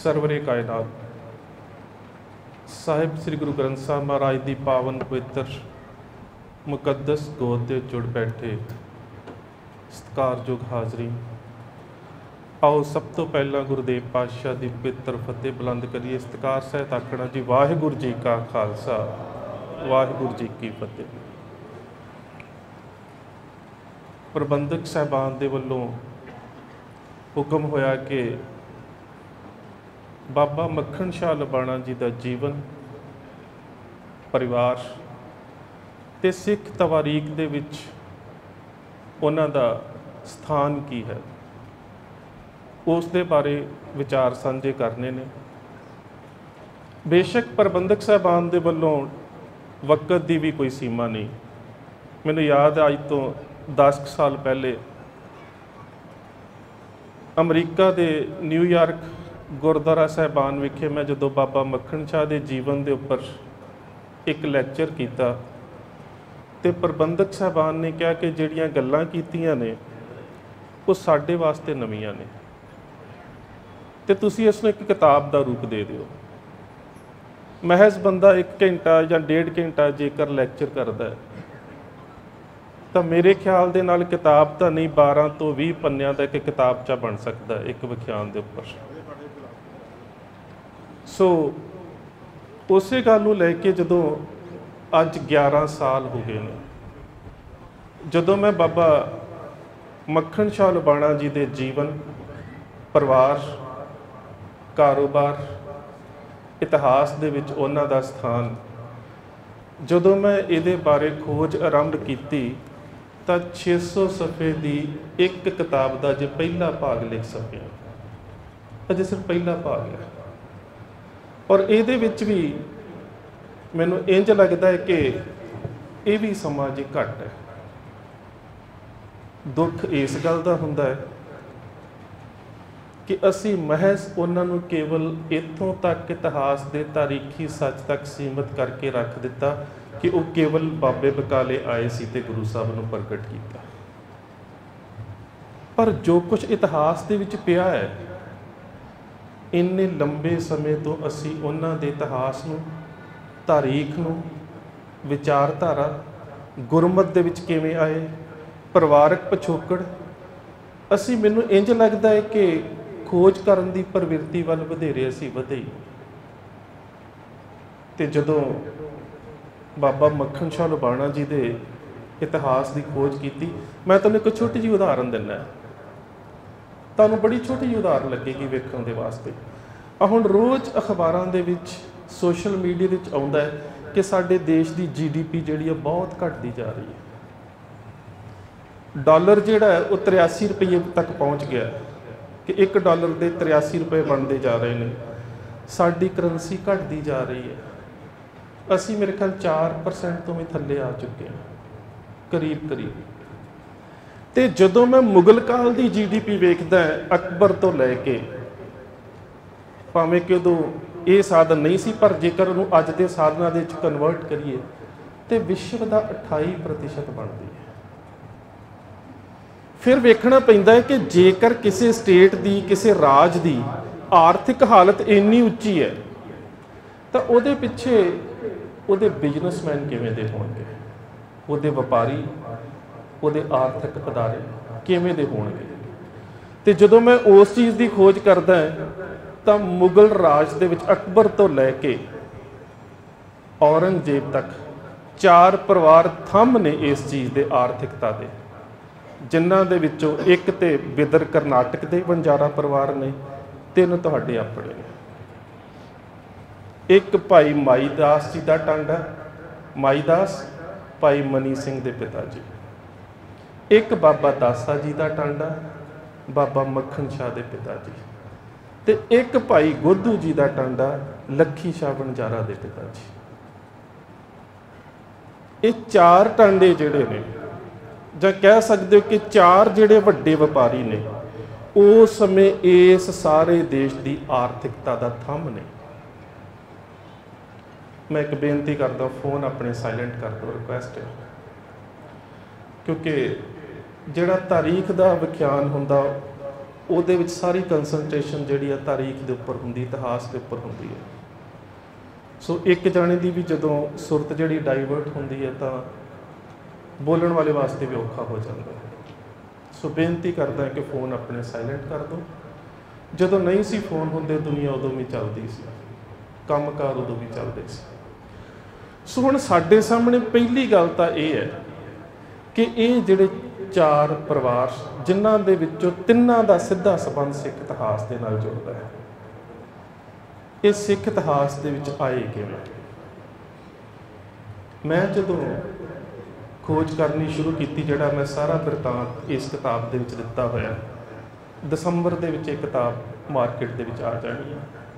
ਸਰਵਰੇ ਕਾਇਨਾਤ ਸਾਹਿਬ ਸ੍ਰੀ ਗੁਰੂ ਗ੍ਰੰਥ ਸਾਹਿਬ ਮਹਾਰਾਜ ਦੀ ਪਾਵਨ ਪਵਿੱਤਰ ਮੁਕੱਦਸ ਗੋਦ ਦੇ ਜੁੜ ਬੈਠੇ ਸਤਿਕਾਰਯੋਗ ਹਾਜ਼ਰੀ, ਆਓ ਸਭ ਤੋਂ ਪਹਿਲਾਂ ਗੁਰਦੇਵ ਪਾਤਸ਼ਾਹ ਦੀ ਪਵਿੱਤਰ ਫਤਿਹ ਬੁਲੰਦ ਕਰੀਏ। ਸਤਿਕਾਰ ਸਹਿਤ ਆਖਣਾ ਜੀ, ਵਾਹਿਗੁਰੂ ਜੀ ਕਾ ਖਾਲਸਾ, ਵਾਹਿਗੁਰੂ ਜੀ ਕੀ ਫਤਿਹ। ਪ੍ਰਬੰਧਕ ਸਾਹਿਬਾਨ ਦੇ ਵੱਲੋਂ ਹੁਕਮ ਹੋਇਆ ਕਿ ਬਾਬਾ ਮੱਖਣ ਸ਼ਾਹ ਲਬਾਣਾ ਜੀ ਦਾ ਜੀਵਨ, ਪਰਿਵਾਰ ਤੇ ਸਿੱਖ ਤਵਾਰੀਖ ਦੇ ਵਿੱਚ ਉਹਨਾਂ ਦਾ ਸਥਾਨ ਕੀ ਹੈ, ਉਸ ਦੇ ਬਾਰੇ ਵਿਚਾਰ ਸਾਂਝੇ ਕਰਨੇ ਨੇ। ਬੇਸ਼ੱਕ ਪ੍ਰਬੰਧਕ ਸਾਹਿਬਾਨ ਦੇ ਵੱਲੋਂ ਵਕਤ ਦੀ ਵੀ ਕੋਈ ਸੀਮਾ ਨਹੀਂ। ਮੈਨੂੰ ਯਾਦ ਹੈ, ਅੱਜ ਤੋਂ 10 ਸਾਲ ਪਹਿਲੇ ਅਮਰੀਕਾ ਦੇ ਨਿਊਯਾਰਕ ਗੁਰਦੁਆਰਾ ਸਾਹਿਬਾਨ ਵਿਖੇ ਮੈਂ ਜਦੋਂ ਬਾਬਾ ਮੱਖਣ ਸ਼ਾਹ ਦੇ ਜੀਵਨ ਦੇ ਉੱਪਰ ਇੱਕ ਲੈਕਚਰ ਕੀਤਾ ਤੇ ਪ੍ਰਬੰਧਕ ਸਾਹਿਬਾਨ ਨੇ ਕਿਹਾ ਕਿ ਜਿਹੜੀਆਂ ਗੱਲਾਂ ਕੀਤੀਆਂ ਨੇ ਉਹ ਸਾਡੇ ਵਾਸਤੇ ਨਵੀਆਂ ਨੇ ਤੇ ਤੁਸੀਂ ਇਸ ਨੂੰ ਇੱਕ ਕਿਤਾਬ ਦਾ ਰੂਪ ਦੇ ਦਿਓ। ਮਹਿਜ਼ ਬੰਦਾ 1 ਘੰਟਾ ਜਾਂ 1.5 ਘੰਟਾ ਜੇਕਰ ਲੈਕਚਰ ਕਰਦਾ ਹੈ ਤਾਂ ਮੇਰੇ ਖਿਆਲ ਦੇ ਨਾਲ ਕਿਤਾਬ ਤਾਂ ਨਹੀਂ, 12 ਤੋਂ 20 ਪੰਨਿਆਂ ਦਾ ਇੱਕ ਕਿਤਾਬਚਾ ਬਣ ਸਕਦਾ ਇੱਕ ਵਿਖਿਆਨ ਦੇ ਉੱਪਰ। ਸੋ ਉਸੇ ਗੱਲ ਨੂੰ ਲੈ ਕੇ ਜਦੋਂ ਅੱਜ 11 ਸਾਲ ਹੋ ਗਏ ਨੇ, ਜਦੋਂ ਮੈਂ ਬਾਬਾ ਮੱਖਣ ਸ਼ਾਹ ਲਬਾਣਾ ਜੀ ਦੇ ਜੀਵਨ, ਪਰਿਵਾਰ, ਕਾਰੋਬਾਰ, ਇਤਿਹਾਸ ਦੇ ਵਿੱਚ ਉਹਨਾਂ ਦਾ ਸਥਾਨ, ਜਦੋਂ ਮੈਂ ਇਹਦੇ ਬਾਰੇ ਖੋਜ ਆਰੰਭ ਕੀਤੀ ਤਾਂ 600 ਸਫ਼ੇ ਦੀ ਇੱਕ ਕਿਤਾਬ ਦਾ ਜੇ ਪਹਿਲਾ ਭਾਗ ਲਿਖ ਸਕਿਆ, ਅਜੇ ਸਿਰਫ ਪਹਿਲਾ ਭਾਗ ਹੈ। ਔਰ ਇਹਦੇ ਵਿੱਚ ਵੀ ਮੈਨੂੰ ਇੰਜ ਲੱਗਦਾ ਹੈ ਕਿ ਇਹ ਵੀ ਸਮਾਂ ਜੇ ਘੱਟ ਹੈ। ਦੁੱਖ ਇਸ ਗੱਲ ਦਾ ਹੁੰਦਾ ਹੈ ਕਿ ਅਸੀਂ ਮਹਿਜ਼ ਉਹਨਾਂ ਨੂੰ ਕੇਵਲ ਇੱਥੋਂ ਤੱਕ ਇਤਿਹਾਸ ਦੇ ਤਾਰੀਖੀ ਸੱਚ ਤੱਕ ਸੀਮਤ ਕਰਕੇ ਰੱਖ ਦਿੱਤਾ ਕਿ ਉਹ ਕੇਵਲ ਬਾਬੇ ਬਕਾਲੇ ਆਏ ਸੀ ਤੇ ਗੁਰੂ ਸਾਹਿਬ ਨੂੰ ਪ੍ਰਗਟ ਕੀਤਾ। ਪਰ ਜੋ ਕੁਝ ਇਤਿਹਾਸ ਦੇ ਵਿੱਚ ਪਿਆ ਹੈ, ਇੰਨੇ ਲੰਬੇ ਸਮੇਂ ਤੋਂ ਅਸੀਂ ਉਹਨਾਂ ਦੇ ਇਤਿਹਾਸ ਨੂੰ, ਤਾਰੀਖ ਨੂੰ, ਵਿਚਾਰਧਾਰਾ, ਗੁਰਮਤ ਦੇ ਵਿੱਚ ਕਿਵੇਂ ਆਏ, ਪਰਿਵਾਰਕ ਪਿਛੋਕੜ, ਅਸੀਂ, ਮੈਨੂੰ ਇੰਜ ਲੱਗਦਾ ਹੈ ਕਿ ਖੋਜ ਕਰਨ ਦੀ ਪ੍ਰਵਿਰਤੀ ਵੱਲ ਵਧੇਰੇ ਅਸੀਂ ਵਧੇ। ਤੇ ਜਦੋਂ ਬਾਬਾ ਮੱਖਣ ਸ਼ਾਹ ਲਬਾਣਾ ਜੀ ਦੇ ਇਤਿਹਾਸ ਦੀ ਖੋਜ ਕੀਤੀ, ਮੈਂ ਤੁਹਾਨੂੰ ਇੱਕ ਛੋਟੀ ਜਿਹੀ ਉਦਾਹਰਨ ਦਿੰਦਾ, ਤੁਹਾਨੂੰ ਬੜੀ ਛੋਟੀ ਜਿਹੀ ਉਦਾਹਰਨ ਲੱਗੇਗੀ ਵੇਖਣ ਦੇ ਵਾਸਤੇ। ਹੁਣ ਰੋਜ਼ ਅਖਬਾਰਾਂ ਦੇ ਵਿੱਚ, ਸੋਸ਼ਲ ਮੀਡੀਆ ਦੇ ਵਿੱਚ ਆਉਂਦਾ ਹੈ ਕਿ ਸਾਡੇ ਦੇਸ਼ ਦੀ GDP ਜਿਹੜੀ ਹੈ ਬਹੁਤ ਘਟਦੀ ਜਾ ਰਹੀ ਹੈ। ਡਾਲਰ ਜਿਹੜਾ ਹੈ ਉਹ 83 ਰੁਪਏ ਤੱਕ ਪਹੁੰਚ ਗਿਆ ਕਿ $1 ਦੇ 83 ਰੁਪਏ ਬਣਦੇ ਜਾ ਰਹੇ ਨੇ। ਸਾਡੀ ਕਰੰਸੀ ਘਟਦੀ ਜਾ ਰਹੀ ਹੈ। ਅਸੀਂ ਮੇਰੇ ਖਿਆਲ 4% ਤੋਂ ਵੀ ਥੱਲੇ ਆ ਚੁੱਕੇ ਹਾਂ, ਕਰੀਬ। ਤੇ ਜਦੋਂ ਮੈਂ ਮੁਗਲ ਕਾਲ ਦੀ GDP ਵੇਖਦਾ, ਅਕਬਰ ਤੋਂ ਲੈ ਕੇ, ਭਾਵੇਂ ਕਿ ਉਦੋਂ ਇਹ ਸਾਧਨ ਨਹੀਂ ਸੀ, ਪਰ ਜੇਕਰ ਉਹਨੂੰ ਅੱਜ ਦੇ ਸਾਧਨਾਂ ਦੇ ਵਿੱਚ ਕਨਵਰਟ ਕਰੀਏ ਤੇ ਵਿਸ਼ਵ ਦਾ 28% ਬਣਦੀ ਹੈ। ਫਿਰ ਵੇਖਣਾ ਪੈਂਦਾ ਹੈ ਕਿ ਜੇਕਰ ਕਿਸੇ ਸਟੇਟ ਦੀ, ਕਿਸੇ ਰਾਜ ਦੀ ਆਰਥਿਕ ਹਾਲਤ ਇੰਨੀ ਉੱਚੀ ਹੈ ਤਾਂ ਉਹਦੇ ਪਿੱਛੇ ਉਹਦੇ ਬਿਜ਼ਨਸਮੈਨ ਕਿਵੇਂ ਦੇ ਹੋਣਗੇ, ਉਹਦੇ ਵਪਾਰੀ, ਉਹਦੇ ਆਰਥਿਕ ਅਦਾਰੇ ਕਿਵੇਂ ਦੇ ਹੋਣਗੇ। ਤੇ ਜਦੋਂ ਮੈਂ ਉਸ ਚੀਜ਼ ਦੀ ਖੋਜ ਕਰਦਾ ਤਾਂ ਮੁਗਲ ਰਾਜ ਦੇ ਵਿੱਚ ਅਕਬਰ ਤੋਂ ਲੈ ਕੇ ਔਰੰਗਜ਼ੇਬ ਤੱਕ 4 ਪਰਿਵਾਰ ਥੰਮ ਨੇ ਇਸ ਚੀਜ਼ ਦੇ ਆਰਥਿਕਤਾ ਦੇ, ਜਿਨ੍ਹਾਂ ਦੇ ਵਿੱਚੋਂ ਇੱਕ ਤੇ ਬਿਦਰ ਕਰਨਾਟਕ ਦੇ ਵਣਜਾਰਾ ਪਰਿਵਾਰ ਨੇ, 3 ਤੁਹਾਡੇ ਆਪਣੇ ਨੇ। ਇੱਕ ਭਾਈ ਮਾਈ ਦਾਸ ਜੀ ਦਾ ਟਾਂਡਾ, ਮਾਈ ਦਾਸ ਭਾਈ ਮਨੀ ਸਿੰਘ ਦੇ ਪਿਤਾ ਜੀ। ਇੱਕ ਬਾਬਾ ਦਾਸਾ ਜੀ ਦਾ ਟਾਂਡਾ, ਬਾਬਾ ਮੱਖਣ ਸ਼ਾਹ ਦੇ ਪਿਤਾ ਜੀ। ਤੇ ਇੱਕ ਭਾਈ ਗੋਧੂ ਜੀ ਦਾ ਟਾਂਡਾ, ਲੱਖੀ ਸ਼ਾਹ ਵਣਜਾਰਾ ਦੇ ਪਿਤਾ ਜੀ। ਇਹ 4 ਟਾਂਡੇ ਜਿਹੜੇ ਨੇ, ਜਾਂ ਕਹਿ ਸਕਦੇ ਹੋ ਕਿ 4 ਜਿਹੜੇ ਵੱਡੇ ਵਪਾਰੀ ਨੇ, ਉਸ ਸਮੇਂ ਇਸ ਸਾਰੇ ਦੇਸ਼ ਦੀ ਆਰਥਿਕਤਾ ਦਾ ਥੰਮ ਨੇ। ਮੈਂ ਇੱਕ ਬੇਨਤੀ ਕਰਦਾ, ਫੋਨ ਆਪਣੇ ਸਾਇਲੈਂਟ ਕਰ ਦਿਓ, ਰਿਕੁਐਸਟ ਹੈ, ਕਿਉਂਕਿ ਜਿਹੜਾ ਤਾਰੀਖ ਦਾ ਵਿਖਿਆਨ ਹੁੰਦਾ ਉਹਦੇ ਵਿੱਚ ਸਾਰੀ ਕੰਸਨਟ੍ਰੇਸ਼ਨ ਜਿਹੜੀ ਆ ਤਾਰੀਖ ਦੇ ਉੱਪਰ ਹੁੰਦੀ, ਇਤਿਹਾਸ ਦੇ ਉੱਪਰ ਹੁੰਦੀ ਹੈ। ਸੋ ਇੱਕ ਜਾਣੇ ਦੀ ਵੀ ਜਦੋਂ ਸੁਰਤ ਜਿਹੜੀ ਡਾਈਵਰਟ ਹੁੰਦੀ ਹੈ ਤਾਂ ਬੋਲਣ ਵਾਲੇ ਵਾਸਤੇ ਵੀ ਔਖਾ ਹੋ ਜਾਂਦਾ ਹੈ। ਸੋ ਬੇਨਤੀ ਕਰਦਾ ਕਿ ਫ਼ੋਨ ਆਪਣੇ ਸਾਇਲੈਂਟ ਕਰ ਦਿਓ। ਜਦੋਂ ਨਹੀਂ ਸੀ ਫ਼ੋਨ ਹੁੰਦੇ, ਦੁਨੀਆ ਉਦੋਂ ਵੀ ਚੱਲਦੀ ਸੀ, ਕੰਮਕਾਰ ਉਦੋਂ ਵੀ ਚੱਲਦੇ ਸੀ। ਸੋ ਹੁਣ ਸਾਡੇ ਸਾਹਮਣੇ ਪਹਿਲੀ ਗੱਲ ਤਾਂ ਇਹ ਹੈ ਕਿ ਇਹ ਜਿਹੜੇ 4 ਪਰਿਵਾਰ, ਜਿਨ੍ਹਾਂ ਦੇ ਵਿੱਚੋਂ 3 ਦਾ ਸਿੱਧਾ ਸੰਬੰਧ ਸਿੱਖ ਇਤਿਹਾਸ ਦੇ ਨਾਲ ਜੁੜਦਾ ਹੈ, ਇਹ ਸਿੱਖ ਇਤਿਹਾਸ ਦੇ ਵਿੱਚ ਆਏ ਕਿਵੇਂ? ਮੈਂ ਜਦੋਂ ਖੋਜ ਕਰਨੀ ਸ਼ੁਰੂ ਕੀਤੀ, ਜਿਹੜਾ ਮੈਂ ਸਾਰਾ ਬਿਰਤਾਂਤ ਇਸ ਕਿਤਾਬ ਦੇ ਵਿੱਚ ਦਿੱਤਾ ਹੋਇਆ, ਦਸੰਬਰ ਦੇ ਵਿੱਚ ਇਹ ਕਿਤਾਬ ਮਾਰਕੀਟ ਦੇ ਵਿੱਚ ਆ ਜਾਣੀ ਹੈ,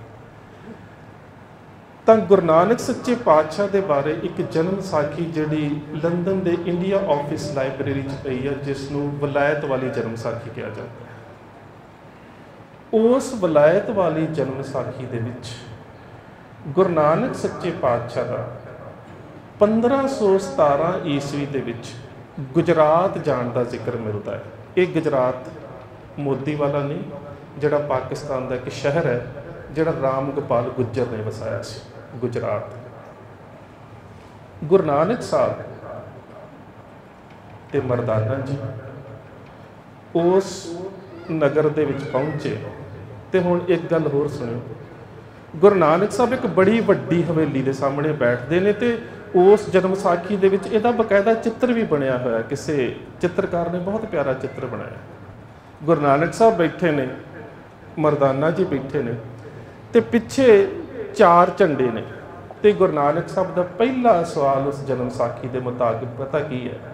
ਤਾਂ ਗੁਰੂ ਨਾਨਕ ਸੱਚੇ ਪਾਤਸ਼ਾਹ ਦੇ ਬਾਰੇ ਇੱਕ ਜਨਮ ਸਾਖੀ ਜਿਹੜੀ ਲੰਡਨ ਦੇ ਇੰਡੀਆ ਆਫਿਸ ਲਾਇਬ੍ਰੇਰੀ 'ਚ ਪਈ ਹੈ, ਜਿਸ ਨੂੰ ਵਲਾਇਤ ਵਾਲੀ ਜਨਮ ਸਾਖੀ ਕਿਹਾ ਜਾਂਦਾ ਹੈ। ਉਸ ਵਲਾਇਤ ਵਾਲੀ ਜਨਮ ਸਾਖੀ ਦੇ ਵਿੱਚ ਗੁਰੂ ਨਾਨਕ ਸੱਚੇ ਪਾਤਸ਼ਾਹ ਦਾ 1517 ਈਸਵੀ ਦੇ ਵਿੱਚ ਗੁਜਰਾਤ ਜਾਣ ਦਾ ਜ਼ਿਕਰ ਮਿਲਦਾ ਹੈ। ਇਹ ਗੁਜਰਾਤ ਮੋਦੀ ਵਾਲਾ ਨਹੀਂ, ਜਿਹੜਾ ਪਾਕਿਸਤਾਨ ਦਾ ਇੱਕ ਸ਼ਹਿਰ ਹੈ, ਜਿਹੜਾ ਰਾਮ ਗੋਪਾਲ ਗੁੱਜਰ ਨੇ ਵਸਾਇਆ ਸੀ, ਗੁਜਰਾਤ। ਗੁਰੂ ਨਾਨਕ ਸਾਹਿਬ ਤੇ ਮਰਦਾਨਾ ਜੀ ਉਸ ਨਗਰ ਦੇ ਵਿੱਚ ਪਹੁੰਚੇ। ਤੇ ਹੁਣ ਇੱਕ ਗੱਲ ਹੋਰ ਸੁਣਿਓ, ਗੁਰੂ ਨਾਨਕ ਸਾਹਿਬ ਇੱਕ ਬੜੀ ਵੱਡੀ ਹਵੇਲੀ ਦੇ ਸਾਹਮਣੇ ਬੈਠਦੇ ਨੇ ਤੇ ਉਸ ਜਨਮ ਸਾਖੀ ਦੇ ਵਿੱਚ ਇਹਦਾ ਬਕਾਇਦਾ ਚਿੱਤਰ ਵੀ ਬਣਿਆ ਹੋਇਆ, ਕਿਸੇ ਚਿੱਤਰਕਾਰ ਨੇ ਬਹੁਤ ਪਿਆਰਾ ਚਿੱਤਰ ਬਣਾਇਆ। ਗੁਰੂ ਨਾਨਕ ਸਾਹਿਬ ਬੈਠੇ ਨੇ, ਮਰਦਾਨਾ ਜੀ ਬੈਠੇ ਨੇ ਤੇ ਪਿੱਛੇ 4 ਝੰਡੇ ਨੇ। ਤੇ ਗੁਰੂ ਨਾਨਕ ਸਾਹਿਬ ਦਾ ਪਹਿਲਾ ਸਵਾਲ ਉਸ ਜਨਮ ਸਾਖੀ ਦੇ ਮੁਤਾਬਿਕ ਪਤਾ ਕੀ ਹੈ?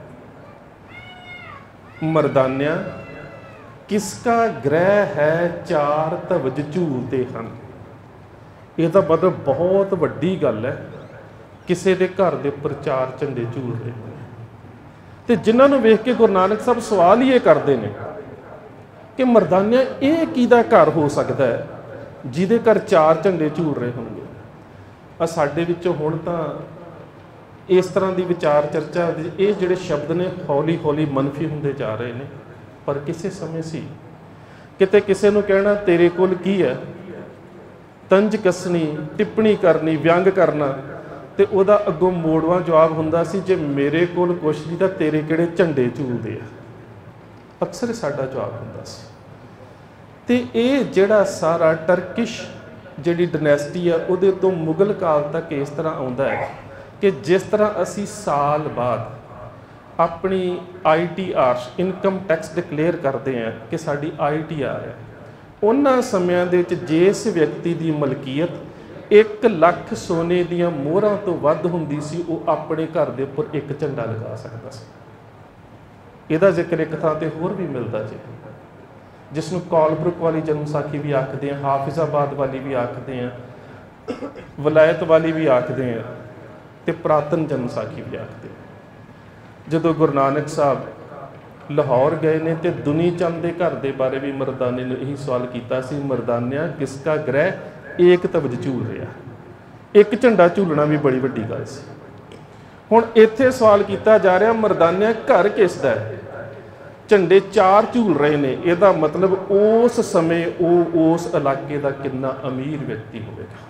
ਮਰਦਾਨਿਆਂ, ਕਿਸਕਾ ਗ੍ਰਹਿ ਹੈ 4 ਧਵਜ ਝੂਲਦੇ ਹਨ। ਇਹਦਾ ਮਤਲਬ ਬਹੁਤ ਵੱਡੀ ਗੱਲ ਹੈ, ਕਿਸੇ ਦੇ ਘਰ ਦੇ ਉੱਪਰ 4 ਝੰਡੇ ਝੂਲ ਰਹੇ ਨੇ। ਤੇ ਜਿਨ੍ਹਾਂ ਨੂੰ ਵੇਖ ਕੇ ਗੁਰੂ ਨਾਨਕ ਸਾਹਿਬ ਸਵਾਲ ਹੀ ਇਹ ਕਰਦੇ ਨੇ ਕਿ ਮਰਦਾਨਿਆਂ, ਇਹ ਕਿਹਦਾ ਘਰ ਹੋ ਸਕਦਾ ਹੈ ਜਿਹਦੇ ਘਰ 4 ਝੰਡੇ ਝੂਲ ਰਹੇ ਹੋਣਗੇ? ਆ ਸਾਡੇ ਵਿੱਚੋਂ ਹੁਣ ਤਾਂ ਇਸ ਤਰ੍ਹਾਂ ਦੀ ਵਿਚਾਰ ਚਰਚਾ, ਇਹ ਜਿਹੜੇ ਸ਼ਬਦ ਨੇ ਹੌਲੀ ਹੌਲੀ ਮੰਨਫੀ ਹੁੰਦੇ ਜਾ ਰਹੇ ਨੇ। ਪਰ ਕਿਸੇ ਸਮੇਂ ਸੀ ਕਿਤੇ ਕਿਸੇ ਨੂੰ ਕਹਿਣਾ ਤੇਰੇ ਕੋਲ ਕੀ ਹੈ, ਤੰਜ ਕੱਸਣੀ, ਟਿੱਪਣੀ ਕਰਨੀ, ਵਿਅੰਗ ਕਰਨਾ, ਤੇ ਉਹਦਾ ਅੱਗੋਂ ਮੋੜਵਾਂ ਜਵਾਬ ਹੁੰਦਾ ਸੀ, ਜੇ ਮੇਰੇ ਕੋਲ ਕੁਛ ਨਹੀਂ ਤਾਂ ਤੇਰੇ ਕਿਹੜੇ ਝੰਡੇ ਝੂਲਦੇ ਆ। ਅਕਸਰ ਸਾਡਾ ਜਵਾਬ ਹੁੰਦਾ ਸੀ। ਤੇ ਇਹ ਜਿਹੜਾ ਸਾਰਾ ਟਰਕਿਸ਼ ਜਿਹੜੀ ਡਾਇਨੈਸਟੀ ਆ, ਉਹਦੇ ਤੋਂ ਮੁਗਲ ਕਾਲ ਤੱਕ ਇਸ ਤਰ੍ਹਾਂ ਆਉਂਦਾ ਹੈ ਕਿ ਜਿਸ ਤਰ੍ਹਾਂ ਅਸੀਂ ਸਾਲ ਬਾਅਦ ਆਪਣੀ ITR ਇਨਕਮ ਟੈਕਸ ਡਿਕਲੇਅਰ ਕਰਦੇ ਹਾਂ ਕਿ ਸਾਡੀ ITR ਹੈ, ਉਹਨਾਂ ਸਮਿਆਂ ਦੇ ਵਿੱਚ ਜਿਸ ਵਿਅਕਤੀ ਦੀ ਮਲਕੀਅਤ 1 ਲੱਖ ਸੋਨੇ ਦੀਆਂ ਮੋਹਰਾਂ ਤੋਂ ਵੱਧ ਹੁੰਦੀ ਸੀ, ਉਹ ਆਪਣੇ ਘਰ ਦੇ ਉੱਪਰ 1 ਝੰਡਾ ਲਗਾ ਸਕਦਾ ਸੀ। ਇਹਦਾ ਜ਼ਿਕਰ ਇੱਕ ਥਾਂ ਤੇ ਹੋਰ ਵੀ ਮਿਲਦਾ ਜੀ, ਜਿਸ ਨੂੰ ਕੌਲਬਰੁਕ ਵਾਲੀ ਜਨਮ ਸਾਖੀ ਵੀ ਆਖਦੇ ਆ, ਹਾਫਿਜ਼ਾਬਾਦ ਵਾਲੀ ਵੀ ਆਖਦੇ ਆ, ਵਲਾਇਤ ਵਾਲੀ ਵੀ ਆਖਦੇ ਆ, ਤੇ ਪੁਰਾਤਨ ਜਨਮ ਸਾਖੀ ਵੀ ਆਖਦੇ ਆ। ਜਦੋਂ ਗੁਰੂ ਨਾਨਕ ਸਾਹਿਬ ਲਾਹੌਰ ਗਏ ਨੇ ਤੇ ਦੁਨੀ ਚੰਦ ਦੇ ਘਰ ਦੇ ਬਾਰੇ ਵੀ ਮਰਦਾਨੇ ਨੇ ਇਹੀ ਸਵਾਲ ਕੀਤਾ ਸੀ, ਮਰਦਾਨਿਆਂ, ਕਿਸਕਾ ਗ੍ਰਹਿ 1 ਧਵਜ ਝੂਲ ਰਿਹਾ। 1 ਝੰਡਾ ਝੂਲਣਾ ਵੀ ਬੜੀ ਵੱਡੀ ਗੱਲ ਸੀ। ਹੁਣ ਇੱਥੇ ਸਵਾਲ ਕੀਤਾ ਜਾ ਰਿਹਾ, ਮਰਦਾਨਿਆਂ, ਘਰ ਕਿਸ ਦਾ ਹੈ? ਝੰਡੇ 4 ਝੂਲ ਰਹੇ ਨੇ। ਇਹਦਾ ਮਤਲਬ ਉਸ ਸਮੇਂ ਉਹ ਉਸ ਇਲਾਕੇ ਦਾ ਕਿੰਨਾ ਅਮੀਰ ਵਿਅਕਤੀ ਹੋਵੇਗਾ।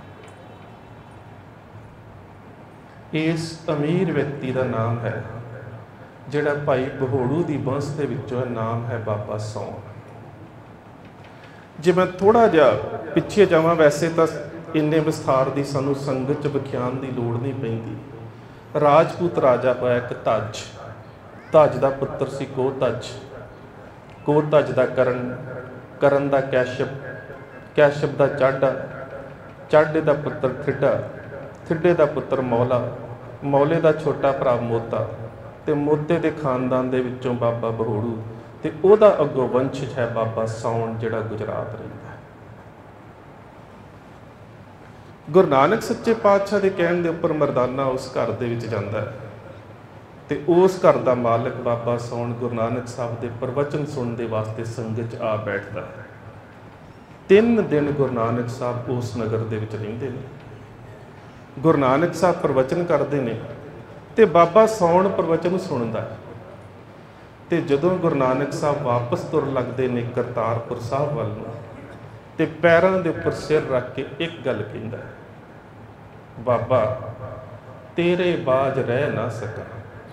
ਇਸ ਅਮੀਰ ਵਿਅਕਤੀ ਦਾ ਨਾਮ ਹੈ, ਜਿਹੜਾ ਭਾਈ ਬਹੋੜੂ ਦੀ ਬੰਸ ਦੇ ਵਿੱਚੋਂ ਨਾਮ ਹੈ, ਬਾਬਾ ਸੌਣ। ਜੇ ਮੈਂ ਥੋੜਾ ਜਿਹਾ ਪਿੱਛੇ ਜਾਵਾਂ, ਵੈਸੇ ਤਾਂ ਇੰਨੇ ਵਿਸਥਾਰ ਦੀ ਸਾਨੂੰ ਸੰਗਤ 'ਚ ਵਿਖਿਆਨ ਦੀ ਲੋੜ ਨਹੀਂ ਪੈਂਦੀ। ਰਾਜਪੂਤ ਰਾਜਾ ਹੋਇਆ ਇੱਕ ਤਜ, ਤਜ ਦਾ ਪੁੱਤਰ ਸੀ ਕੋਤਜ, ਕੋਤਜ ਦਾ ਕਰਨ, ਕਰਨ ਦਾ ਕੈਸ਼ਪ, ਕੈਸ਼ਪ ਦਾ ਚਾਡਾ, ਚਾਡੇ ਦਾ ਪੁੱਤਰ ਥਿੱਡਾ, ਥਿੱਡੇ ਦਾ ਪੁੱਤਰ ਮੌਲਾ, ਮੌਲੇ ਦਾ ਛੋਟਾ ਭਰਾ ਮੋਤਾ, ਤੇ ਮੋਤੇ ਦੇ ਖਾਨਦਾਨ ਦੇ ਵਿੱਚੋਂ ਬਾਬਾ ਬਹੋੜੂ, ਤੇ ਉਹਦਾ ਅੱਗੋਂ ਵੰਸ਼ਜ ਹੈ ਬਾਬਾ ਸੌਣ, ਜਿਹੜਾ ਗੁਜਰਾਤ ਰਹਿੰਦਾ ਹੈ। ਗੁਰੂ ਨਾਨਕ ਸੱਚੇ ਪਾਤਸ਼ਾਹ ਦੇ ਕਹਿਣ ਦੇ ਉੱਪਰ ਮਰਦਾਨਾ ਉਸ ਘਰ ਦੇ ਵਿੱਚ ਜਾਂਦਾ ਹੈ ਤੇ ਉਸ ਘਰ ਦਾ ਮਾਲਕ ਬਾਬਾ ਸੌਣ ਗੁਰੂ ਨਾਨਕ ਸਾਹਿਬ ਦੇ ਪ੍ਰਵਚਨ ਸੁਣਨ ਦੇ ਵਾਸਤੇ ਸੰਗਤ 'ਚ ਆ ਬੈਠਦਾ ਹੈ। 3 ਦਿਨ ਗੁਰੂ ਨਾਨਕ ਸਾਹਿਬ ਉਸ ਨਗਰ ਦੇ ਵਿੱਚ ਰਹਿੰਦੇ ਨੇ। ਗੁਰੂ ਨਾਨਕ ਸਾਹਿਬ ਪ੍ਰਵਚਨ ਕਰਦੇ ਨੇ ਤੇ ਬਾਬਾ ਸੌਣ ਪ੍ਰਵਚਨ ਸੁਣਦਾ ਹੈ। ਤੇ ਜਦੋਂ ਗੁਰੂ ਨਾਨਕ ਸਾਹਿਬ ਵਾਪਸ ਤੁਰ ਲੱਗਦੇ ਨੇ ਕਰਤਾਰਪੁਰ ਸਾਹਿਬ ਵੱਲ ਨੂੰ, ਤੇ ਪੈਰਾਂ ਦੇ ਉੱਪਰ ਸਿਰ ਰੱਖ ਕੇ ਇੱਕ ਗੱਲ ਕਹਿੰਦਾ, ਬਾਬਾ ਤੇਰੇ ਬਾਝ ਰਹਿ ਨਾ ਸਕਾਂ,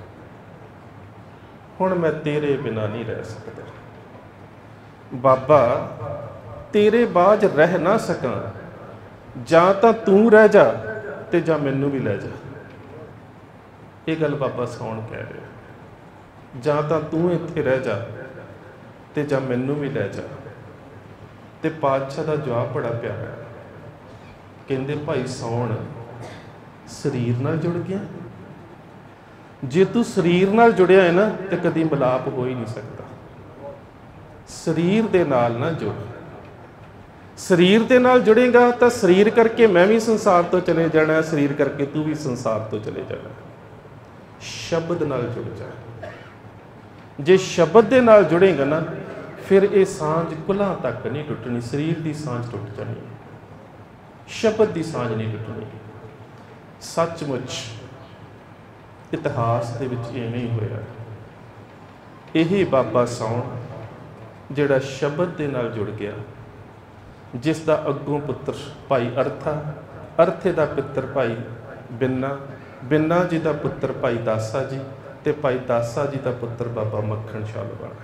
ਹੁਣ ਮੈਂ ਤੇਰੇ ਬਿਨਾਂ ਨਹੀਂ ਰਹਿ ਸਕਦਾ। ਬਾਬਾ ਤੇਰੇ ਬਾਝ ਰਹਿ ਨਾ ਸਕਾਂ, ਜਾਂ ਤਾਂ ਤੂੰ ਰਹਿ ਜਾ ਤੇ ਜਾਂ ਮੈਨੂੰ ਵੀ ਲੈ ਜਾ। ਇਹ ਗੱਲ ਬਾਬਾ ਸੌਣ ਕਹਿ ਰਿਹਾ, ਜਾਂ ਤਾਂ ਤੂੰ ਇੱਥੇ ਰਹਿ ਜਾ ਤੇ ਜਾਂ ਮੈਨੂੰ ਵੀ ਲੈ ਜਾ। ਤੇ ਪਾਤਸ਼ਾਹ ਦਾ ਜਵਾਬ ਬੜਾ ਪਿਆਰਾ, ਕਹਿੰਦੇ ਭਾਈ ਸੌਣ ਸਰੀਰ ਨਾਲ ਜੁੜ ਗਿਆ, ਜੇ ਤੂੰ ਸਰੀਰ ਨਾਲ ਜੁੜਿਆ ਹੈ ਨਾ ਤੇ ਕਦੀ ਮਿਲਾਪ ਹੋ ਹੀ ਨਹੀਂ ਸਕਦਾ। ਸਰੀਰ ਦੇ ਨਾਲ ਨਾ ਜੁੜ, ਸਰੀਰ ਦੇ ਨਾਲ ਜੁੜੇਗਾ ਤਾਂ ਸਰੀਰ ਕਰਕੇ ਮੈਂ ਵੀ ਸੰਸਾਰ ਤੋਂ ਚਲੇ ਜਾਣਾ, ਸਰੀਰ ਕਰਕੇ ਤੂੰ ਵੀ ਸੰਸਾਰ ਤੋਂ ਚਲੇ ਜਾਣਾ। ਸ਼ਬਦ ਨਾਲ ਜੁੜ ਜਾ, ਜੇ ਸ਼ਬਦ ਦੇ ਨਾਲ ਜੁੜੇਗਾ ਨਾ ਫਿਰ ਇਹ ਸਾਂਝ ਕੁਲਾਂ ਤੱਕ ਨਹੀਂ ਟੁੱਟਣੀ, ਸਰੀਰ ਦੀ ਸਾਂਝ ਟੁੱਟ ਜਾਣੀ, ਸ਼ਬਦ ਦੀ ਸਾਂਝ ਨਹੀਂ ਟੁੱਟਣੀ। ਸੱਚਮੁੱਚ ਇਤਿਹਾਸ ਦੇ ਵਿੱਚ ਇਵੇਂ ਹੀ ਹੋਇਆ। ਇਹ ਬਾਬਾ ਸੌਣ ਜਿਹੜਾ ਸ਼ਬਦ ਦੇ ਨਾਲ ਜੁੜ ਗਿਆ, ਜਿਸ ਦਾ ਅੱਗੋਂ ਪੁੱਤਰ ਭਾਈ ਅਰਥਾ, ਅਰਥੇ ਦਾ ਪੁੱਤਰ ਭਾਈ ਬਿੰਨਾ, ਬਿੰਨਾ ਜੀ ਦਾ ਪੁੱਤਰ ਭਾਈ ਦਾਸਾ ਜੀ, ਤੇ ਭਾਈ ਦਾਸਾ ਜੀ ਦਾ ਪੁੱਤਰ ਬਾਬਾ ਮੱਖਣ ਸ਼ਾਹ ਲਵਾਣਾ।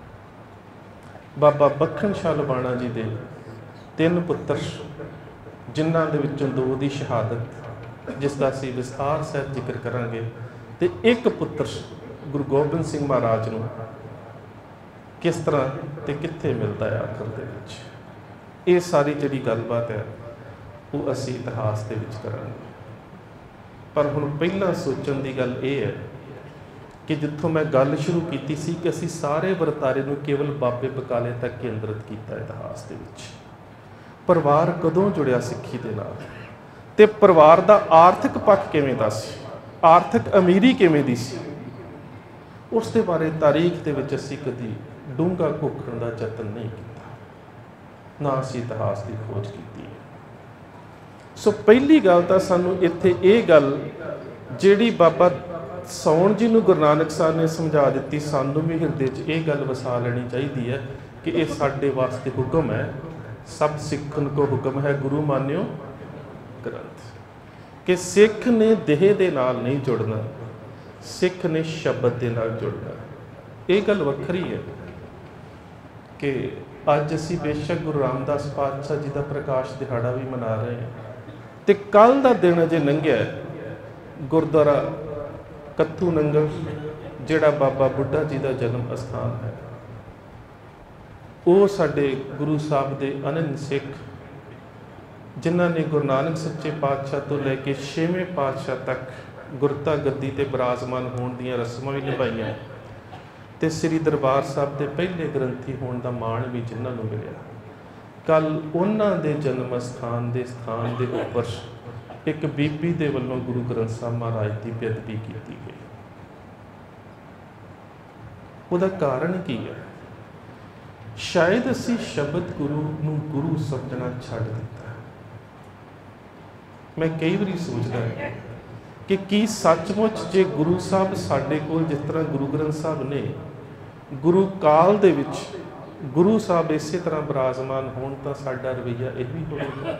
ਬਾਬਾ ਮੱਖਣ ਸ਼ਾਹ ਲਵਾਣਾ ਜੀ ਦੇ 3 ਪੁੱਤਰ, ਜਿਨ੍ਹਾਂ ਦੇ ਵਿੱਚੋਂ 2 ਦੀ ਸ਼ਹਾਦਤ, ਜਿਸ ਦਾ ਅਸੀਂ ਵਿਸਥਾਰ ਸਹਿਤ ਜ਼ਿਕਰ ਕਰਾਂਗੇ, ਤੇ 1 ਪੁੱਤਰ ਗੁਰੂ ਗੋਬਿੰਦ ਸਿੰਘ ਮਹਾਰਾਜ ਨੂੰ ਕਿਸ ਤਰ੍ਹਾਂ ਤੇ ਕਿੱਥੇ ਮਿਲਦਾ ਹੈ ਆਖਰ ਦੇ ਵਿੱਚ। ਇਹ ਸਾਰੀ ਜਿਹੜੀ ਗੱਲਬਾਤ ਹੈ ਉਹ ਅਸੀਂ ਇਤਿਹਾਸ ਦੇ ਵਿੱਚ ਕਰਾਂਗੇ। ਪਰ ਹੁਣ ਪਹਿਲਾਂ ਸੋਚਣ ਦੀ ਗੱਲ ਇਹ ਹੈ ਕਿ ਜਿੱਥੋਂ ਮੈਂ ਗੱਲ ਸ਼ੁਰੂ ਕੀਤੀ ਸੀ ਕਿ ਅਸੀਂ ਸਾਰੇ ਵਰਤਾਰੇ ਨੂੰ ਕੇਵਲ ਬਾਬੇ ਬਕਾਲੇ ਤੱਕ ਕੇਂਦਰਿਤ ਕੀਤਾ ਇਤਿਹਾਸ ਦੇ ਵਿੱਚ। ਪਰਿਵਾਰ ਕਦੋਂ ਜੁੜਿਆ ਸਿੱਖੀ ਦੇ ਨਾਲ, ਤੇ ਪਰਿਵਾਰ ਦਾ ਆਰਥਿਕ ਪੱਖ ਕਿਵੇਂ ਦਾ ਸੀ, ਆਰਥਿਕ ਅਮੀਰੀ ਕਿਵੇਂ ਦੀ ਸੀ, ਉਸ ਦੇ ਬਾਰੇ ਤਾਰੀਖ ਦੇ ਵਿੱਚ ਅਸੀਂ ਕਦੀ ਡੂੰਘਾ ਘੋਖਣ ਦਾ ਯਤਨ ਨਹੀਂ ਕੀਤਾ, ਨਾ ਅਸੀਂ ਇਤਿਹਾਸ ਦੀ ਖੋਜ ਕੀਤੀ ਹੈ। ਸੋ ਪਹਿਲੀ ਗੱਲ ਤਾਂ ਸਾਨੂੰ ਇੱਥੇ ਇਹ ਗੱਲ ਜਿਹੜੀ ਬਾਬਾ ਸੌਣ ਜੀ ਨੂੰ ਗੁਰੂ ਨਾਨਕ ਸਾਹਿਬ ਨੇ ਸਮਝਾ ਦਿੱਤੀ, ਸਾਨੂੰ ਵੀ ਹਿਰਦੇ 'ਚ ਇਹ ਗੱਲ ਵਸਾ ਲੈਣੀ ਚਾਹੀਦੀ ਹੈ ਕਿ ਇਹ ਸਾਡੇ ਵਾਸਤੇ ਹੁਕਮ ਹੈ। ਸਭ ਸਿੱਖਨ ਕੋ ਹੁਕਮ ਹੈ ਗੁਰੂ ਮਾਨਿਓ ਗ੍ਰੰਥ, ਕਿ ਸਿੱਖ ਨੇ ਦੇਹ ਦੇ ਨਾਲ ਨਹੀਂ ਜੁੜਨਾ, ਸਿੱਖ ਨੇ ਸ਼ਬਦ ਦੇ ਨਾਲ ਜੁੜਨਾ। ਇਹ ਗੱਲ ਵੱਖਰੀ ਹੈ ਕਿ ਅੱਜ ਅਸੀਂ ਬੇਸ਼ੱਕ ਗੁਰੂ ਰਾਮਦਾਸ ਪਾਤਸ਼ਾਹ ਜੀ ਦਾ ਪ੍ਰਕਾਸ਼ ਦਿਹਾੜਾ ਵੀ ਮਨਾ ਰਹੇ ਹਾਂ, ਤੇ ਕੱਲ ਦਾ ਦਿਨ ਅਜੇ ਲੰਘਿਆ ਗੁਰਦੁਆਰਾ ਕੱਥੂ ਨੰਗਲ, ਜਿਹੜਾ ਬਾਬਾ ਬੁੱਢਾ ਜੀ ਦਾ ਜਨਮ ਅਸਥਾਨ ਹੈ, ਉਹ ਸਾਡੇ ਗੁਰੂ ਸਾਹਿਬ ਦੇ ਅਨੰਨ ਸਿੱਖ, ਜਿਨ੍ਹਾਂ ਨੇ ਗੁਰੂ ਨਾਨਕ ਸੱਚੇ ਪਾਤਸ਼ਾਹ ਤੋਂ ਲੈ ਕੇ 6ਵੇਂ ਪਾਤਸ਼ਾਹ ਤੱਕ ਗੁਰਤਾ ਗੱਦੀ ਤੇ ਬਿਰਾਜਮਾਨ ਹੋਣ ਦੀਆਂ ਰਸਮਾਂ ਵੀ ਨਿਭਾਈਆਂ, ਤੇ ਸ੍ਰੀ ਦਰਬਾਰ ਸਾਹਿਬ ਦੇ ਪਹਿਲੇ ਗ੍ਰੰਥੀ ਹੋਣ ਦਾ ਮਾਣ ਵੀ ਜਿਨ੍ਹਾਂ ਨੂੰ ਮਿਲਿਆ, ਕੱਲ ਉਹਨਾਂ ਦੇ ਜਨਮ ਅਸਥਾਨ ਦੇ ਸਥਾਨ ਦੇ ਉੱਪਰ ਇੱਕ ਬੀਬੀ ਦੇ ਵੱਲੋਂ ਗੁਰੂ ਗ੍ਰੰਥ ਸਾਹਿਬ ਮਹਾਰਾਜ ਦੀ ਬੇਅਦਬੀ ਕੀਤੀ ਗਈ। ਉਹਦਾ ਕਾਰਨ ਕੀ ਹੈ? ਸ਼ਾਇਦ ਅਸੀਂ ਸ਼ਬਦ ਗੁਰੂ ਨੂੰ ਗੁਰੂ ਸਮਝਣਾ ਛੱਡ ਦਿੱਤਾ। ਮੈਂ ਕਈ ਵਾਰੀ ਸੋਚਦਾ ਕਿ ਕੀ ਸੱਚਮੁੱਚ ਜੇ ਗੁਰੂ ਸਾਹਿਬ ਸਾਡੇ ਕੋਲ ਜਿਸ ਤਰ੍ਹਾਂ ਗੁਰੂ ਗ੍ਰੰਥ ਸਾਹਿਬ ਨੇ, ਗੁਰੂ ਕਾਲ ਦੇ ਵਿੱਚ ਗੁਰੂ ਸਾਹਿਬ ਇਸੇ ਤਰ੍ਹਾਂ ਬਿਰਾਜਮਾਨ ਹੋਣ ਤਾਂ ਸਾਡਾ ਰਵੱਈਆ ਇਹ ਵੀ ਹੋਵੇਗਾ?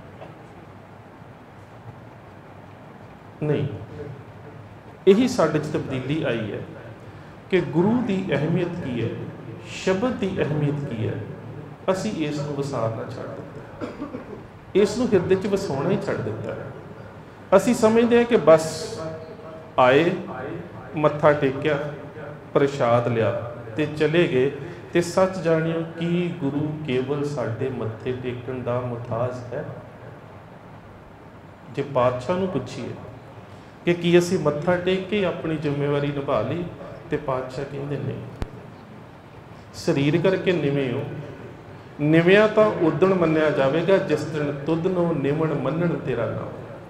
ਨਹੀਂ। ਇਹੀ ਸਾਡੇ 'ਚ ਤਬਦੀਲੀ ਆਈ ਹੈ ਕਿ ਗੁਰੂ ਦੀ ਅਹਿਮੀਅਤ ਕੀ ਹੈ, ਸ਼ਬਦ ਦੀ ਅਹਿਮੀਅਤ ਕੀ ਹੈ, ਅਸੀਂ ਇਸ ਨੂੰ ਵਸਾਰਨਾ ਛੱਡ ਦਿੱਤਾ, ਇਸ ਨੂੰ ਹਿਰਦੇ 'ਚ ਵਸਾਉਣਾ ਹੀ ਛੱਡ ਦਿੱਤਾ ਹੈ। ਅਸੀਂ ਸਮਝਦੇ ਹਾਂ ਕਿ ਬਸ ਆਏ, ਮੱਥਾ ਟੇਕਿਆ, ਪ੍ਰਸ਼ਾਦ ਲਿਆ ਤੇ ਚਲੇ ਗਏ, ਤੇ ਸੱਚ ਜਾਣਿਓ ਕਿ ਗੁਰੂ ਕੇਵਲ ਸਾਡੇ ਮੱਥੇ ਟੇਕਣ ਦਾ ਮੁਹਤਾਜ ਹੈ। ਜੇ ਪਾਤਸ਼ਾਹ ਨੂੰ ਪੁੱਛੀਏ ਕਿ ਕੀ ਅਸੀਂ ਮੱਥਾ ਟੇਕ ਕੇ ਆਪਣੀ ਜ਼ਿੰਮੇਵਾਰੀ ਨਿਭਾ ਲਈ, ਤੇ ਪਾਤਸ਼ਾਹ ਕਹਿੰਦੇ ਨਹੀਂ। ਸਰੀਰ ਕਰਕੇ ਨਿਵੇਂ ਹੋ, ਨਿਵਿਆਂ ਤਾਂ ਉਦਣ ਮੰਨਿਆ ਜਾਵੇਗਾ ਜਿਸ ਦਿਨ ਤੁਧ ਨੂੰ ਨਿਵਣ ਮੰਨਣ ਤੇਰਾ ਨਾਮ।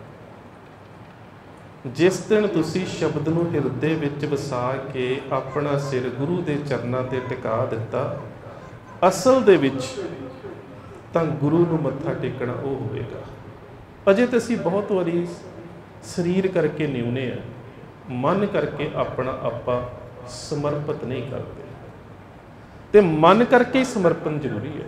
ਜਿਸ ਦਿਨ ਤੁਸੀਂ ਸ਼ਬਦ ਨੂੰ ਹਿਰਦੇ ਵਿੱਚ ਵਸਾ ਕੇ ਆਪਣਾ ਸਿਰ ਗੁਰੂ ਦੇ ਚਰਨਾਂ ਤੇ ਟਿਕਾ ਦਿੱਤਾ, ਅਸਲ ਦੇ ਵਿੱਚ ਤਾਂ ਗੁਰੂ ਨੂੰ ਮੱਥਾ ਟੇਕਣਾ ਉਹ ਹੋਵੇਗਾ। ਅਜੇ ਤਾਂ ਅਸੀਂ ਬਹੁਤ ਵਾਰੀ ਸਰੀਰ ਕਰਕੇ ਨਿਉਨੇ ਆ, ਮਨ ਕਰਕੇ ਆਪਣਾ ਆਪਾ ਸਮਰਪਿਤ ਨਹੀਂ ਕਰਦੇ। ਤੇ ਮਨ ਕਰਕੇ ਹੀ ਸਮਰਪਣ ਜ਼ਰੂਰੀ ਹੈ।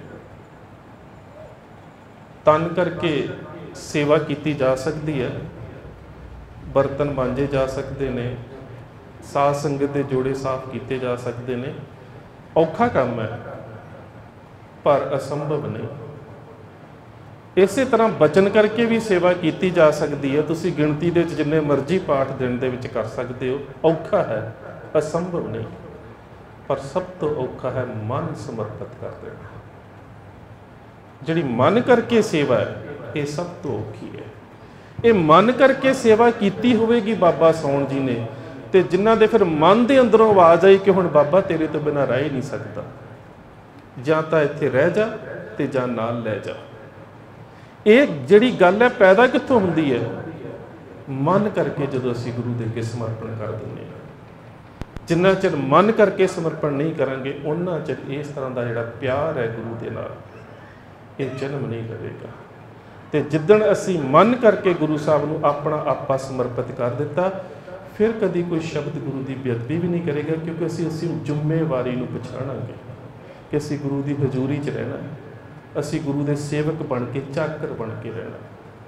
ਤਨ ਕਰਕੇ ਸੇਵਾ ਕੀਤੀ ਜਾ ਸਕਦੀ ਹੈ, ਬਰਤਨ ਮਾਂਜੇ ਜਾ ਸਕਦੇ ਨੇ, ਸਾਧ ਸੰਗਤ ਦੇ ਜੋੜੇ ਸਾਫ਼ ਕੀਤੇ ਜਾ ਸਕਦੇ ਨੇ। ਔਖਾ ਕੰਮ ਹੈ ਪਰ ਅਸੰਭਵ ਨਹੀਂ। ਇਸੇ ਤਰ੍ਹਾਂ ਬਚਨ ਕਰਕੇ ਵੀ ਸੇਵਾ ਕੀਤੀ ਜਾ ਸਕਦੀ ਹੈ। ਤੁਸੀਂ ਗਿਣਤੀ ਦੇ ਵਿੱਚ ਜਿੰਨੇ ਮਰਜ਼ੀ ਪਾਠ ਦਿਨ ਦੇ ਵਿੱਚ ਕਰ ਸਕਦੇ ਹੋ। ਔਖਾ ਹੈ, ਅਸੰਭਵ ਨਹੀਂ। ਪਰ ਸਭ ਤੋਂ ਔਖਾ ਹੈ ਮਨ ਸਮਰਪਿਤ ਕਰ ਦੇਣਾ। ਜਿਹੜੀ ਮਨ ਕਰਕੇ ਸੇਵਾ ਹੈ ਇਹ ਸਭ ਤੋਂ ਔਖੀ ਹੈ। ਇਹ ਮਨ ਕਰਕੇ ਸੇਵਾ ਕੀਤੀ ਹੋਵੇਗੀ ਬਾਬਾ ਸੌਣ ਜੀ ਨੇ, ਤੇ ਜਿਨ੍ਹਾਂ ਦੇ ਫਿਰ ਮਨ ਦੇ ਅੰਦਰੋਂ ਆਵਾਜ਼ ਆਈ ਕਿ ਹੁਣ ਬਾਬਾ ਤੇਰੇ ਤੋਂ ਬਿਨਾਂ ਰਹਿ ਹੀ ਨਹੀਂ ਸਕਦਾ, ਜਾਂ ਤਾਂ ਇੱਥੇ ਰਹਿ ਜਾ ਤੇ ਜਾਂ ਨਾਲ ਲੈ ਜਾ। ਇਹ ਜਿਹੜੀ ਗੱਲ ਹੈ ਪੈਦਾ ਕਿੱਥੋਂ ਹੁੰਦੀ ਹੈ? ਮਨ ਕਰਕੇ ਜਦੋਂ ਅਸੀਂ ਗੁਰੂ ਦੇ ਅੱਗੇ ਸਮਰਪਣ ਕਰ ਦਿੰਦੇ ਹਾਂ। ਜਿੰਨਾ ਚਿਰ ਮਨ ਕਰਕੇ ਸਮਰਪਣ ਨਹੀਂ ਕਰਾਂਗੇ ਉਹਨਾਂ ਚਿਰ ਇਸ ਤਰ੍ਹਾਂ ਦਾ ਜਿਹੜਾ ਪਿਆਰ ਹੈ ਗੁਰੂ ਦੇ ਨਾਲ ਇਹ ਜਨਮ ਨਹੀਂ ਲਵੇਗਾ। ਤੇ ਜਿੱਦਣ ਅਸੀਂ ਮਨ ਕਰਕੇ ਗੁਰੂ ਸਾਹਿਬ ਨੂੰ ਆਪਣਾ ਆਪਾ ਸਮਰਪਿਤ ਕਰ ਦਿੱਤਾ, ਫਿਰ ਕਦੀ ਕੋਈ ਸ਼ਬਦ ਗੁਰੂ ਦੀ ਬੇਅਦਬੀ ਵੀ ਨਹੀਂ ਕਰੇਗਾ, ਕਿਉਂਕਿ ਅਸੀਂ ਜ਼ਿੰਮੇਵਾਰੀ ਨੂੰ ਪਛਾਣਾਂਗੇ ਕਿ ਅਸੀਂ ਗੁਰੂ ਦੀ ਹਜ਼ੂਰੀ 'ਚ ਰਹਿਣਾ, ਅਸੀਂ ਗੁਰੂ ਦੇ ਸੇਵਕ ਬਣ ਕੇ, ਚਾਕਰ ਬਣ ਕੇ ਰਹਿਣਾ।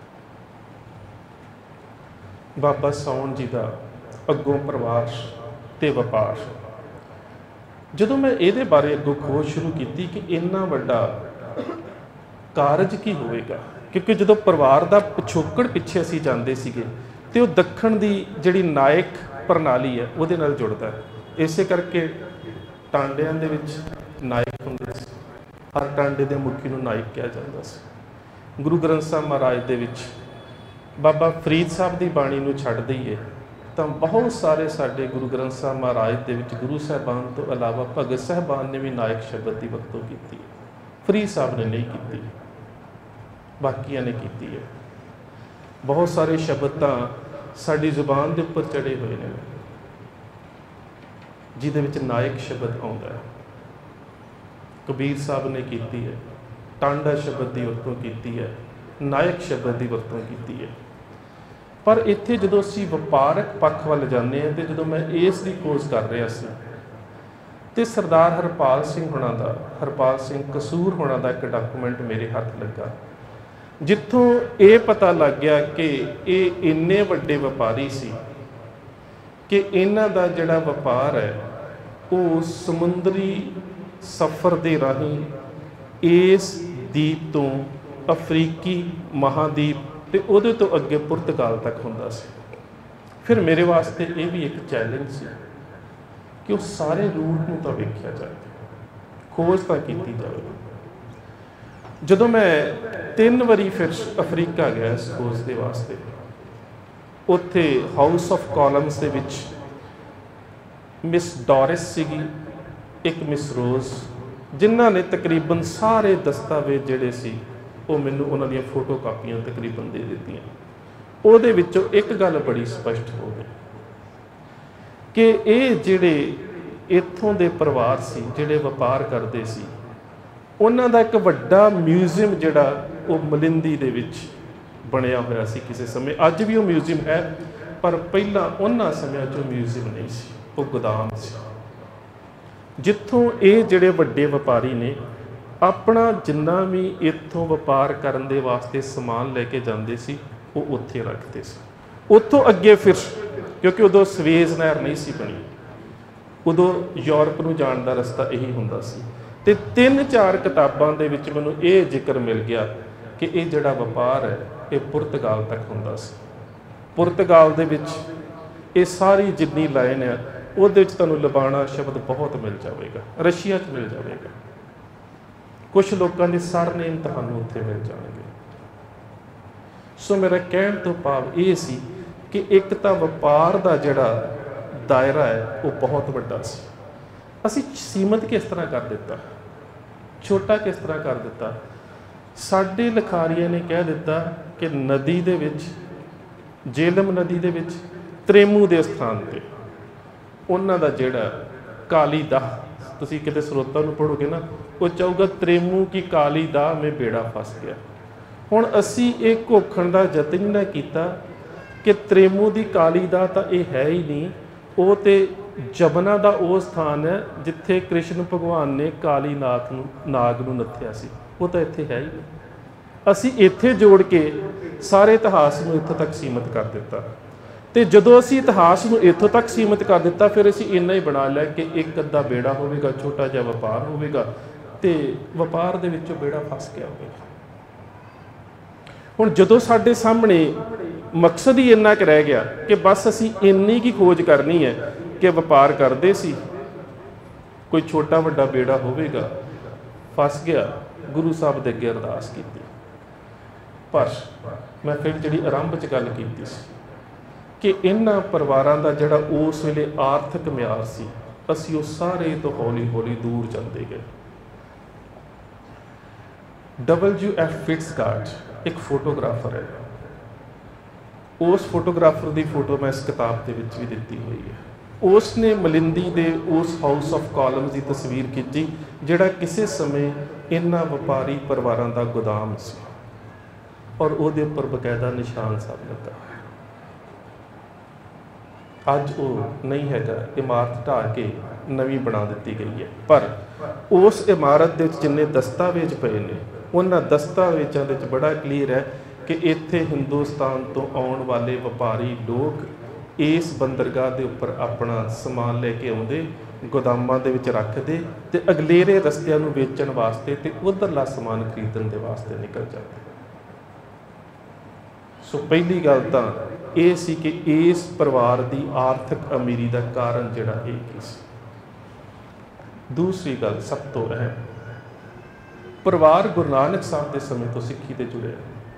ਬਾਬਾ ਸੌਣ ਜੀ ਦਾ ਅੱਗੋਂ ਪਰਿਵਾਰ ਤੇ ਵਪਾਰ, ਜਦੋਂ ਮੈਂ ਇਹਦੇ ਬਾਰੇ ਅੱਗੋਂ ਖੋਜ ਸ਼ੁਰੂ ਕੀਤੀ ਕਿ ਇੰਨਾ ਵੱਡਾ ਕਾਰਜ ਕੀ ਹੋਵੇਗਾ, ਕਿਉਂਕਿ ਜਦੋਂ ਪਰਿਵਾਰ ਦਾ ਪਿਛੋਕੜ ਪਿੱਛੇ ਅਸੀਂ ਜਾਂਦੇ ਸੀਗੇ ਤੇ ਉਹ ਦੱਖਣ ਦੀ ਜਿਹੜੀ ਨਾਇਕ ਪ੍ਰਣਾਲੀ ਹੈ ਉਹਦੇ ਨਾਲ ਜੁੜਦਾ ਹੈ। ਇਸੇ ਕਰਕੇ ਟਾਂਡਿਆਂ ਦੇ ਵਿੱਚ ਨਾਇਕ ਹੁੰਦੇ ਸੀ, ਹਰ ਟਾਂਡੇ ਦੇ ਮੁਖੀ ਨੂੰ ਨਾਇਕ ਕਿਹਾ ਜਾਂਦਾ ਸੀ। ਗੁਰੂ ਗ੍ਰੰਥ ਸਾਹਿਬ ਮਹਾਰਾਜ ਦੇ ਵਿੱਚ ਬਾਬਾ ਫਰੀਦ ਸਾਹਿਬ ਦੀ ਬਾਣੀ ਨੂੰ ਛੱਡ ਦਈਏ ਤਾਂ ਬਹੁਤ ਸਾਰੇ ਸਾਡੇ ਗੁਰੂ ਗ੍ਰੰਥ ਸਾਹਿਬ ਮਹਾਰਾਜ ਦੇ ਵਿੱਚ ਗੁਰੂ ਸਾਹਿਬਾਨ ਤੋਂ ਇਲਾਵਾ ਭਗਤ ਸਾਹਿਬਾਨ ਨੇ ਵੀ ਨਾਇਕ ਸ਼ਬਦ ਦੀ ਵਰਤੋਂ ਕੀਤੀ ਹੈ। ਫਰੀਦ ਸਾਹਿਬ ਨੇ ਨਹੀਂ ਕੀਤੀ, ਬਾਕੀਆਂ ਨੇ ਕੀਤੀ ਹੈ। ਬਹੁਤ ਸਾਰੇ ਸ਼ਬਦ ਤਾਂ ਸਾਡੀ ਜ਼ੁਬਾਨ ਦੇ ਉੱਪਰ ਚੜੇ ਹੋਏ ਨੇ ਜਿਹਦੇ ਵਿੱਚ ਨਾਇਕ ਸ਼ਬਦ ਆਉਂਦਾ ਹੈ। ਕਬੀਰ ਸਾਹਿਬ ਨੇ ਕੀਤੀ ਹੈ, ਟਾਂਡਾ ਸ਼ਬਦ ਦੀ ਵਰਤੋਂ ਕੀਤੀ ਹੈ, ਨਾਇਕ ਸ਼ਬਦ ਦੀ ਵਰਤੋਂ ਕੀਤੀ ਹੈ। ਪਰ ਇੱਥੇ ਜਦੋਂ ਅਸੀਂ ਵਪਾਰਕ ਪੱਖ ਵੱਲ ਜਾਂਦੇ ਹਾਂ, ਤੇ ਜਦੋਂ ਮੈਂ ਇਸ ਦੀ ਖੋਜ ਕਰ ਰਿਹਾ ਸੀ ਤੇ ਸਰਦਾਰ ਹਰਪਾਲ ਸਿੰਘ ਕਸੂਰ ਹੋਣਾ ਦਾ ਇੱਕ ਡਾਕੂਮੈਂਟ ਮੇਰੇ ਹੱਥ ਲੱਗਾ, ਜਿੱਥੋਂ ਇਹ ਪਤਾ ਲੱਗ ਗਿਆ ਕਿ ਇਹ ਇੰਨੇ ਵੱਡੇ ਵਪਾਰੀ ਸੀ ਕਿ ਇਹਨਾਂ ਦਾ ਜਿਹੜਾ ਵਪਾਰ ਹੈ ਉਹ ਸਮੁੰਦਰੀ ਸਫ਼ਰ ਦੇ ਰਾਹੀਂ ਇਸ ਦੀਪ ਤੋਂ ਅਫਰੀਕੀ ਮਹਾਦੀਪ ਤੇ ਉਹਦੇ ਤੋਂ ਅੱਗੇ ਪੁਰਤਗਾਲ ਤੱਕ ਹੁੰਦਾ ਸੀ। ਫਿਰ ਮੇਰੇ ਵਾਸਤੇ ਇਹ ਵੀ ਇੱਕ ਚੈਲੰਜ ਸੀ ਕਿ ਉਹ ਸਾਰੇ ਰੂਟ ਨੂੰ ਤਾਂ ਵੇਖਿਆ ਜਾਏ, ਖੋਜ ਤਾਂ ਕੀਤੀ ਜਾਵੇ। ਜਦੋਂ ਮੈਂ 3 ਵਾਰੀ ਫਿਰ ਅਫਰੀਕਾ ਗਿਆ ਇਸ ਖੋਜ ਦੇ ਵਾਸਤੇ, ਉੱਥੇ ਹਾਊਸ ਆਫ ਕਾਲਮਸ ਦੇ ਵਿੱਚ ਮਿਸ ਡੋਰਿਸ ਸੀਗੀ, ਇੱਕ ਮਿਸ ਰੋਜ਼, ਜਿਨ੍ਹਾਂ ਨੇ ਤਕਰੀਬਨ ਸਾਰੇ ਦਸਤਾਵੇਜ਼ ਜਿਹੜੇ ਸੀ ਉਹ ਮੈਨੂੰ ਉਹਨਾਂ ਦੀਆਂ ਫੋਟੋ ਕਾਪੀਆਂ ਤਕਰੀਬਨ ਦੇ ਦਿੱਤੀਆਂ। ਉਹਦੇ ਵਿੱਚੋਂ ਇੱਕ ਗੱਲ ਬੜੀ ਸਪਸ਼ਟ ਹੋ ਗਈ ਕਿ ਇਹ ਜਿਹੜੇ ਇੱਥੋਂ ਦੇ ਪਰਿਵਾਰ ਸੀ ਜਿਹੜੇ ਵਪਾਰ ਕਰਦੇ ਸੀ, ਉਹਨਾਂ ਦਾ ਇੱਕ ਵੱਡਾ ਮਿਊਜ਼ੀਅਮ ਜਿਹੜਾ ਉਹ ਮਲਿੰਦੀ ਦੇ ਵਿੱਚ ਬਣਿਆ ਹੋਇਆ ਸੀ ਕਿਸੇ ਸਮੇਂ। ਅੱਜ ਵੀ ਉਹ ਮਿਊਜ਼ੀਅਮ ਹੈ, ਪਰ ਪਹਿਲਾਂ ਉਹਨਾਂ ਸਮਿਆਂ 'ਚ ਮਿਊਜ਼ੀਅਮ ਨਹੀਂ ਸੀ, ਉਹ ਗੋਦਾਮ ਸੀ, ਜਿੱਥੋਂ ਇਹ ਜਿਹੜੇ ਵੱਡੇ ਵਪਾਰੀ ਨੇ ਆਪਣਾ ਜਿੰਨਾ ਵੀ ਇੱਥੋਂ ਵਪਾਰ ਕਰਨ ਦੇ ਵਾਸਤੇ ਸਮਾਨ ਲੈ ਕੇ ਜਾਂਦੇ ਸੀ ਉਹ ਉੱਥੇ ਰੱਖਦੇ ਸੀ। ਉੱਥੋਂ ਅੱਗੇ ਫਿਰ, ਕਿਉਂਕਿ ਉਦੋਂ ਸਵੇਜ਼ ਨਹਿਰ ਨਹੀਂ ਸੀ ਬਣੀ, ਉਦੋਂ ਯੂਰਪ ਨੂੰ ਜਾਣ ਦਾ ਰਸਤਾ ਇਹੀ ਹੁੰਦਾ ਸੀ। ਤੇ 3-4 ਕਿਤਾਬਾਂ ਦੇ ਵਿੱਚ ਮੈਨੂੰ ਇਹ ਜ਼ਿਕਰ ਮਿਲ ਗਿਆ ਕਿ ਇਹ ਜਿਹੜਾ ਵਪਾਰ ਹੈ ਇਹ ਪੁਰਤਗਾਲ ਤੱਕ ਹੁੰਦਾ ਸੀ। ਪੁਰਤਗਾਲ ਦੇ ਵਿੱਚ ਇਹ ਸਾਰੀ ਜਿੰਨੀ ਲਾਈਨ ਹੈ ਉਹਦੇ ਵਿੱਚ ਤੁਹਾਨੂੰ ਲਬਾਣਾ ਸ਼ਬਦ ਬਹੁਤ ਮਿਲ ਜਾਵੇਗਾ, ਰਸ਼ੀਆ 'ਚ ਮਿਲ ਜਾਵੇਗਾ, ਕੁਛ ਲੋਕਾਂ ਦੇ ਸਰਨੇਮ ਤੁਹਾਨੂੰ ਉੱਥੇ ਮਿਲ ਜਾਣਗੇ। ਸੋ ਮੇਰਾ ਕਹਿਣ ਤੋਂ ਭਾਵ ਇਹ ਸੀ ਕਿ ਇੱਕ ਤਾਂ ਵਪਾਰ ਦਾ ਜਿਹੜਾ ਦਾਇਰਾ ਹੈ ਉਹ ਬਹੁਤ ਵੱਡਾ ਸੀ। ਅਸੀਂ ਸੀਮਤ ਕਿਸ ਤਰ੍ਹਾਂ ਕਰ ਦਿੱਤਾ, ਛੋਟਾ ਕਿਸ ਤਰ੍ਹਾਂ ਕਰ ਦਿੱਤਾ। ਸਾਡੇ ਲਿਖਾਰੀਆਂ ਨੇ ਕਹਿ ਦਿੱਤਾ ਕਿ ਨਦੀ ਦੇ ਵਿੱਚ, ਜੇਲਮ ਨਦੀ ਦੇ ਵਿੱਚ ਤ੍ਰੇਮੂ ਦੇ ਸਥਾਨ 'ਤੇ ਉਹਨਾਂ ਦਾ ਜਿਹੜਾ ਕਾਲੀ ਦਾਹ, ਤੁਸੀਂ ਕਿਤੇ ਸਰੋਤਾਂ ਨੂੰ ਪੜ੍ਹੋਗੇ ਨਾ, ਉਹ ਚਾਹੂਗਾ ਤ੍ਰੇਮੂ ਕੀ ਕਾਲੀ ਦਾਹ ਮੇ ਬੇੜਾ ਫਸ ਗਿਆ। ਹੁਣ ਅਸੀਂ ਇਹ ਘੋਖਣ ਦਾ ਯਤਨ ਨਾ ਕੀਤਾ ਕਿ ਤ੍ਰੇਮੂ ਦੀ ਕਾਲੀ ਦਾਹ ਤਾਂ ਇਹ ਹੈ ਹੀ ਨਹੀਂ, ਉਹ ਤੇ ਜਮਨਾ ਦਾ ਉਹ ਸਥਾਨ ਹੈ ਜਿੱਥੇ ਕ੍ਰਿਸ਼ਨ ਭਗਵਾਨ ਨੇ ਕਾਲੀ ਨਾਗ ਨੂੰ ਨੱਥਿਆ ਸੀ, ਉਹ ਤਾਂ ਇੱਥੇ ਹੈ ਹੀ ਨਹੀਂ। ਅਸੀਂ ਇੱਥੇ ਜੋੜ ਕੇ ਸਾਰੇ ਇਤਿਹਾਸ ਨੂੰ ਇੱਥੋਂ ਤੱਕ ਸੀਮਿਤ ਕਰ ਦਿੱਤਾ। ਤੇ ਜਦੋਂ ਅਸੀਂ ਇਤਿਹਾਸ ਨੂੰ ਇੱਥੋਂ ਤੱਕ ਸੀਮਿਤ ਕਰ ਦਿੱਤਾ, ਫਿਰ ਅਸੀਂ ਇੰਨਾ ਹੀ ਬਣਾ ਲਿਆ ਕਿ ਇੱਕ ਅੱਧਾ ਬੇੜਾ ਹੋਵੇਗਾ, ਛੋਟਾ ਜਿਹਾ ਵਪਾਰ ਹੋਵੇਗਾ, ਤੇ ਵਪਾਰ ਦੇ ਵਿੱਚੋਂ ਬੇੜਾ ਫਸ ਗਿਆ ਹੋਵੇਗਾ। ਹੁਣ ਜਦੋਂ ਸਾਡੇ ਸਾਹਮਣੇ ਮਕਸਦ ਹੀ ਇੰਨਾ ਕੁ ਰਹਿ ਗਿਆ ਕਿ ਬਸ ਅਸੀਂ ਇੰਨੀ ਕੀ ਖੋਜ ਕਰਨੀ ਹੈ ਕਿ ਵਪਾਰ ਕਰਦੇ ਸੀ, ਕੋਈ ਛੋਟਾ ਵੱਡਾ ਬੇੜਾ ਹੋਵੇਗਾ, ਫਸ ਗਿਆ, ਗੁਰੂ ਸਾਹਿਬ ਦੇ ਅੱਗੇ ਅਰਦਾਸ ਕੀਤੀ। ਪਰ ਮੈਂ ਫਿਰ ਜਿਹੜੀ ਆਰੰਭ 'ਚ ਗੱਲ ਕੀਤੀ ਸੀ ਕਿ ਇਹਨਾਂ ਪਰਿਵਾਰਾਂ ਦਾ ਜਿਹੜਾ ਉਸ ਵੇਲੇ ਆਰਥਿਕ ਮਿਆਰ ਸੀ, ਅਸੀਂ ਉਹ ਸਾਰੇ ਤੋਂ ਹੌਲੀ ਹੌਲੀ ਦੂਰ ਚੱਲਦੇ ਗਏ। WF ਫਿਟਜ਼ਗਾਰਡ ਇੱਕ ਫੋਟੋਗ੍ਰਾਫਰ ਹੈ। ਉਸ ਫੋਟੋਗ੍ਰਾਫਰ ਦੀ ਫੋਟੋ ਮੈਂ ਇਸ ਕਿਤਾਬ ਦੇ ਵਿੱਚ ਵੀ ਦਿੱਤੀ ਹੋਈ ਹੈ। ਉਸ ਨੇ ਮਲਿੰਦੀ ਦੇ ਉਸ ਹਾਊਸ ਆਫ ਕਾਲਮਸ ਦੀ ਤਸਵੀਰ ਖਿੱਚੀ ਜਿਹੜਾ ਕਿਸੇ ਸਮੇਂ ਇਹਨਾਂ ਵਪਾਰੀ ਪਰਿਵਾਰਾਂ ਦਾ ਗੋਦਾਮ ਸੀ, ਔਰ ਉਹਦੇ ਉੱਪਰ ਬਕਾਇਦਾ ਨਿਸ਼ਾਨ ਸਾਹਿਬ ਲੱਗਾ। ਅੱਜ ਉਹ ਨਹੀਂ ਹੈਗਾ, ਇਮਾਰਤ ਢਾਹ ਕੇ ਨਵੀਂ ਬਣਾ ਦਿੱਤੀ ਗਈ ਹੈ। ਪਰ ਉਸ ਇਮਾਰਤ ਦੇ ਵਿੱਚ ਜਿੰਨੇ ਦਸਤਾਵੇਜ਼ ਪਏ ਨੇ, ਉਹਨਾਂ ਦਸਤਾਵੇਜ਼ਾਂ ਦੇ ਵਿੱਚ ਬੜਾ ਕਲੀਅਰ ਹੈ ਕਿ ਇੱਥੇ ਹਿੰਦੁਸਤਾਨ ਤੋਂ ਆਉਣ ਵਾਲੇ ਵਪਾਰੀ ਲੋਕ ਇਸ ਬੰਦਰਗਾਹ ਦੇ ਉੱਪਰ ਆਪਣਾ ਸਮਾਨ ਲੈ ਕੇ ਆਉਂਦੇ, ਗੋਦਾਮਾਂ ਦੇ ਵਿੱਚ ਰੱਖਦੇ ਤੇ ਅਗਲੇਰੇ ਰਸਤਿਆਂ ਨੂੰ ਵੇਚਣ ਵਾਸਤੇ ਤੇ ਉੱਧਰਲਾ ਸਮਾਨ ਖਰੀਦਣ ਦੇ ਵਾਸਤੇ ਨਿਕਲ ਜਾਂਦੇ। ਸੋ ਪਹਿਲੀ ਗੱਲ ਤਾਂ ਇਹ ਸੀ ਕਿ ਇਸ ਪਰਿਵਾਰ ਦੀ ਆਰਥਿਕ ਅਮੀਰੀ ਦਾ ਕਾਰਨ ਜਿਹੜਾ ਇਹ ਕੀ ਸੀ। ਦੂਸਰੀ ਗੱਲ ਸਭ ਤੋਂ ਅਹਿਮ, ਪਰਿਵਾਰ ਗੁਰੂ ਨਾਨਕ ਸਾਹਿਬ ਦੇ ਸਮੇਂ ਤੋਂ ਸਿੱਖੀ ਤੇ ਜੁੜਿਆ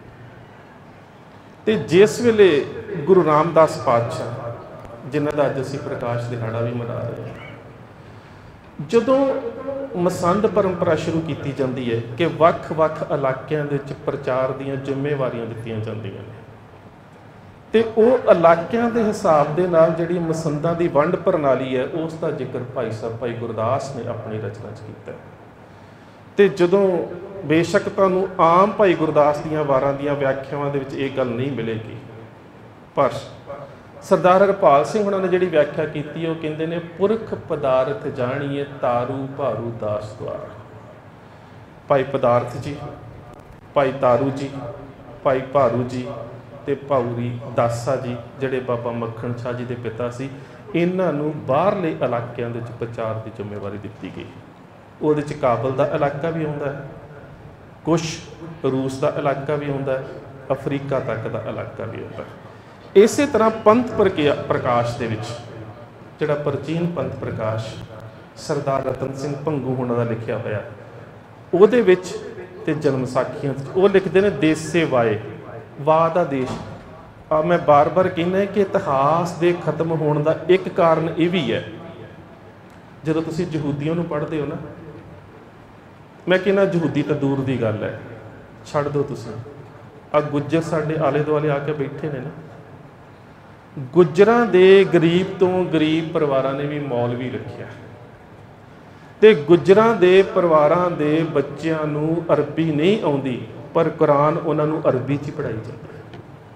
ਤੇ ਜਿਸ ਵੇਲੇ ਗੁਰੂ ਰਾਮਦਾਸ ਪਾਤਸ਼ਾਹ, ਜਿਨ੍ਹਾਂ ਦਾ ਅੱਜ ਅਸੀਂ ਪ੍ਰਕਾਸ਼ ਦਿਹਾੜਾ ਵੀ ਮਨਾ ਰਹੇ ਹਾਂ, ਜਦੋਂ ਮਸੰਦ ਪਰੰਪਰਾ ਸ਼ੁਰੂ ਕੀਤੀ ਜਾਂਦੀ ਹੈ ਕਿ ਵੱਖ-ਵੱਖ ਇਲਾਕਿਆਂ ਦੇ ਵਿੱਚ ਪ੍ਰਚਾਰ ਦੀਆਂ ਜ਼ਿੰਮੇਵਾਰੀਆਂ ਦਿੱਤੀਆਂ ਜਾਂਦੀਆਂ ਨੇ, ਤੇ ਉਹ ਇਲਾਕਿਆਂ ਦੇ ਹਿਸਾਬ ਦੇ ਨਾਲ ਜਿਹੜੀ ਮਸੰਦਾਂ ਦੀ ਵੰਡ ਪ੍ਰਣਾਲੀ ਹੈ, ਉਸ ਦਾ ਜ਼ਿਕਰ ਭਾਈ ਸਾਹਿਬ ਭਾਈ ਗੁਰਦਾਸ ਨੇ ਆਪਣੀ ਰਚਨਾ 'ਚ ਕੀਤਾ। ਤੇ ਜਦੋਂ ਬੇਸ਼ੱਕ ਤੁਹਾਨੂੰ ਆਮ ਭਾਈ ਗੁਰਦਾਸ ਦੀਆਂ ਵਾਰਾਂ ਦੀਆਂ ਵਿਆਖਿਆਵਾਂ ਦੇ ਵਿੱਚ ਇਹ ਗੱਲ ਨਹੀਂ ਮਿਲੇਗੀ, ਪਰ ਸਰਦਾਰ ਹਰਪਾਲ ਸਿੰਘ ਉਹਨਾਂ ਨੇ ਜਿਹੜੀ ਵਿਆਖਿਆ ਕੀਤੀ ਹੈ, ਉਹ ਕਹਿੰਦੇ ਨੇ ਪੁਰਖ ਪਦਾਰਥ ਜਾਣੀਏ ਤਾਰੂ ਭਾਰੂ ਦਾਸ ਦੁਆਰ। ਭਾਈ ਪਦਾਰਥ ਜੀ, ਭਾਈ ਤਾਰੂ ਜੀ, ਭਾਈ ਭਾਰੂ ਜੀ ਤੇ ਭਾਊਰੀ ਦਾਸਾ ਜੀ, ਜਿਹੜੇ ਬਾਬਾ ਮੱਖਣ ਸ਼ਾਹ ਜੀ ਦੇ ਪਿਤਾ ਸੀ, ਇਹਨਾਂ ਨੂੰ ਬਾਹਰਲੇ ਇਲਾਕਿਆਂ ਦੇ ਵਿੱਚ ਪ੍ਰਚਾਰ ਦੀ ਜ਼ਿੰਮੇਵਾਰੀ ਦਿੱਤੀ ਗਈ। ਉਹਦੇ 'ਚ ਕਾਬਲ ਦਾ ਇਲਾਕਾ ਵੀ ਆਉਂਦਾ ਹੈ, ਕੁਛ ਰੂਸ ਦਾ ਇਲਾਕਾ ਵੀ ਆਉਂਦਾ ਹੈ, ਅਫਰੀਕਾ ਤੱਕ ਦਾ ਇਲਾਕਾ ਵੀ ਆਉਂਦਾ ਹੈ। ਇਸੇ ਤਰ੍ਹਾਂ ਪੰਥ ਪ੍ਰਕਾਸ਼ ਦੇ ਵਿੱਚ ਜਿਹੜਾ ਪ੍ਰਾਚੀਨ ਪੰਥ ਪ੍ਰਕਾਸ਼ ਸਰਦਾਰ ਰਤਨ ਸਿੰਘ ਭੰਗੂ ਹੁਣਾਂ ਦਾ ਲਿਖਿਆ ਹੋਇਆ, ਉਹਦੇ ਵਿੱਚ ਤੇ ਜਨਮ ਸਾਖੀਆਂ ਉਹ ਲਿਖਦੇ ਨੇ ਦੇਸੇ ਵਾਏ, ਵਾਹ ਦਾ ਦੇਸ਼। ਮੈਂ ਬਾਰ-ਬਾਰ ਕਹਿੰਦਾ ਕਿ ਇਤਿਹਾਸ ਦੇ ਖਤਮ ਹੋਣ ਦਾ ਇੱਕ ਕਾਰਨ ਇਹ ਵੀ ਹੈ, ਜਦੋਂ ਤੁਸੀਂ ਯਹੂਦੀਆਂ ਨੂੰ ਪੜ੍ਹਦੇ ਹੋ ਨਾ, ਮੈਂ ਕਹਿੰਦਾ ਯਹੂਦੀ ਤਾਂ ਦੂਰ ਦੀ ਗੱਲ ਹੈ, ਛੱਡ ਦਿਓ ਤੁਸੀਂ। ਆ ਗੁੱਜਰ ਸਾਡੇ ਆਲੇ ਦੁਆਲੇ ਆ ਕੇ ਬੈਠੇ ਨੇ ਨਾ, ਗੁੱਜਰਾਂ ਦੇ ਗਰੀਬ ਤੋਂ ਗਰੀਬ ਪਰਿਵਾਰਾਂ ਨੇ ਵੀ ਮੌਲਵੀ ਰੱਖਿਆ, ਤੇ ਗੁੱਜਰਾਂ ਦੇ ਪਰਿਵਾਰਾਂ ਦੇ ਬੱਚਿਆਂ ਨੂੰ ਅਰਬੀ ਨਹੀਂ ਆਉਂਦੀ, ਪਰ ਕੁਰਾਨ ਉਹਨਾਂ ਨੂੰ ਅਰਬੀ 'ਚ ਪੜ੍ਹਾਈ ਜਾਂਦੀ ਹੈ।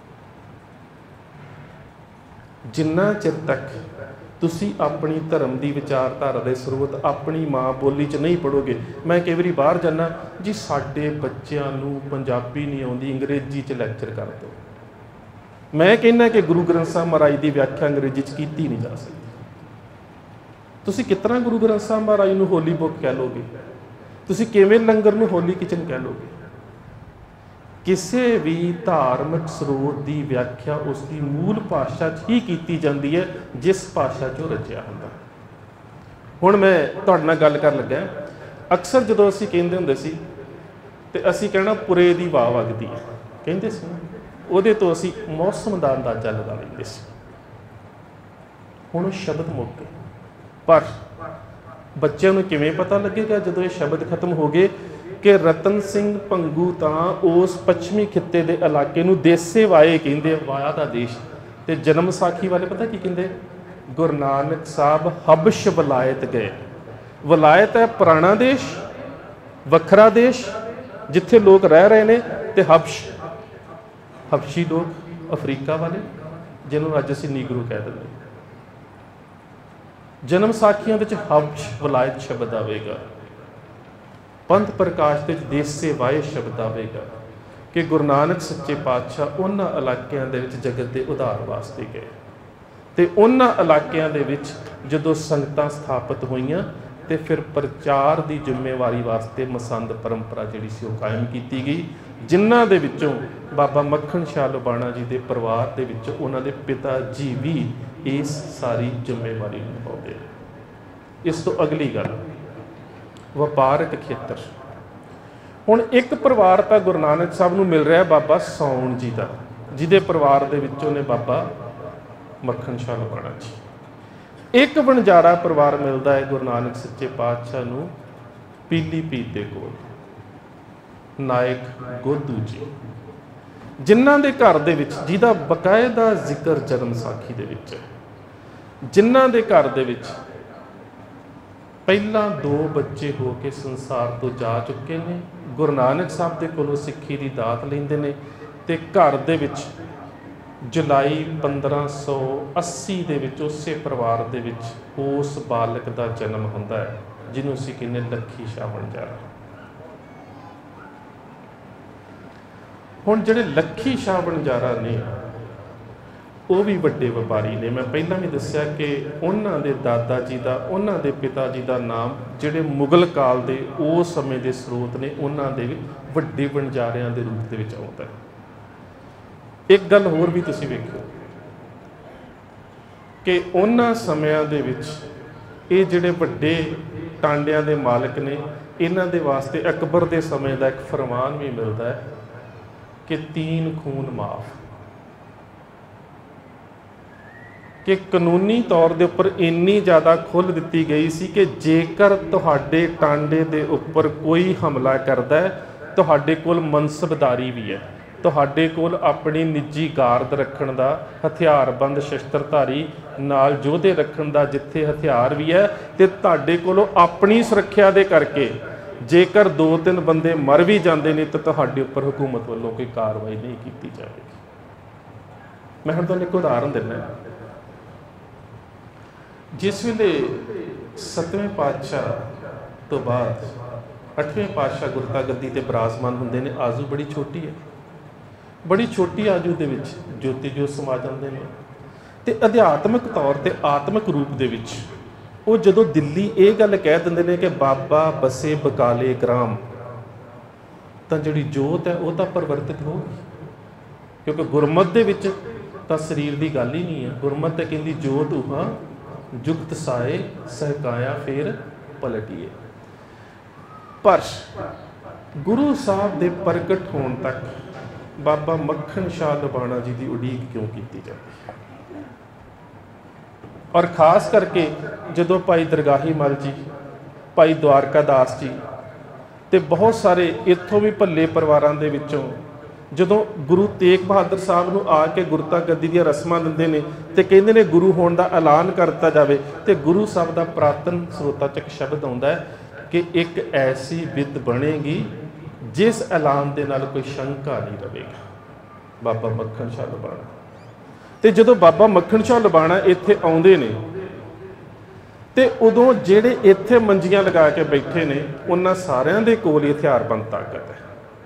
ਜਿੰਨਾ ਚਿਰ ਤੱਕ ਤੁਸੀਂ ਆਪਣੀ ਧਰਮ ਦੀ ਵਿਚਾਰਧਾਰਾ ਦੇ ਸਰੋਤ ਆਪਣੀ ਮਾਂ ਬੋਲੀ 'ਚ ਨਹੀਂ ਪੜ੍ਹੋਗੇ, ਮੈਂ ਕਈ ਵਾਰੀ ਬਾਹਰ ਜਾਂਦਾ ਜੀ, ਸਾਡੇ ਬੱਚਿਆਂ ਨੂੰ ਪੰਜਾਬੀ ਨਹੀਂ ਆਉਂਦੀ, ਅੰਗਰੇਜ਼ੀ 'ਚ ਲੈਕਚਰ ਕਰ ਦਿਓ। ਮੈਂ ਕਹਿੰਦਾ ਕਿ ਗੁਰੂ ਗ੍ਰੰਥ ਸਾਹਿਬ ਮਹਾਰਾਜ ਦੀ ਵਿਆਖਿਆ ਅੰਗਰੇਜ਼ੀ 'ਚ ਕੀਤੀ ਨਹੀਂ ਜਾ ਸਕਦੀ। ਤੁਸੀਂ ਕਿਸ ਤਰ੍ਹਾਂ ਗੁਰੂ ਗ੍ਰੰਥ ਸਾਹਿਬ ਮਹਾਰਾਜ ਨੂੰ ਹੋਲੀ ਬੁੱਕ ਕਹਿ ਲਓਗੇ? ਤੁਸੀਂ ਕਿਵੇਂ ਲੰਗਰ ਨੂੰ ਹੋਲੀ ਕਿਚਨ ਕਹਿ ਲਓਗੇ? ਕਿਸੇ ਵੀ ਧਾਰਮਿਕ ਸਰੋਤ ਦੀ ਵਿਆਖਿਆ ਉਸ ਦੀ ਮੂਲ ਭਾਸ਼ਾ 'ਚ ਹੀ ਕੀਤੀ ਜਾਂਦੀ ਹੈ, ਜਿਸ ਭਾਸ਼ਾ 'ਚ ਉਹ ਰਚਿਆ ਹੁੰਦਾ। ਹੁਣ ਮੈਂ ਤੁਹਾਡੇ ਨਾਲ ਗੱਲ ਕਰਨ ਲੱਗਾ, ਅਕਸਰ ਜਦੋਂ ਅਸੀਂ ਕਹਿੰਦੇ ਹੁੰਦੇ ਸੀ ਤੇ ਅਸੀਂ ਕਹਿਣਾ ਪੁਰੇ ਦੀ ਵਾਹ ਵਗਦੀ ਹੈ, ਕਹਿੰਦੇ ਸੀ, ਉਹਦੇ ਤੋਂ ਅਸੀਂ ਮੌਸਮ ਦਾ ਅੰਦਾਜ਼ਾ ਲਗਾ ਲੈਂਦੇ ਸੀ। ਹੁਣ ਉਹ ਸ਼ਬਦ ਮੁੱਕ ਗਏ, ਪਰ ਬੱਚਿਆਂ ਨੂੰ ਕਿਵੇਂ ਪਤਾ ਲੱਗੇਗਾ ਜਦੋਂ ਇਹ ਸ਼ਬਦ ਖਤਮ ਹੋ ਗਏ ਕਿ ਰਤਨ ਸਿੰਘ ਭੰਗੂ ਤਾਂ ਉਸ ਪੱਛਮੀ ਖਿੱਤੇ ਦੇ ਇਲਾਕੇ ਨੂੰ ਦੇਸੇ ਵਾਏ ਕਹਿੰਦੇ, ਵਾਇਆ ਦਾ ਦੇਸ਼। ਤੇ ਜਨਮ ਸਾਖੀ ਵਾਲੇ ਪਤਾ ਕੀ ਕਹਿੰਦੇ? ਗੁਰੂ ਨਾਨਕ ਸਾਹਿਬ ਹਬਸ਼ ਵਲਾਇਤ ਗਏ। ਵਲਾਇਤ ਹੈ ਪੁਰਾਣਾ ਦੇਸ਼, ਵੱਖਰਾ ਦੇਸ਼ ਜਿੱਥੇ ਲੋਕ ਰਹਿ ਰਹੇ ਨੇ, ਤੇ ਹਬਸ਼ੀ ਲੋਕ ਅਫਰੀਕਾ ਵਾਲੇ, ਜਿਹਨੂੰ ਅੱਜ ਅਸੀਂ ਨੀਗਰੋ ਕਹਿ ਦਿੰਦੇ। ਜਨਮ ਸਾਖੀਆਂ ਵਿੱਚ ਹਬਸ਼ ਵਲਾਇਤ ਸ਼ਬਦ ਆਵੇਗਾ, ਪੰਥ ਪ੍ਰਕਾਸ਼ ਦੇ ਦੇਸ਼ ਸੇਵਾਏ ਸ਼ਬਦ ਆਵੇਗਾ ਕਿ ਗੁਰੂ ਨਾਨਕ ਸੱਚੇ ਪਾਤਸ਼ਾਹ ਉਹਨਾਂ ਇਲਾਕਿਆਂ ਦੇ ਵਿੱਚ ਜਗਤ ਦੇ ਉਧਾਰ ਵਾਸਤੇ ਗਏ ਤੇ ਉਹਨਾਂ ਇਲਾਕਿਆਂ ਦੇ ਵਿੱਚ ਜਦੋਂ ਸੰਗਤਾਂ ਸਥਾਪਿਤ ਹੋਈਆਂ ਤੇ ਫਿਰ ਪ੍ਰਚਾਰ ਦੀ ਜ਼ਿੰਮੇਵਾਰੀ ਵਾਸਤੇ ਮਸੰਦ ਪਰੰਪਰਾ ਜਿਹੜੀ ਸੀ ਉਹ ਕਾਇਮ ਕੀਤੀ ਗਈ, ਜਿਨ੍ਹਾਂ ਦੇ ਵਿੱਚੋਂ ਬਾਬਾ ਮੱਖਣ ਸ਼ਾਹ ਲੁਬਾਣਾ ਜੀ ਦੇ ਪਰਿਵਾਰ ਦੇ ਵਿੱਚ ਉਹਨਾਂ ਦੇ ਪਿਤਾ ਜੀ ਵੀ ਇਸ ਸਾਰੀ ਜ਼ਿੰਮੇਵਾਰੀ ਨਿਭਾਉਂਦੇ। ਇਸ ਤੋਂ ਅਗਲੀ ਗੱਲ ਵਪਾਰਕ ਖੇਤਰ। ਹੁਣ ਇੱਕ ਪਰਿਵਾਰ ਤਾਂ ਗੁਰੂ ਨਾਨਕ ਸਾਹਿਬ ਨੂੰ ਮਿਲ ਰਿਹਾ ਬਾਬਾ ਸੌਣ ਜੀ ਦਾ, ਜਿਹਦੇ ਪਰਿਵਾਰ ਦੇ ਵਿੱਚੋਂ ਨੇ ਬਾਬਾ ਮੱਖਣ ਸ਼ਾਹ ਲੁਬਾਣਾ ਜੀ। ਇੱਕ ਵਣਜਾਰਾ ਪਰਿਵਾਰ ਮਿਲਦਾ ਹੈ ਗੁਰੂ ਨਾਨਕ ਸੱਚੇ ਪਾਤਸ਼ਾਹ ਨੂੰ ਪੀਲੀਭੀਤ ਦੇ ਕੋਲ, ਨਾਇਕ ਗੋਦੂ ਜੀ, ਜਿਨ੍ਹਾਂ ਦੇ ਘਰ ਦੇ ਵਿੱਚ, ਜਿਹਦਾ ਬਕਾਇਦਾ ਜ਼ਿਕਰ ਜਨਮ ਸਾਖੀ ਦੇ ਵਿੱਚ ਹੈ, ਜਿਨ੍ਹਾਂ ਦੇ ਘਰ ਦੇ ਵਿੱਚ ਪਹਿਲਾਂ 2 ਬੱਚੇ ਹੋ ਕੇ ਸੰਸਾਰ ਤੋਂ ਜਾ ਚੁੱਕੇ ਨੇ, ਗੁਰੂ ਨਾਨਕ ਸਾਹਿਬ ਦੇ ਕੋਲੋਂ ਸਿੱਖੀ ਦੀ ਦਾਤ ਲੈਂਦੇ ਨੇ ਤੇ ਘਰ ਦੇ ਵਿੱਚ ਜੁਲਾਈ 1580 ਦੇ ਵਿੱਚ ਉਸੇ ਪਰਿਵਾਰ ਦੇ ਵਿੱਚ ਉਸ ਬਾਲਕ ਦਾ ਜਨਮ ਹੁੰਦਾ ਹੈ ਜਿਹਨੂੰ ਅਸੀਂ ਕਹਿੰਦੇ ਲੱਖੀ ਸ਼ਾਹ ਵਣਜਾਰਾ। ਹੁਣ ਜਿਹੜੇ ਲੱਖੀ ਸ਼ਾਹ ਵਣਜਾਰਾ ਨੇ ਉਹ ਵੀ ਵੱਡੇ ਵਪਾਰੀ ਨੇ। ਮੈਂ ਪਹਿਲਾਂ ਵੀ ਦੱਸਿਆ ਕਿ ਉਹਨਾਂ ਦੇ ਦਾਦਾ ਜੀ ਦਾ, ਉਹਨਾਂ ਦੇ ਪਿਤਾ ਜੀ ਦਾ ਨਾਮ ਜਿਹੜੇ ਮੁਗਲ ਕਾਲ ਦੇ ਉਸ ਸਮੇਂ ਦੇ ਸਰੋਤ ਨੇ ਉਹਨਾਂ ਦੇ ਵੀ ਵੱਡੇ ਵਣਜਾਰਿਆਂ ਦੇ ਰੂਪ ਦੇ ਵਿੱਚ ਆਉਂਦਾ ਹੈ। ਇੱਕ ਗੱਲ ਹੋਰ ਵੀ ਤੁਸੀਂ ਵੇਖੋ ਕਿ ਉਹਨਾਂ ਸਮਿਆਂ ਦੇ ਵਿੱਚ ਇਹ ਜਿਹੜੇ ਵੱਡੇ ਟਾਂਡਿਆਂ ਦੇ ਮਾਲਕ ਨੇ, ਇਹਨਾਂ ਦੇ ਵਾਸਤੇ ਅਕਬਰ ਦੇ ਸਮੇਂ ਦਾ ਇੱਕ ਫਰਮਾਨ ਵੀ ਮਿਲਦਾ ਹੈ ਕਿ 3 ਖੂਨ ਮਾਫ, ਕਿ ਕਾਨੂੰਨੀ ਤੌਰ ਦੇ ਉੱਪਰ ਇੰਨੀ ਜ਼ਿਆਦਾ ਖੁੱਲ੍ਹ ਦਿੱਤੀ ਗਈ ਸੀ ਕਿ ਜੇਕਰ ਤੁਹਾਡੇ ਟਾਂਡੇ ਦੇ ਉੱਪਰ ਕੋਈ ਹਮਲਾ ਕਰਦਾ ਹੈ, ਤੁਹਾਡੇ ਕੋਲ ਮਨਸਬਦਾਰੀ ਵੀ ਹੈ, ਤੁਹਾਡੇ ਕੋਲ ਆਪਣੀ ਨਿੱਜੀ ਗਾਰਦ ਰੱਖਣ ਦਾ, ਹਥਿਆਰਬੰਦ ਸ਼ਸਤਰਧਾਰੀ ਨਾਲ ਯੋਧੇ ਰੱਖਣ ਦਾ ਜਿੱਥੇ ਹਥਿਆਰ ਵੀ ਹੈ, ਤੇ ਤੁਹਾਡੇ ਕੋਲੋਂ ਆਪਣੀ ਸੁਰੱਖਿਆ ਦੇ ਕਰਕੇ ਜੇਕਰ 2-3 ਬੰਦੇ ਮਰ ਵੀ ਜਾਂਦੇ ਨੇ ਤਾਂ ਤੁਹਾਡੇ ਉੱਪਰ ਹਕੂਮਤ ਵੱਲੋਂ ਕੋਈ ਕਾਰਵਾਈ ਨਹੀਂ ਕੀਤੀ ਜਾਵੇਗੀ। ਮੈਂ ਹੁਣ ਤੁਹਾਨੂੰ ਇੱਕ ਉਦਾਹਰਨ ਦਿੰਦਾ। ਜਿਸ ਵੇਲੇ 7ਵੇਂ ਪਾਤਸ਼ਾਹ ਤੋਂ ਬਾਅਦ 8ਵੇਂ ਪਾਤਸ਼ਾਹ ਗੁਰਤਾ ਗੱਦੀ ਤੇ ਬਿਰਾਜਮਾਨ ਹੁੰਦੇ ਨੇ, ਆਜੂ ਬੜੀ ਛੋਟੀ ਹੈ, ਬੜੀ ਛੋਟੀ ਆਜੂ ਦੇ ਵਿੱਚ ਜੋਤੀ ਜੋਤ ਸਮਾ ਜਾਂਦੇ ਨੇ ਤੇ ਅਧਿਆਤਮਿਕ ਤੌਰ ਤੇ ਆਤਮਿਕ ਰੂਪ ਦੇ ਵਿੱਚ ਉਹ ਜਦੋਂ ਦਿੱਲੀ ਇਹ ਗੱਲ ਕਹਿ ਦਿੰਦੇ ਨੇ ਕਿ ਬਾਬਾ ਬਸੇ ਬਕਾਲੇ ਗ੍ਰਾਮ, ਤਾਂ ਜਿਹੜੀ ਜੋਤ ਹੈ ਉਹ ਤਾਂ ਪਰਿਵਰਤਿਤ ਹੋਊਗੀ, ਕਿਉਂਕਿ ਗੁਰਮਤਿ ਦੇ ਵਿੱਚ ਤਾਂ ਸਰੀਰ ਦੀ ਗੱਲ ਹੀ ਨਹੀਂ ਹੈ। ਗੁਰਮਤਿ ਤਾਂ ਕਹਿੰਦੀ ਜੋਤ ਉਹਾਂ ਜੁਗਤ ਸਾਏ ਸਹਿਕਾਇਆ ਫੇਰ ਪਲਟੀਏ। ਪਰ ਗੁਰੂ ਸਾਹਿਬ ਦੇ ਪ੍ਰਗਟ ਹੋਣ ਤੱਕ ਬਾਬਾ ਮੱਖਣ ਸ਼ਾਹ ਲੁਬਾਣਾ ਜੀ ਦੀ ਉਡੀਕ ਕਿਉਂ ਕੀਤੀ ਜਾਂਦੀ ਹੈ? ਔਰ ਖਾਸ ਕਰਕੇ ਜਦੋਂ ਭਾਈ ਦਰਗਾਹੀ ਮਲ ਜੀ, ਭਾਈ ਦਵਾਰਕਾ ਦਾਸ ਜੀ ਤੇ ਬਹੁਤ ਸਾਰੇ ਇੱਥੋਂ ਵੀ ਭੱਲੇ ਪਰਿਵਾਰਾਂ ਦੇ ਵਿੱਚੋਂ ਜਦੋਂ ਗੁਰੂ ਤੇਗ ਬਹਾਦਰ ਸਾਹਿਬ ਨੂੰ ਆ ਕੇ ਗੁਰਤਾ ਗੱਦੀ ਦੀਆਂ ਰਸਮਾਂ ਦਿੰਦੇ ਨੇ ਤੇ ਕਹਿੰਦੇ ਨੇ ਗੁਰੂ ਹੋਣ ਦਾ ਐਲਾਨ ਕਰ ਦਿੱਤਾ ਜਾਵੇ, ਤੇ ਗੁਰੂ ਸਾਹਿਬ ਦਾ ਪ੍ਰਾਤਨ ਸਰੋਤਾਂ 'ਚ ਇੱਕ ਸ਼ਬਦ ਆਉਂਦਾ ਹੈ ਕਿ ਇੱਕ ਐਸੀ ਵਿਦ ਬਣੇਗੀ ਜਿਸ ਐਲਾਨ ਦੇ ਨਾਲ ਕੋਈ ਸ਼ੰਕਾ ਨਹੀਂ ਰਹੇਗਾ। ਬਾਬਾ ਮੱਖਣ ਸ਼ਾਹ ਲੁਬਾਣਾ। ਤੇ ਜਦੋਂ ਬਾਬਾ ਮੱਖਣ ਸ਼ਾਹ ਲੁਬਾਣਾ ਇੱਥੇ ਆਉਂਦੇ ਨੇ ਤੇ ਉਦੋਂ ਜਿਹੜੇ ਇੱਥੇ ਮੰਜੀਆਂ ਲਗਾ ਕੇ ਬੈਠੇ ਨੇ ਉਹਨਾਂ ਸਾਰਿਆਂ ਦੇ ਕੋਲ ਹੀ ਹਥਿਆਰਬੰਦ ਤਾਕਤ ਹੈ।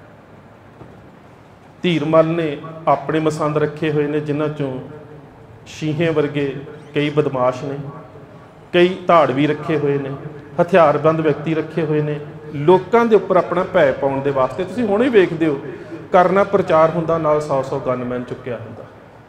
ਧੀਰਮਲ ਨੇ ਆਪਣੇ ਮਸੰਦ ਰੱਖੇ ਹੋਏ ਨੇ, ਜਿਨ੍ਹਾਂ ਚੋਂ ਸ਼ੀਹੇ ਵਰਗੇ ਕਈ ਬਦਮਾਸ਼ ਨੇ, ਕਈ ਧਾੜਵੀ ਰੱਖੇ ਹੋਏ ਨੇ, ਹਥਿਆਰਬੰਦ ਵਿਅਕਤੀ ਰੱਖੇ ਹੋਏ ਨੇ ਲੋਕਾਂ ਦੇ ਉੱਪਰ ਆਪਣਾ ਭੈ ਪਾਉਣ ਦੇ ਵਾਸਤੇ। ਤੁਸੀਂ ਹੁਣੇ ਹੀ ਵੇਖਦੇ ਹੋ ਕਰਨਾ ਪ੍ਰਚਾਰ ਹੁੰਦਾ, ਨਾਲ 100-100 ਗਨਮੈਨ ਚੁੱਕਿਆ ਹੁੰਦਾ।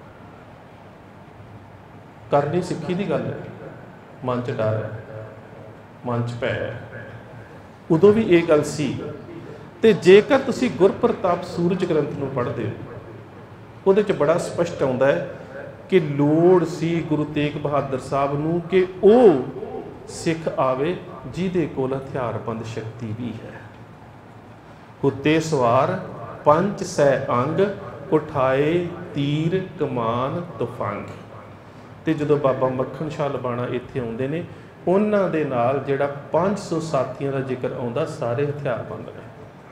ਕਰਨੀ ਸਿੱਖੀ ਦੀ ਗੱਲ ਹੈ, ਮਨ 'ਚ ਡਰ ਹੈ, ਮਨ 'ਚ ਭੈ ਹੈ। ਉਦੋਂ ਵੀ ਇਹ ਗੱਲ ਸੀ। ਤੇ ਜੇਕਰ ਤੁਸੀਂ ਗੁਰਪ੍ਰਤਾਪ ਸੂਰਜ ਗ੍ਰੰਥ ਨੂੰ ਪੜ੍ਹਦੇ ਹੋ, ਉਹਦੇ 'ਚ ਬੜਾ ਸਪਸ਼ਟ ਆਉਂਦਾ ਹੈ ਕਿ ਲੋੜ ਸੀ ਗੁਰੂ ਤੇਗ ਬਹਾਦਰ ਸਾਹਿਬ ਨੂੰ ਕਿ ਉਹ ਸਿੱਖ ਆਵੇ ਜਿਹਦੇ ਕੋਲ ਹਥਿਆਰਬੰਦ ਸ਼ਕਤੀ ਵੀ ਹੈ। ਕੁੱਤੇ ਸਵਾਰ 500 ਅੰਗ, ਉਠਾਏ ਤੀਰ ਕਮਾਨ ਤੁਫੰਗ। ਤੇ ਜਦੋਂ ਬਾਬਾ ਮੱਖਣ ਸ਼ਾਹ ਲੁਬਾਣਾ ਇੱਥੇ ਆਉਂਦੇ ਨੇ, ਉਹਨਾਂ ਦੇ ਨਾਲ ਜਿਹੜਾ 500 ਸਾਥੀਆਂ ਦਾ ਜ਼ਿਕਰ ਆਉਂਦਾ, ਸਾਰੇ ਹਥਿਆਰਬੰਦ ਨੇ।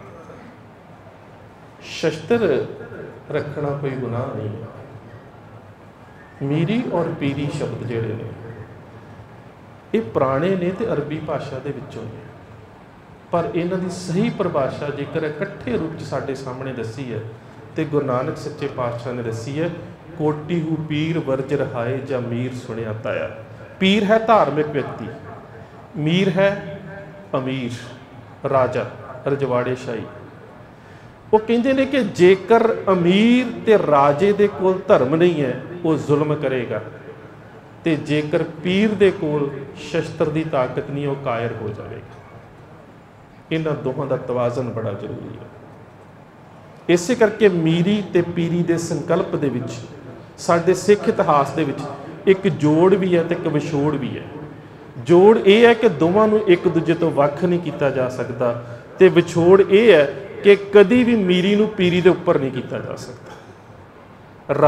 ਸ਼ਸਤਰ ਰੱਖਣਾ ਕੋਈ ਗੁਨਾਹ ਨਹੀਂ ਹੈ। ਮੀਰੀ ਔਰ ਪੀਰੀ ਸ਼ਬਦ ਜਿਹੜੇ ਨੇ ਇਹ ਪੁਰਾਣੇ ਨੇ ਤੇ ਅਰਬੀ ਭਾਸ਼ਾ ਦੇ ਵਿੱਚੋਂ ਨੇ, ਪਰ ਇਹਨਾਂ ਦੀ ਸਹੀ ਪਰਿਭਾਸ਼ਾ ਜੇਕਰ ਇਕੱਠੇ ਰੂਪ 'ਚ ਸਾਡੇ ਸਾਹਮਣੇ ਦੱਸੀ ਹੈ ਤੇ ਗੁਰੂ ਨਾਨਕ ਸੱਚੇ ਪਾਤਸ਼ਾਹ ਨੇ ਦੱਸੀ ਹੈ, ਕੋਟੀ ਹੂ ਪੀਰ ਵਰਜ ਰਹਾਏ ਜਾਂ ਮੀਰ ਸੁਣਿਆ ਤਾਇਆ। ਪੀਰ ਹੈ ਧਾਰਮਿਕ ਵਿਅਕਤੀ, ਮੀਰ ਹੈ ਅਮੀਰ, ਰਾਜਾ, ਰਜਵਾੜੇ ਸ਼ਾਹੀ। ਉਹ ਕਹਿੰਦੇ ਨੇ ਕਿ ਜੇਕਰ ਅਮੀਰ ਤੇ ਰਾਜੇ ਦੇ ਕੋਲ ਧਰਮ ਨਹੀਂ ਹੈ ਉਹ ਜ਼ੁਲਮ ਕਰੇਗਾ, ਤੇ ਜੇਕਰ ਪੀਰ ਦੇ ਕੋਲ ਸ਼ਸਤਰ ਦੀ ਤਾਕਤ ਨਹੀਂ ਉਹ ਕਾਇਰ ਹੋ ਜਾਵੇਗਾ। ਇਹਨਾਂ ਦੋਹਾਂ ਦਾ ਤਵਾਜ਼ਨ ਬੜਾ ਜ਼ਰੂਰੀ ਹੈ। ਇਸੇ ਕਰਕੇ ਮੀਰੀ ਤੇ ਪੀਰੀ ਦੇ ਸੰਕਲਪ ਦੇ ਵਿੱਚ ਸਾਡੇ ਸਿੱਖ ਇਤਿਹਾਸ ਦੇ ਵਿੱਚ ਇੱਕ ਜੋੜ ਵੀ ਹੈ ਤੇ ਇੱਕ ਵਿਛੋੜ ਵੀ ਹੈ। ਜੋੜ ਇਹ ਹੈ ਕਿ ਦੋਵਾਂ ਨੂੰ ਇੱਕ ਦੂਜੇ ਤੋਂ ਵੱਖ ਨਹੀਂ ਕੀਤਾ ਜਾ ਸਕਦਾ, ਤੇ ਵਿਛੋੜ ਇਹ ਹੈ ਕਿ ਕਦੀ ਵੀ ਮੀਰੀ ਨੂੰ ਪੀਰੀ ਦੇ ਉੱਪਰ ਨਹੀਂ ਕੀਤਾ ਜਾ ਸਕਦਾ।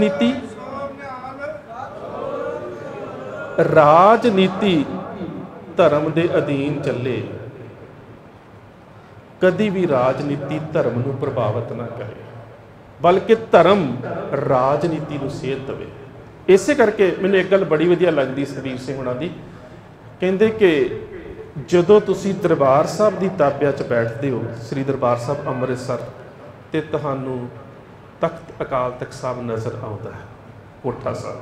ਰਾਜਨੀਤੀ ਧਰਮ ਦੇ ਅਧੀਨ ਚੱਲੇ, ਕਦੀ ਵੀ ਰਾਜਨੀਤੀ ਧਰਮ ਨੂੰ ਪ੍ਰਭਾਵਿਤ ਨਾ ਕਰੇ, ਬਲਕਿ ਧਰਮ ਰਾਜਨੀਤੀ ਨੂੰ ਸੇਧ ਦੇਵੇ। ਇਸੇ ਕਰਕੇ ਮੈਨੂੰ ਇੱਕ ਗੱਲ ਬੜੀ ਵਧੀਆ ਲੱਗਦੀ ਸੁਖਬੀਰ ਸਿੰਘ ਹੁਣਾਂ ਦੀ, ਕਹਿੰਦੇ ਕਿ ਜਦੋਂ ਤੁਸੀਂ ਦਰਬਾਰ ਸਾਹਿਬ ਦੀ ਤਾਬਿਆ 'ਚ ਬੈਠਦੇ ਹੋ, ਸ੍ਰੀ ਦਰਬਾਰ ਸਾਹਿਬ ਅੰਮ੍ਰਿਤਸਰ, ਤੇ ਤੁਹਾਨੂੰ ਤਖਤ ਅਕਾਲ ਤਖਤ ਸਾਹਿਬ ਨਜ਼ਰ ਆਉਂਦਾ ਹੈ, ਕੋਠਾ ਸਾਹਿਬ।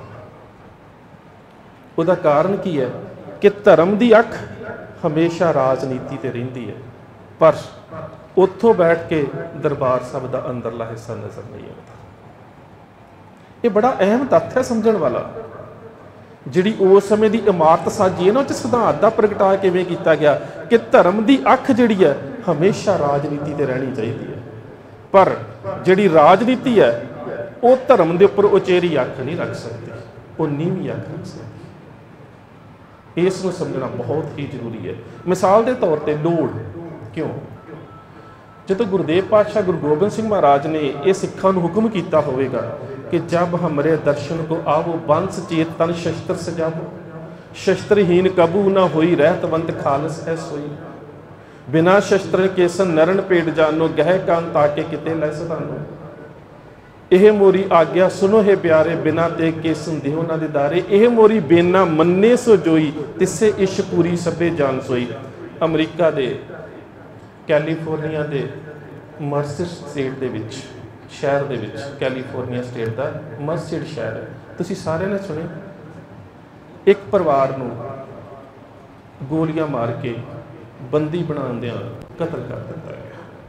ਉਹਦਾ ਕਾਰਨ ਕੀ ਹੈ ਕਿ ਧਰਮ ਦੀ ਅੱਖ ਹਮੇਸ਼ਾ ਰਾਜਨੀਤੀ ਤੇ ਰਹਿੰਦੀ ਹੈ, ਪਰ ਉੱਥੋਂ ਬੈਠ ਕੇ ਦਰਬਾਰ ਸਾਹਿਬ ਦਾ ਅੰਦਰਲਾ ਹਿੱਸਾ ਨਜ਼ਰ ਨਹੀਂ ਆਉਂਦਾ। ਇਹ ਬੜਾ ਅਹਿਮ ਤੱਥ ਹੈ ਸਮਝਣ ਵਾਲਾ। ਜਿਹੜੀ ਉਸ ਸਮੇਂ ਦੀ ਇਮਾਰਤ ਸਾਜੀ ਹੈ ਨਾ, ਉਹ 'ਚ ਸਿਧਾਂਤ ਦਾ ਪ੍ਰਗਟਾਅ ਕਿਵੇਂ ਕੀਤਾ ਗਿਆ ਕਿ ਧਰਮ ਦੀ ਅੱਖ ਜਿਹੜੀ ਹੈ ਹਮੇਸ਼ਾ ਰਾਜਨੀਤੀ ਤੇ ਰਹਿਣੀ ਚਾਹੀਦੀ ਹੈ, ਪਰ ਜਿਹੜੀ ਰਾਜਨੀਤੀ ਹੈ ਉਹ ਧਰਮ ਦੇ ਉੱਪਰ ਉਚੇਰੀ ਅੱਖ ਨਹੀਂ ਰੱਖ ਸਕਦੀ, ਉਹ ਨੀਵੀਂ ਅੱਖ ਰੱਖ ਸਕਦੀ। ਇਸ ਨੂੰ ਸਮਝਣਾ ਬਹੁਤ ਹੀ ਜ਼ਰੂਰੀ ਹੈ। ਮਿਸਾਲ ਦੇ ਤੌਰ ਤੇ ਲੋੜ ਕਿਉਂ? ਜਦੋਂ ਗੁਰਦੇਵ ਪਾਤਸ਼ਾਹ ਗੁਰੂ ਗੋਬਿੰਦ ਸਿੰਘ ਮਹਾਰਾਜ ਨੇ ਇਹ ਸਿੱਖਾਂ ਨੂੰ ਹੁਕਮ ਕੀਤਾ ਹੋਵੇਗਾ कि जब हमरे दर्शन को आवो बंस चेत तन शस्त्र सजावो, शस्त्रहीन कबू न होई रहतवंत खालस है सोई, बिना शस्त्र केसन नरण पेट जानो, गह कान ताके किते लै सतानो, ਇਹ ਮੋਰੀ ਆਗਿਆ ਸੁਨੋ ਹੈ ਪਿਆਰੇ, ਬਿਨਾ ਤੇ ਕੇਸਨ ਦਿਓ ਨਾ ਦਿਦਾਰੇ, ਇਹ ਮੋਰੀ ਬੇਨਾ ਮੰਨੇ ਸੋ ਜੋਈ, ਤਿਸੇ ਇਸ਼ ਪੂਰੀ ਸਭੇ ਜਾਨ ਸੋਈ। ਅਮਰੀਕਾ ਦੇ ਕੈਲੀਫੋਰਨੀਆ ਦੇ ਮਰਸਡ ਸਟੇਟ ਦੇ ਵਿੱਚ, ਸ਼ਹਿਰ ਦੇ ਵਿੱਚ, ਕੈਲੀਫੋਰਨੀਆ ਸਟੇਟ ਦਾ ਮਰਸਡ ਸ਼ਹਿਰ ਹੈ, ਤੁਸੀਂ ਸਾਰਿਆਂ ਨੇ ਸੁਣੇ। ਇੱਕ ਪਰਿਵਾਰ ਨੂੰ ਗੋਲੀਆਂ ਮਾਰ ਕੇ ਬੰਦੀ ਬਣਾਉਂਦਿਆਂ ਕਤਲ ਕਰ ਦਿੱਤਾ ਗਿਆ।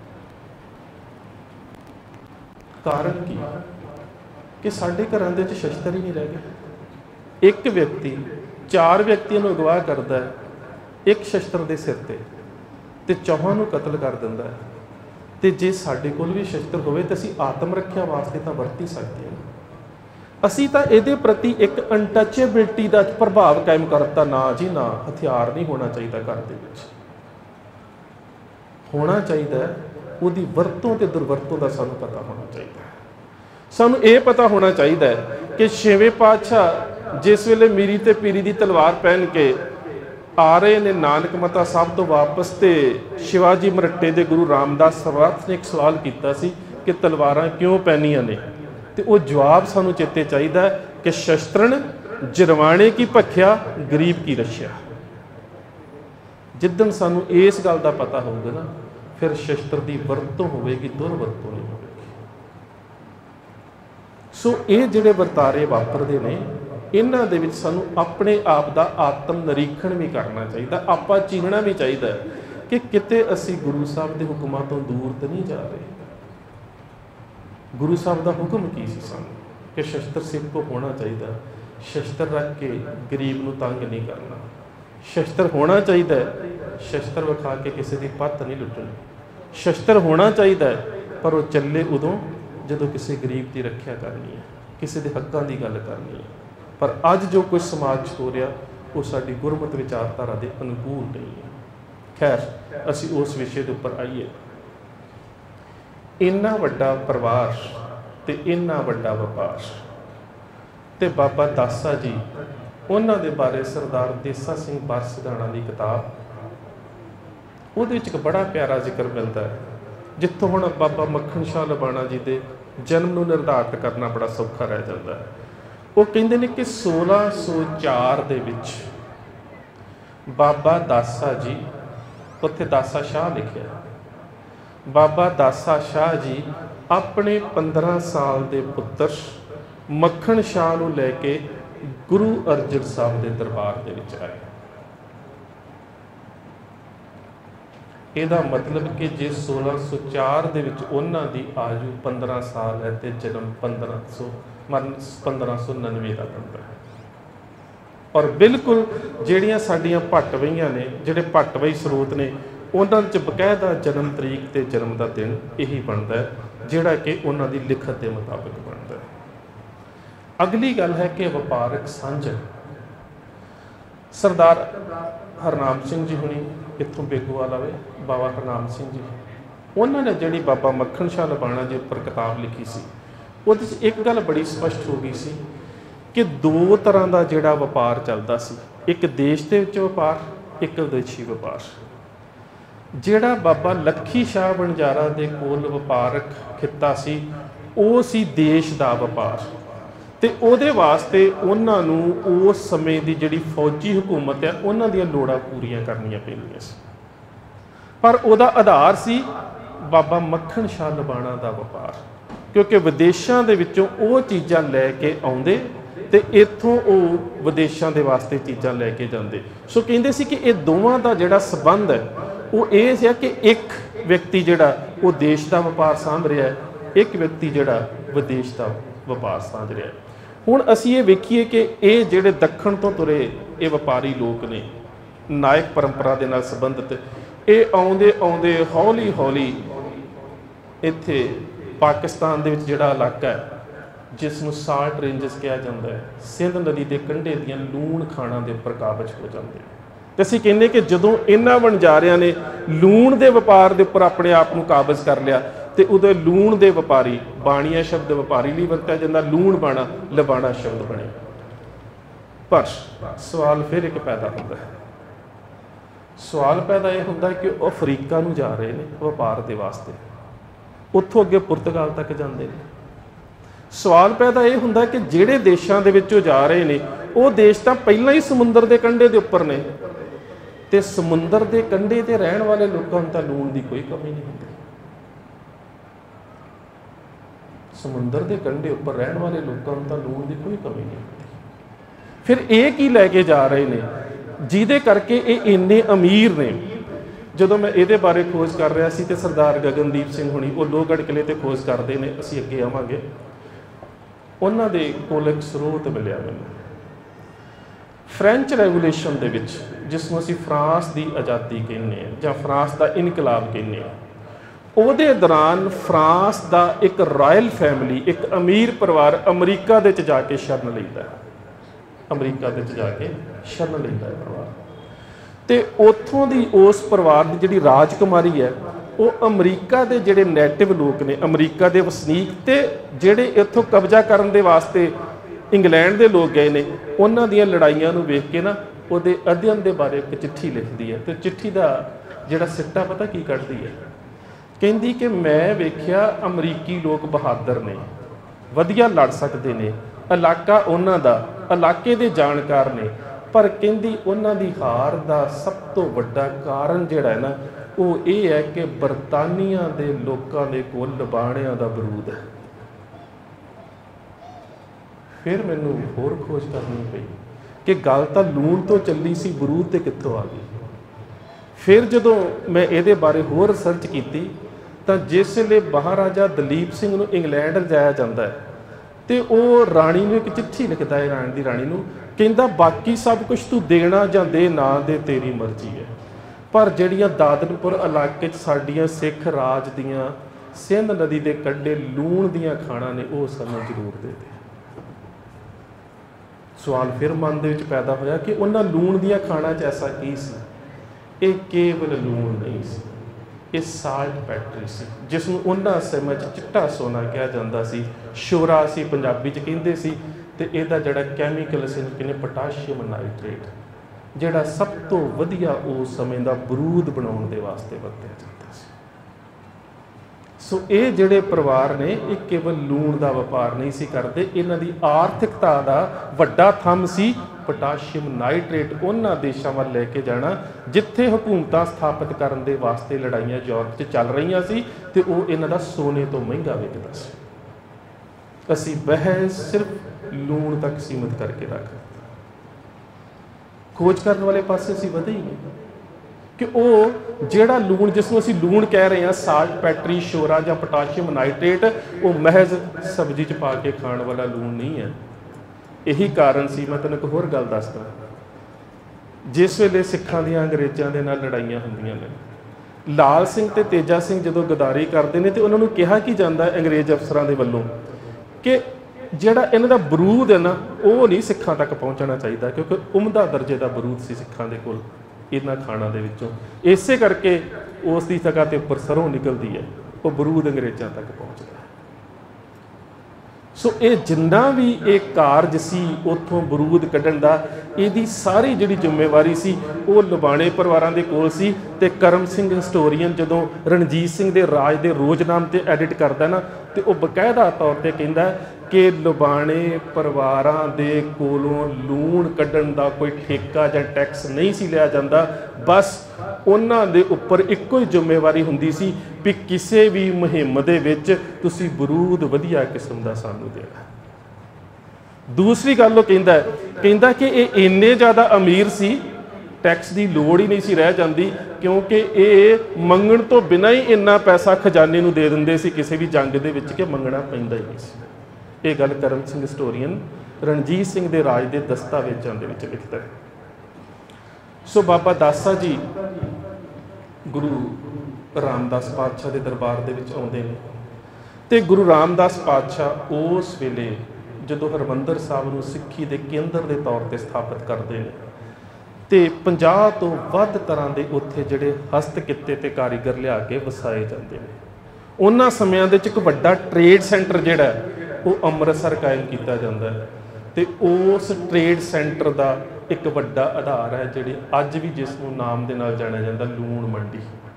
ਕਾਰਨ ਕੀ? ਕਿ ਸਾਡੇ ਘਰਾਂ ਦੇ ਵਿੱਚ ਸ਼ਸਤਰ ਹੀ ਨਹੀਂ ਰਹਿ ਗਏ। ਇੱਕ ਵਿਅਕਤੀ 4 ਵਿਅਕਤੀਆਂ ਨੂੰ ਅਗਵਾ ਕਰਦਾ ਹੈ ਇੱਕ ਸ਼ਸਤਰ ਦੇ ਸਿਰ ਤੇ ਚੌਹਾਂ ਨੂੰ ਕਤਲ ਕਰ ਦਿੰਦਾ ਹੈ। ਤੇ ਜੇ ਸਾਡੇ ਕੋਲ ਵੀ ਸ਼ਸਤਰ ਹੋਵੇ ਤਾਂ ਅਸੀਂ ਆਤਮ ਰੱਖਿਆ ਵਾਸਤੇ ਤਾਂ ਵਰਤ ਹੀ ਸਕਦੇ ਹਾਂ। ਅਸੀਂ ਤਾਂ ਇਹਦੇ ਪ੍ਰਤੀ ਇੱਕ ਅਨਟੱਚੇਬਿਲਟੀ ਦਾ ਪ੍ਰਭਾਵ ਕਾਇਮ ਕਰ ਦਿੱਤਾ। ਨਾ ਜੀ ਨਾ, ਹਥਿਆਰ ਨਹੀਂ ਹੋਣਾ ਚਾਹੀਦਾ ਘਰ ਦੇ ਵਿੱਚ। ਹੋਣਾ ਚਾਹੀਦਾ ਉਹਦੀ ਵਰਤੋਂ ਤੇ ਦੁਰਵਰਤੋਂ ਦਾ ਸਾਨੂੰ ਪਤਾ ਹੋਣਾ ਚਾਹੀਦਾ ਹੈ। ਸਾਨੂੰ ਇਹ ਪਤਾ ਹੋਣਾ ਚਾਹੀਦਾ ਹੈ ਕਿ 6ਵੇਂ ਪਾਤਸ਼ਾਹ ਜਿਸ ਵੇਲੇ ਮੀਰੀ ਤੇ ਪੀਰੀ ਦੀ ਤਲਵਾਰ ਪਹਿਨ ਕੇ ਆ ਰਹੇ ਨੇ ਨਾਨਕ ਮਤਾ ਸਾਹਿਬ ਤੋਂ ਵਾਪਸ, ਤੇ ਸ਼ਿਵਾਜੀ ਮਰੱਟੇ ਦੇ ਗੁਰੂ ਰਾਮਦਾਸ ਸਰਵਰਥ ਨੇ ਇੱਕ ਸਵਾਲ ਕੀਤਾ ਸੀ ਕਿ ਤਲਵਾਰਾਂ ਕਿਉਂ ਪਹਿਨੀਆਂ ਨੇ, ਤੇ ਉਹ ਜਵਾਬ ਸਾਨੂੰ ਚੇਤੇ ਚਾਹੀਦਾ ਕਿ ਸ਼ਸਤਰਨ ਜਰਵਾਣੇ ਕੀ ਭਖਿਆ, ਗਰੀਬ ਕੀ ਰੱਖਿਆ। ਜਿੱਦਣ ਸਾਨੂੰ ਇਸ ਗੱਲ ਦਾ ਪਤਾ ਹੋਊਗਾ ਨਾ, ਫਿਰ ਸ਼ਸਤਰ ਦੀ ਵਰਤੋਂ ਹੋਵੇਗੀ, ਦੁਰਵਰਤੋਂ ਨਹੀਂ ਹੋਵੇਗੀ। ਸੋ ਇਹ ਜਿਹੜੇ ਵਰਤਾਰੇ ਵਾਪਰਦੇ ਨੇ, ਇਹਨਾਂ ਦੇ ਵਿੱਚ ਸਾਨੂੰ ਆਪਣੇ ਆਪ ਦਾ ਆਤਮ ਨਿਰੀਖਣ ਵੀ ਕਰਨਾ ਚਾਹੀਦਾ। ਆਪਾਂ ਚੀਨਣਾ ਵੀ ਚਾਹੀਦਾ ਕਿ ਕਿਤੇ ਅਸੀਂ ਗੁਰੂ ਸਾਹਿਬ ਦੇ ਹੁਕਮਾਂ ਤੋਂ ਦੂਰ ਤਾਂ ਨਹੀਂ ਜਾ ਰਹੇ। ਗੁਰੂ ਸਾਹਿਬ ਦਾ ਹੁਕਮ ਕੀ ਸੀ ਸਾਨੂੰ? ਕਿ ਸ਼ਸਤਰ ਸਿਰ ਕੋ ਹੋਣਾ ਚਾਹੀਦਾ, ਸ਼ਸਤਰ ਰੱਖ ਕੇ ਗਰੀਬ ਨੂੰ ਤੰਗ ਨਹੀਂ ਕਰਨਾ। ਸ਼ਸਤਰ ਹੋਣਾ ਚਾਹੀਦਾ ਹੈ, ਸ਼ਸਤਰ ਵਿਖਾ ਕੇ ਕਿਸੇ ਦੀ ਪੱਤ ਨਹੀਂ ਲੁੱਟਣੀ। ਸ਼ਸਤਰ ਹੋਣਾ ਚਾਹੀਦਾ ਹੈ, ਪਰ ਉਹ ਚੱਲੇ ਉਦੋਂ ਜਦੋਂ ਕਿਸੇ ਗਰੀਬ ਦੀ ਰੱਖਿਆ ਕਰਨੀ ਹੈ, ਕਿਸੇ ਦੇ ਹੱਕਾਂ ਦੀ ਗੱਲ ਕਰਨੀ ਹੈ। ਪਰ ਅੱਜ ਜੋ ਕੁਝ ਸਮਾਜ 'ਚ ਹੋ ਰਿਹਾ ਉਹ ਸਾਡੀ ਗੁਰਮਤਿ ਵਿਚਾਰਧਾਰਾ ਦੇ ਅਨੁਕੂਲ ਨਹੀਂ ਹੈ। ਖੈਰ, ਅਸੀਂ ਉਸ ਵਿਸ਼ੇ ਦੇ ਉੱਪਰ ਆਈਏ। ਇੰਨਾ ਵੱਡਾ ਪਰਿਵਾਰ ਤੇ ਇੰਨਾ ਵੱਡਾ ਵਪਾਰ, ਤੇ ਬਾਬਾ ਦਾਸਾ ਜੀ, ਉਹਨਾਂ ਦੇ ਬਾਰੇ ਸਰਦਾਰ ਦੇਸਾ ਸਿੰਘ ਬਰਸਗਾਣਾ ਦੀ ਕਿਤਾਬ, ਉਹਦੇ ਵਿੱਚ ਇੱਕ ਬੜਾ ਪਿਆਰਾ ਜ਼ਿਕਰ ਮਿਲਦਾ ਹੈ, ਜਿੱਥੋਂ ਹੁਣ ਬਾਬਾ ਮੱਖਣ ਸ਼ਾਹ ਲਬਾਣਾ ਜੀ ਦੇ ਜਨਮ ਨੂੰ ਨਿਰਧਾਰਿਤ ਕਰਨਾ ਬੜਾ ਸੌਖਾ ਰਹਿ ਜਾਂਦਾ ਹੈ। ਉਹ ਕਹਿੰਦੇ ਨੇ ਕਿ 1604 ਦੇ ਵਿੱਚ बाबा दासा जी, उत्थे दासा शाह लिखिਆ, बाबा दासा शाह जी अपने 15 साल के पुत्र मक्खण शाह नूं लैके गुरु अर्जन साहब के दरबार दे विच आए। ਇਹਦਾ मतलब कि जे 1604 ਦੇ ਵਿੱਚ ਉਹਨਾਂ ਦੀ ਆਯੂ 15 ਸਾਲ है तो जन्म 1599 का बनता है। और बिल्कुल ਜਿਹੜੀਆਂ ਸਾਡੀਆਂ ਭੱਟਵਈਆਂ ਨੇ, ਜਿਹੜੇ ਭੱਟਵਈ ਸਰੋਤ ਨੇ, ਉਹਨਾਂ 'ਚ ਬਕਾਇਦਾ ਜਨਮ ਤਰੀਕ ਤੇ ਜਨਮ ਦਾ ਦਿਨ ਇਹੀ ਬਣਦਾ ਹੈ, ਜਿਹੜਾ ਕਿ ਉਹਨਾਂ ਦੀ ਲਿਖਤ ਦੇ ਮੁਤਾਬਕ ਬਣਦਾ ਹੈ। ਅਗਲੀ ਗੱਲ ਹੈ ਕਿ ਵਪਾਰਕ ਸਾਂਝ। ਸਰਦਾਰ ਹਰਨਾਮ ਸਿੰਘ ਜੀ ਹੁਣੀ ਇੱਥੋਂ ਬੇਗੋਵਾਲ ਆਵੇ, ਬਾਬਾ ਹਰਨਾਮ ਸਿੰਘ ਜੀ, ਉਹਨਾਂ ਨੇ ਜਿਹੜੀ ਬਾਬਾ ਮੱਖਣ ਸ਼ਾਹ ਲਬਾਣਾ ਜੀ ਉੱਪਰ ਕਿਤਾਬ ਲਿਖੀ ਸੀ, ਉਹਦੇ 'ਚ ਇੱਕ ਗੱਲ ਬੜੀ ਸਪਸ਼ਟ ਹੋ ਗਈ ਸੀ ਕਿ ਦੋ ਤਰ੍ਹਾਂ ਦਾ ਜਿਹੜਾ ਵਪਾਰ ਚੱਲਦਾ ਸੀ, ਇੱਕ ਦੇਸ਼ ਦੇ ਵਿੱਚ ਵਪਾਰ, ਇੱਕ ਵਿਦੇਸ਼ੀ ਵਪਾਰ। ਜਿਹੜਾ ਬਾਬਾ ਲੱਖੀ ਸ਼ਾਹ ਵਣਜਾਰਾ ਦੇ ਕੋਲ ਵਪਾਰਕ ਖਿੱਤਾ ਸੀ, ਉਹ ਸੀ ਦੇਸ਼ ਦਾ ਵਪਾਰ, ਤੇ ਉਹਦੇ ਵਾਸਤੇ ਉਹਨਾਂ ਨੂੰ ਉਸ ਸਮੇਂ ਦੀ ਜਿਹੜੀ ਫੌਜੀ ਹਕੂਮਤ ਹੈ ਉਹਨਾਂ ਦੀਆਂ ਲੋੜਾਂ ਪੂਰੀਆਂ ਕਰਨੀਆਂ ਪੈਂਦੀਆਂ ਸੀ। ਪਰ ਉਹਦਾ ਆਧਾਰ ਸੀ ਬਾਬਾ ਮੱਖਣ ਸ਼ਾਹ ਲਬਾਣਾ ਦਾ ਵਪਾਰ, ਕਿਉਂਕਿ ਵਿਦੇਸ਼ਾਂ ਦੇ ਵਿੱਚੋਂ ਉਹ ਚੀਜ਼ਾਂ ਲੈ ਕੇ ਆਉਂਦੇ ਤੇ ਇੱਥੋਂ ਉਹ ਵਿਦੇਸ਼ਾਂ ਦੇ ਵਾਸਤੇ ਚੀਜ਼ਾਂ ਲੈ ਕੇ ਜਾਂਦੇ। ਸੋ ਕਹਿੰਦੇ ਸੀ ਕਿ ਇਹ ਦੋਵਾਂ ਦਾ ਜਿਹੜਾ ਸੰਬੰਧ ਹੈ ਉਹ ਇਹ ਸੀ ਕਿ ਇੱਕ ਵਿਅਕਤੀ ਜਿਹੜਾ ਉਹ ਦੇਸ਼ ਦਾ ਵਪਾਰ ਸਾਂਭ ਰਿਹਾ ਹੈ, ਇੱਕ ਵਿਅਕਤੀ ਜਿਹੜਾ ਵਿਦੇਸ਼ ਦਾ ਵਪਾਰ ਸਾਂਭ ਰਿਹਾ ਹੈ। ਹੁਣ ਅਸੀਂ ਇਹ ਵੇਖੀਏ ਕਿ ਇਹ ਜਿਹੜੇ ਦੱਖਣ ਤੋਂ ਤੁਰੇ ਇਹ ਵਪਾਰੀ ਲੋਕ ਨੇ, ਨਾਇਕ ਪਰੰਪਰਾ ਦੇ ਨਾਲ ਸੰਬੰਧਿਤ, ਇਹ ਆਉਂਦੇ ਆਉਂਦੇ ਹੌਲੀ ਹੌਲੀ ਇੱਥੇ ਪਾਕਿਸਤਾਨ ਦੇ ਵਿੱਚ ਜਿਹੜਾ ਇਲਾਕਾ ਹੈ ਜਿਸ ਨੂੰ ਸਾਲਟ ਰੇਂਜਸ ਕਿਹਾ ਜਾਂਦਾ ਹੈ, ਸਿੰਧ ਨਦੀ ਦੇ ਕੰਢੇ ਦੀਆਂ ਲੂਣ ਖਾਣਾਂ ਦੇ ਉੱਪਰ ਕਾਬਜ ਹੋ ਜਾਂਦੇ। ਤੇ ਅਸੀਂ ਕਹਿੰਦੇ ਕਿ ਜਦੋਂ ਇਹਨਾਂ ਵਣਜਾਰਿਆਂ ਨੇ ਲੂਣ ਦੇ ਵਪਾਰ ਦੇ ਉੱਪਰ ਆਪਣੇ ਆਪ ਨੂੰ ਕਾਬਜ ਕਰ ਲਿਆ ਤੇ ਉਦੋਂ ਲੂਣ ਦੇ ਵਪਾਰੀ, ਬਾਣੀਆ ਸ਼ਬਦ ਵਪਾਰੀ ਲਈ ਵਰਤਿਆ ਜਾਂਦਾ, ਲੂਣ ਬਾਣਾ ਲਬਾਣਾ ਸ਼ਬਦ ਬਣਿਆ। ਪਰ ਸਵਾਲ ਫਿਰ ਇੱਕ ਪੈਦਾ ਹੁੰਦਾ ਹੈ, ਸਵਾਲ ਪੈਦਾ ਇਹ ਹੁੰਦਾ ਕਿ ਉਹ ਅਫਰੀਕਾ ਨੂੰ ਜਾ ਰਹੇ ਨੇ ਵਪਾਰ ਦੇ ਵਾਸਤੇ, ਉੱਥੋਂ ਅੱਗੇ ਪੁਰਤਗਾਲ ਤੱਕ ਜਾਂਦੇ ਨੇ। ਸਵਾਲ ਪੈਦਾ ਇਹ ਹੁੰਦਾ ਕਿ ਜਿਹੜੇ ਦੇਸ਼ਾਂ ਦੇ ਵਿੱਚ ਉਹ ਜਾ ਰਹੇ ਨੇ ਉਹ ਦੇਸ਼ ਤਾਂ ਪਹਿਲਾਂ ਹੀ ਸਮੁੰਦਰ ਦੇ ਕੰਢੇ ਦੇ ਉੱਪਰ ਨੇ, ਤੇ ਸਮੁੰਦਰ ਦੇ ਕੰਢੇ ਤੇ ਰਹਿਣ ਵਾਲੇ ਲੋਕਾਂ ਨੂੰ ਤਾਂ ਲੂਣ ਦੀ ਕੋਈ ਕਮੀ ਨਹੀਂ ਹੁੰਦੀ। ਸਮੁੰਦਰ ਦੇ ਕੰਢੇ ਉੱਪਰ ਰਹਿਣ ਵਾਲੇ ਲੋਕਾਂ ਨੂੰ ਤਾਂ ਲੂਣ ਦੀ ਕੋਈ ਕਮੀ ਨਹੀਂ ਹੁੰਦੀ। ਫਿਰ ਇਹ ਕੀ ਲੈ ਕੇ ਜਾ ਰਹੇ ਨੇ ਜਿਹਦੇ ਕਰਕੇ ਇਹ ਇੰਨੇ ਅਮੀਰ ਨੇ? ਜਦੋਂ ਮੈਂ ਇਹਦੇ ਬਾਰੇ ਖੋਜ ਕਰ ਰਿਹਾ ਸੀ ਤੇ ਸਰਦਾਰ ਗਗਨਦੀਪ ਸਿੰਘ ਹੁਣੀ ਉਹ ਲੋਹਗੜ੍ਹ ਕਿਲੇ ਤੇ ਖੋਜ ਕਰਦੇ ਨੇ, ਅਸੀਂ ਅੱਗੇ ਆਵਾਂਗੇ, ਉਹਨਾਂ ਦੇ ਕੋਲ ਇੱਕ ਸਰੋਤ ਮਿਲਿਆ ਮੈਨੂੰ। ਫ੍ਰੈਂਚ ਰੈਵੋਲੂਸ਼ਨ ਦੇ ਵਿੱਚ, ਜਿਸ ਨੂੰ ਅਸੀਂ ਫਰਾਂਸ ਦੀ ਆਜ਼ਾਦੀ ਕਹਿੰਦੇ ਹਾਂ ਜਾਂ ਫਰਾਂਸ ਦਾ ਇਨਕਲਾਬ ਕਹਿੰਦੇ ਹਾਂ, ਉਹਦੇ ਦੌਰਾਨ ਫਰਾਂਸ ਦਾ ਇੱਕ ਰਾਇਲ ਫੈਮਿਲੀ, ਇੱਕ ਅਮੀਰ ਪਰਿਵਾਰ ਅਮਰੀਕਾ ਦੇ ਵਿੱਚ ਜਾ ਕੇ ਸ਼ਰਨ ਲੈਂਦਾ, ਅਮਰੀਕਾ ਦੇ ਵਿੱਚ ਜਾ ਕੇ ਸ਼ਰਨ ਲੈਂਦਾ ਹੈ ਪਰਿਵਾਰ, ਤੇ ਉੱਥੋਂ ਦੀ ਉਸ ਪਰਿਵਾਰ ਦੀ ਜਿਹੜੀ ਰਾਜਕੁਮਾਰੀ ਹੈ ਉਹ ਅਮਰੀਕਾ ਦੇ ਜਿਹੜੇ ਨੇਟਿਵ ਲੋਕ ਨੇ, ਅਮਰੀਕਾ ਦੇ ਵਸਨੀਕ ਤੇ ਜਿਹੜੇ ਇੱਥੋਂ ਕਬਜ਼ਾ ਕਰਨ ਦੇ ਵਾਸਤੇ ਇੰਗਲੈਂਡ ਦੇ ਲੋਕ ਗਏ ਨੇ, ਉਹਨਾਂ ਦੀਆਂ ਲੜਾਈਆਂ ਨੂੰ ਵੇਖ ਕੇ ਨਾ ਉਹਦੇ ਅਧਿਐਨ ਦੇ ਬਾਰੇ ਇੱਕ ਚਿੱਠੀ ਲਿਖਦੀ ਹੈ। ਤੇ ਚਿੱਠੀ ਦਾ ਜਿਹੜਾ ਸਿੱਟਾ ਪਤਾ ਕੀ ਕੱਢਦੀ ਹੈ? ਕਹਿੰਦੀ ਕਿ ਮੈਂ ਵੇਖਿਆ ਅਮਰੀਕੀ ਲੋਕ ਬਹਾਦਰ ਨੇ, ਵਧੀਆ ਲੜ ਸਕਦੇ ਨੇ, ਇਲਾਕਾ ਉਹਨਾਂ ਦਾ, ਇਲਾਕੇ ਦੇ ਜਾਣਕਾਰ ਨੇ, ਪਰ ਕਹਿੰਦੀ ਉਹਨਾਂ ਦੀ ਹਾਰ ਦਾ ਸਭ ਤੋਂ ਵੱਡਾ ਕਾਰਨ ਜਿਹੜਾ ਹੈ ਨਾ ਉਹ ਇਹ ਹੈ ਕਿ ਬਰਤਾਨੀਆ ਦੇ ਲੋਕਾਂ ਦੇ ਕੋਲ ਲਬਾਣਿਆਂ ਦਾ ਬਰੂਦ ਹੈ। ਫਿਰ ਮੈਨੂੰ ਹੋਰ ਖੋਜ ਕਰਨੀ ਪਈ ਕਿ ਗੱਲ ਤਾਂ ਲੂਣ ਤੋਂ ਚੱਲੀ ਸੀ, ਬਰੂਦ ਤੇ ਕਿੱਥੋਂ ਆ ਗਈ। ਫਿਰ ਜਦੋਂ ਮੈਂ ਇਹਦੇ ਬਾਰੇ ਹੋਰ ਰਿਸਰਚ ਕੀਤੀ ਤਾਂ ਜਿਸ ਵੇਲੇ ਮਹਾਰਾਜਾ ਦਲੀਪ ਸਿੰਘ ਨੂੰ ਇੰਗਲੈਂਡ ਲਿਜਾਇਆ ਜਾਂਦਾ ਹੈ ਤੇ ਉਹ ਰਾਣੀ ਨੂੰ ਇੱਕ ਚਿੱਠੀ ਲਿਖਦਾ ਹੈ, ਰਾਣੀ ਦੀ ਰਾਣੀ ਨੂੰ, ਕਹਿੰਦਾ ਬਾਕੀ ਸਭ ਕੁਝ ਤੂੰ ਦੇਣਾ ਜਾਂ ਦੇ ਨਾ ਦੇ, ਤੇਰੀ ਮਰਜ਼ੀ ਹੈ, ਪਰ ਜਿਹੜੀਆਂ ਦਾਦਨਪੁਰ ਇਲਾਕੇ 'ਚ ਸਾਡੀਆਂ ਸਿੱਖ ਰਾਜ ਦੀਆਂ ਸਿੰਧ ਨਦੀ ਦੇ ਕੰਢੇ ਲੂਣ ਦੀਆਂ ਖਾਣਾਂ ਨੇ ਉਹ ਸਾਨੂੰ ਜ਼ਰੂਰ ਦੇ ਦੇ। ਸਵਾਲ ਫਿਰ ਮਨ ਦੇ ਵਿੱਚ ਪੈਦਾ ਹੋਇਆ ਕਿ ਉਹਨਾਂ ਲੂਣ ਦੀਆਂ ਖਾਣਾਂ 'ਚ ਐਸਾ ਕੀ ਸੀ? ਇਹ ਕੇਵਲ ਲੂਣ ਨਹੀਂ ਸੀ, ਇਹ ਸਾਲਟ ਪੈਟਰੀ ਸੀ, ਜਿਸ ਨੂੰ ਉਹਨਾਂ ਸਮੇਂ 'ਚ ਚਿੱਟਾ ਸੋਨਾ ਕਿਹਾ ਜਾਂਦਾ ਸੀ, ਸ਼ੋਰਾ ਅਸੀਂ ਪੰਜਾਬੀ 'ਚ ਕਹਿੰਦੇ ਸੀ। ਤੇ ਇਹਦਾ ਜਿਹੜਾ ਕੈਮੀਕਲ ਸੀ ਕਿਨੇ ਪੋਟਾਸ਼ੀਅਮ ਨਾਈਟ੍ਰੇਟ, ਜਿਹੜਾ ਸਭ ਤੋਂ ਵਧੀਆ ਉਸ ਸਮੇਂ ਦਾ ਬਰੂਦ ਬਣਾਉਣ ਦੇ ਵਾਸਤੇ ਵਰਤਿਆ ਜਾਂਦਾ ਸੀ। ਸੋ ਇਹ ਜਿਹੜੇ ਪਰਿਵਾਰ ਨੇ ਇਹ ਕੇਵਲ ਲੂਣ ਦਾ ਵਪਾਰ ਨਹੀਂ ਸੀ ਕਰਦੇ, ਇਹਨਾਂ ਦੀ ਆਰਥਿਕਤਾ ਦਾ ਵੱਡਾ ਥੰਮ ਸੀ पोटाशियम नाइट्रेट उन्होंने देशों वाल लैके जाना जिथे हुकूमत स्थापित करने के वास्ते लड़ाइयाँ यूरोप च चल रही सी तो वो इन्हों का सोने तो महंगा विकता सी। असी बहस सिर्फ लूण तक सीमित करके रख दिता, खोज करने वाले पासे असी वधे ही नहीं कि वो जिहड़ा लूण जिसनों असी लूण कह रहे हैं साल्ट पैट्री शोरा या पोटाशियम नाइट्रेट वो महज सब्जी च पा के खाण वाला लूण नहीं है। यही कारण सी। मैं तैनूं एक होर गल दसदा, जिस वेले सिखां दीआं अंग्रेज़ां दे नाल लड़ाइयां हुंदियां ने, लाल सिंह ते तेजा सिंह जदों गद्दारी करते हैं तो उन्होंने कहा कि जाता है अंग्रेज़ अफसरां दे वल्लों कि जिहड़ा इन्हां दा बरूद है ना वो नहीं सिखां तक पहुँचना चाहिए, क्योंकि उमदा दर्जे का बरूद सी सिखां दे कोल इन्हां खाणा दे विचों। इसे करके उस दी जगह ते उपर सरों निकलती है, वो बरूद अंग्रेज़ां तक पहुँचता है। सो ये जिन्ना भी ये कारज सी उत्थों बरूद कढ़ण दा, इहदी सारी जिहड़ी जिम्मेवारी सी वो लुबाणे परिवारां दे कोल सी। ते करम सिंह हिस्टोरीअन जदों रणजीत सिंह दे राज दे रोजनाम ते एडिट करदा ना तो वह बकायदा तौर पर कहता कि लुबाणे परिवारां दे कोलों लूण कढ़ण दा कोई ठेका या टैक्स नहीं सी लिया जाता, बस उन्हां दे उपर इक्को ही जिम्मेवारी हुंदी सी भी किसी भी मुहिम दे विच तुसीं बरूद वधिया किस्म दा सानूं देना। दूसरी गल वो कहता कि ये इन्ने ज़्यादा अमीर सी टैक्स की लोड़ ही नहीं सी रह जाती, क्योंकि ये मंगण तो बिना ही इन्ना पैसा खजाने नूं दे दिंदे सी किसी भी जंग दे विच कि मंगना पैंदा ही नहीं सी। ये गल करम सिंह हिस्टोरीअन रणजीत सिंह के राज के दस्तावेजों के विच लिखता है। सो बाबा दासा जी गुरु रामदास पातशाह के दरबार दे विच आउंदे ने ते गुरु रामदास पातशाह उस वेले जदों हरमंदर साहब नूं सिੱਖੀ के केंद्र के तौर पर स्थापित करते हैं तो 50 तो वध तरह के उत्थे जिहड़े हस्तकिते ते कारीगर लिया के वसाए जाते हैं। उन्हां समयां दे विच एक वड्डा ट्रेड सेंटर जिहड़ा वो अमृतसर कायम किया जाता है तो उस ट्रेड सेंटर का एक वड्डा आधार है जिहड़ी अज भी जिसनूं नाम दे नाल जाणिया जांदा लूण मंडी।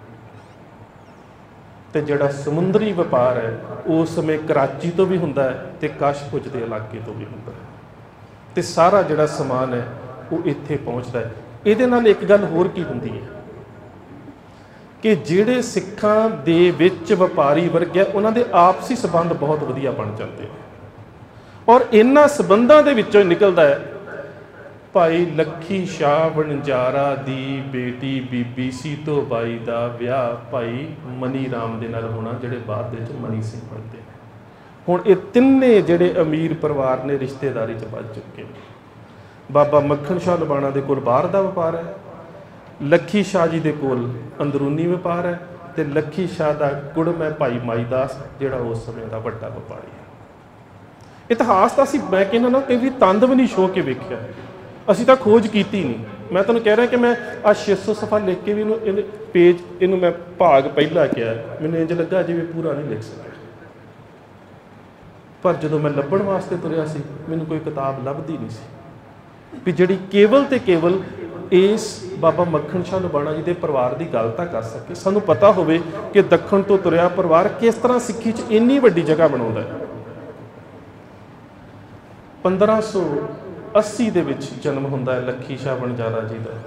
तो जिहड़ा समुंदरी व्यापार है उस समय कराची तो भी हुंदा है तो कशपुज के इलाके तो भी हुंदा है, तो सारा जिहड़ा समान है वो इत्थे पहुँचता है। इहदे नाल एक गल होर की हुंदी है कि जिहड़े सिखां दे विच व्यापारी वर्ग है उन्हां दे आपसी संबंध बहुत वधिया बन जाते हैं, और इन्हां संबंधां दे विचों निकलदा है भाई लखी शाह वणजारा दी बेटी बीबी सीतो बाई दा विआह भाई मनी राम दे नाल होना, जिहड़े बाद दे विच मनी सिंह बनते हैं। हुण ये तिन्ने जिहड़े अमीर परिवार ने रिश्तेदारी च बच चुके हैं। बाबा मक्खण शाह लुबाणा दे कोल बाहर दा व्यापार है, लखी शाह जी दे कोल अंदरूनी व्यापार है, तो लखी शाह दा कुड़म है भाई माईदास जिहड़ा उस समय का वड्डा व्यापारी है। इतिहास तो असीं मैं कहना ना कई तंद भी नहीं छो के वेखिया, असीं तां खोज कीती नहीं। मैं तुहानूं कह रहा कि मैं आ 600 सफ़ा लिख के भी इहनूं पेज इहनूं मैं भाग पहला किया, मैनूं इंज लगा जिवें पूरा नहीं लिख सकिया, पर जदों मैं लभण वास्ते तुरिया सी मैनूं कोई किताब लभदी नहीं सी भी जिहड़ी केवल ते केवल इस बाबा मक्खण शाह लुबाणा जी के परिवार की गल तां कर सके। सानूं पता होवे कि दखण तो तुरिया परिवार किस तरह सिੱਖੀ च इन्नी वड्डी जगह बनाउंदा है। 1580 ਦੇ ਵਿੱਚ जन्म ਹੁੰਦਾ है लखी शाह वणजारा जी का।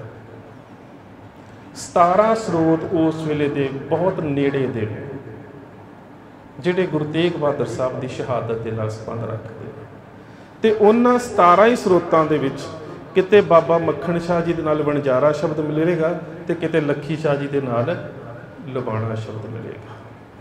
17 ਸਰੋਤ उस वेले ਦੇ बहुत नेड़े ਦੇ ਜਿਹੜੇ गुरु तेग बहादुर साहब की शहादत के नाल संबंध रखते ते उन्हां 17 ही ਸਰੋਤਾਂ ਦੇ ਵਿੱਚ किते बाबा मक्खण शाह जी के नाल वणजारा शब्द मिलेगा तो किते लखी शाह जी के नाल लुबाणा शब्द मिलेगा।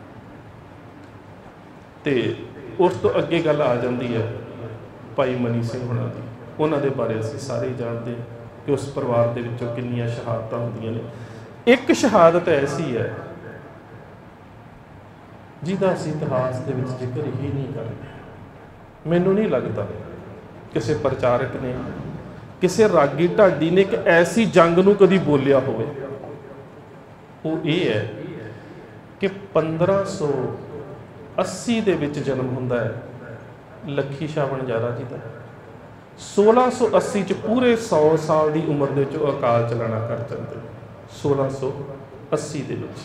तो उस तो अगे गल आ जाती है भाई मनी सिंह होना दी, उन्होंने बारे असीं सारे जानते हैं कि उस परिवार के विचों कितनियां शहादतां हुंदियां ने। एक शहादत ऐसी है जिहदा असीं इतिहास के विच जिक्र ही नहीं करते। मैनूं नहीं लगता किसी प्रचारक ने किसी रागी ढाडी ने एक ऐसी जंग नूं कदी बोलिया होवे। वो ये है कि 1580 दे विच जन्म हुंदा है लखी शाह वणजारा जी का। 1680 च पूरे 100 साल की उम्र दे विच अकाल चलाना कर जाते 1680 दे विच।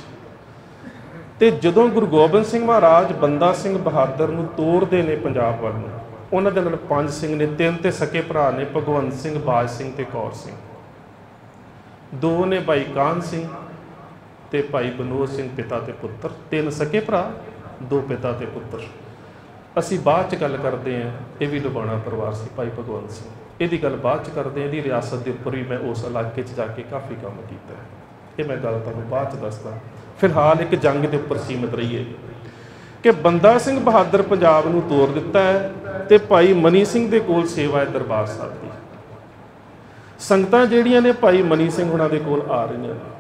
ते जदों गुरु गोबिंद सिंह महाराज बंदा सिंह बहादुर नूं तोड़दे ने पंजाब वाल नूं, ਉਹਨਾਂ ਦੇ ਨਾਲ 5 ਸਿੰਘ ਨੇ, 3 ਤੇ ਸਕੇ ਭਰਾ ਨੇ, ਭਗਵੰਤ ਸਿੰਘ, ਬਾਜ ਸਿੰਘ ਤੇ ਕੌਰ ਸਿੰਘ। 2 ਨੇ ਭਾਈ ਕਾਹਨ ਸਿੰਘ ਤੇ ਭਾਈ ਬਨੋਦ ਸਿੰਘ, ਪਿਤਾ ਤੇ ਪੁੱਤਰ। 3 ਸਕੇ ਭਰਾ, 2 ਪਿਤਾ ਤੇ ਪੁੱਤਰ। ਅਸੀਂ ਬਾਅਦ 'ਚ ਗੱਲ ਕਰਦੇ ਹਾਂ, ਇਹ ਵੀ ਲੁਬਾਣਾ ਪਰਿਵਾਰ ਸੀ ਭਾਈ ਭਗਵੰਤ ਸਿੰਘ। ਇਹਦੀ ਗੱਲ ਬਾਅਦ 'ਚ ਕਰਦੇ ਹਾਂ। ਇਹਦੀ ਰਿਆਸਤ ਦੇ ਉੱਪਰ ਵੀ ਮੈਂ ਉਸ ਇਲਾਕੇ 'ਚ ਜਾ ਕੇ ਕਾਫੀ ਕੰਮ ਕੀਤਾ ਹੈ, ਇਹ ਮੈਂ ਗੱਲ ਤੁਹਾਨੂੰ ਬਾਅਦ 'ਚ ਦੱਸਦਾ। ਫਿਲਹਾਲ ਇੱਕ ਜੰਗ ਦੇ ਉੱਪਰ ਸੀਮਿਤ ਰਹੀਏ ਕਿ ਬੰਦਾ ਸਿੰਘ ਬਹਾਦਰ ਪੰਜਾਬ ਨੂੰ ਤੋੜ ਦਿੱਤਾ ਹੈ ਤੇ ਭਾਈ ਮਨੀ ਸਿੰਘ ਦੇ ਕੋਲ ਸੇਵਾ ਹੈ ਦਰਬਾਰ ਸਾਹਿਬ ਦੀ। ਸੰਗਤਾਂ ਜਿਹੜੀਆਂ ਨੇ ਭਾਈ ਮਨੀ ਸਿੰਘ ਉਹਨਾਂ ਦੇ ਕੋਲ ਆ ਰਹੀਆਂ ਨੇ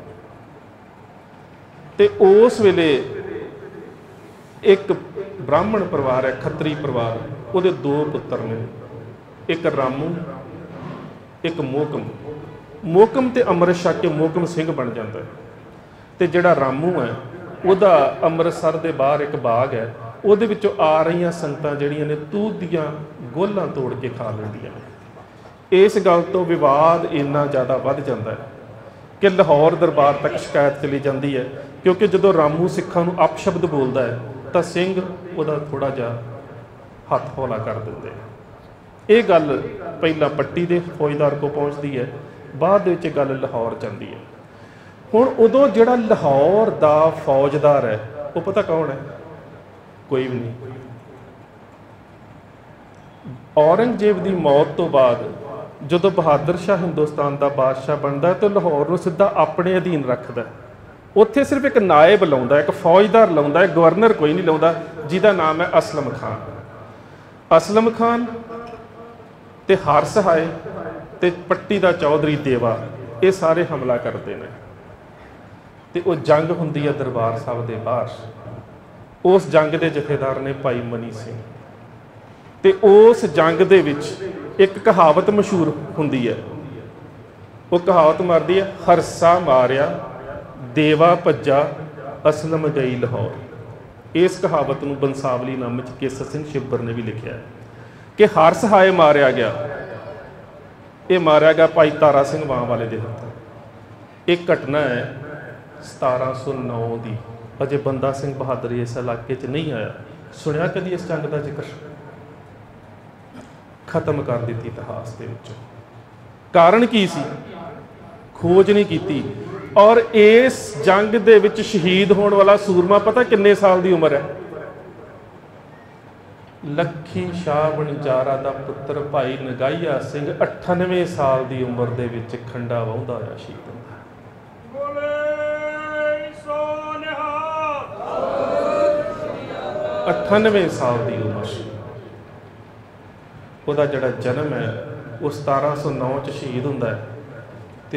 ਤੇ ਉਸ ਵੇਲੇ ਇੱਕ ਬ੍ਰਾਹਮਣ ਪਰਿਵਾਰ ਹੈ, ਖੱਤਰੀ ਪਰਿਵਾਰ, ਉਹਦੇ 2 ਪੁੱਤਰ ਨੇ, ਇੱਕ ਰਾਮੂ, ਇੱਕ ਮੋਹਕਮ। ਮੋਹਕਮ ਤੇ ਅੰਮ੍ਰਿਤ ਛਕ ਕੇ ਮੋਹਕਮ ਸਿੰਘ ਬਣ ਜਾਂਦਾ ਹੈ ਤੇ ਜਿਹੜਾ ਰਾਮੂ ਹੈ ਉਹਦਾ ਅੰਮ੍ਰਿਤਸਰ ਦੇ ਬਾਹਰ ਇੱਕ ਬਾਗ ਹੈ, ਉਹਦੇ ਵਿੱਚੋਂ ਆ ਰਹੀਆਂ ਸੰਗਤਾਂ ਜਿਹੜੀਆਂ ਨੇ ਤੂਤ ਦੀਆਂ ਗੋਲਾਂ ਤੋੜ ਕੇ ਖਾ ਲੈਂਦੀਆਂ ਨੇ। ਇਸ ਗੱਲ ਤੋਂ ਵਿਵਾਦ ਇੰਨਾ ਜ਼ਿਆਦਾ ਵੱਧ ਜਾਂਦਾ ਹੈ ਕਿ ਲਾਹੌਰ ਦਰਬਾਰ ਤੱਕ ਸ਼ਿਕਾਇਤ ਚਲੀ ਜਾਂਦੀ ਹੈ, ਕਿਉਂਕਿ ਜਦੋਂ ਰਾਮੂ ਸਿੱਖਾਂ ਨੂੰ ਅਪਸ਼ਬਦ ਬੋਲਦਾ ਹੈ ਤਾਂ ਸਿੰਘ ਉਹਦਾ ਥੋੜ੍ਹਾ ਜਿਹਾ ਹੱਥ ਹੌਲਾ ਕਰ ਦਿੰਦੇ। ਇਹ ਗੱਲ ਪਹਿਲਾਂ ਪੱਟੀ ਦੇ ਫੌਜਦਾਰ ਕੋਲ ਪਹੁੰਚਦੀ ਹੈ, ਬਾਅਦ ਵਿੱਚ ਗੱਲ ਲਾਹੌਰ ਜਾਂਦੀ ਹੈ। ਹੁਣ ਉਦੋਂ ਜਿਹੜਾ ਲਾਹੌਰ ਦਾ ਫੌਜਦਾਰ ਹੈ ਉਹ ਪਤਾ ਕੌਣ ਹੈ? ਕੋਈ ਵੀ ਨਹੀਂ। ਔਰੰਗਜ਼ੇਬ ਦੀ ਮੌਤ ਤੋਂ ਬਾਅਦ ਜਦੋਂ ਬਹਾਦਰ ਸ਼ਾਹ ਹਿੰਦੁਸਤਾਨ ਦਾ ਬਾਦਸ਼ਾਹ ਬਣਦਾ ਤਾਂ ਲਾਹੌਰ ਨੂੰ ਸਿੱਧਾ ਆਪਣੇ ਅਧੀਨ ਰੱਖਦਾ। ਉੱਥੇ ਸਿਰਫ ਇੱਕ ਨਾਇਬ ਲਾਉਂਦਾ, ਇੱਕ ਫੌਜਦਾਰ ਲਾਉਂਦਾ ਹੈ, ਗਵਰਨਰ ਕੋਈ ਨਹੀਂ ਲਾਉਂਦਾ, ਜਿਹਦਾ ਨਾਮ ਹੈ ਅਸਲਮ ਖਾਨ। ਅਸਲਮ ਖਾਨ ਤੇ ਹਰਸਹਾਏ ਤੇ ਪੱਟੀ ਦਾ ਚੌਧਰੀ ਦੇਵਾ, ਇਹ ਸਾਰੇ ਹਮਲਾ ਕਰਦੇ ਨੇ ਤੇ ਉਹ ਜੰਗ ਹੁੰਦੀ ਹੈ ਦਰਬਾਰ ਸਾਹਿਬ ਦੇ ਬਾਹਰ। ਉਸ ਜੰਗ ਦੇ ਜਥੇਦਾਰ ਨੇ ਭਾਈ ਮਨੀ ਸਿੰਘ ਤੇ ਉਸ ਜੰਗ ਦੇ ਵਿੱਚ ਇੱਕ ਕਹਾਵਤ ਮਸ਼ਹੂਰ ਹੁੰਦੀ ਹੈ। ਉਹ ਕਹਾਵਤ ਮਾਰਦੀ ਹੈ, ਹਰਸਾ ਮਾਰਿਆ ਦੇਵਾ ਭੱਜਾ ਅਸਲਮ ਗਈ ਲਾਹੌਰ। ਇਸ ਕਹਾਵਤ ਨੂੰ ਬੰਸਾਵਲੀ ਨਾਮ ਵਿੱਚ ਕੇਸਰ ਸਿੰਘ ਛਿੱਬਰ ਨੇ ਵੀ ਲਿਖਿਆ ਕਿ ਹਰਸਹਾਏ ਮਾਰਿਆ ਗਿਆ। ਇਹ ਮਾਰਿਆ ਗਿਆ ਭਾਈ ਤਾਰਾ ਸਿੰਘ ਵਾਂ ਵਾਲੇ ਦੇ ਹੱਥੋਂ। ਇਹ ਘਟਨਾ ਹੈ 1709 ਦੀ। ਅਜੇ ਬੰਦਾ ਸਿੰਘ ਬਹਾਦਰ ਇਸ ਇਲਾਕੇ 'ਚ ਨਹੀਂ ਆਇਆ। ਸੁਣਿਆ ਕਦੀ ਇਸ ਜੰਗ ਦਾ ਜ਼ਿਕਰ? ਖਤਮ ਕਰ ਦਿੱਤੀ ਇਤਿਹਾਸ ਦੇ ਵਿੱਚੋਂ। ਕਾਰਨ ਕੀ ਸੀ? ਖੋਜ ਨਹੀਂ ਕੀਤੀ। ਔਰ ਇਸ ਜੰਗ ਦੇ ਵਿੱਚ ਸ਼ਹੀਦ ਹੋਣ ਵਾਲਾ ਸੂਰਮਾ ਪਤਾ ਕਿੰਨੇ ਸਾਲ ਦੀ ਉਮਰ ਹੈ? ਲੱਖੀ ਸ਼ਾਹ ਬਣਜਾਰਾ ਦਾ ਪੁੱਤਰ ਭਾਈ ਨਗਾਈਆ ਸਿੰਘ 98 ਸਾਲ ਦੀ ਉਮਰ ਦੇ ਵਿੱਚ ਖੰਡਾ ਵਾਹੁੰਦਾ ਹੋਇਆ ਸ਼ਹੀਦ ਹੁੰਦਾ। 98 ਸਾਲ ਦੀ ਉਮਰ। ਉਹਦਾ ਜਿਹੜਾ ਜਨਮ ਹੈ ਉਹ 1709 ਚ ਸ਼ਹੀਦ ਹੁੰਦਾ ਹੈ ਤੇ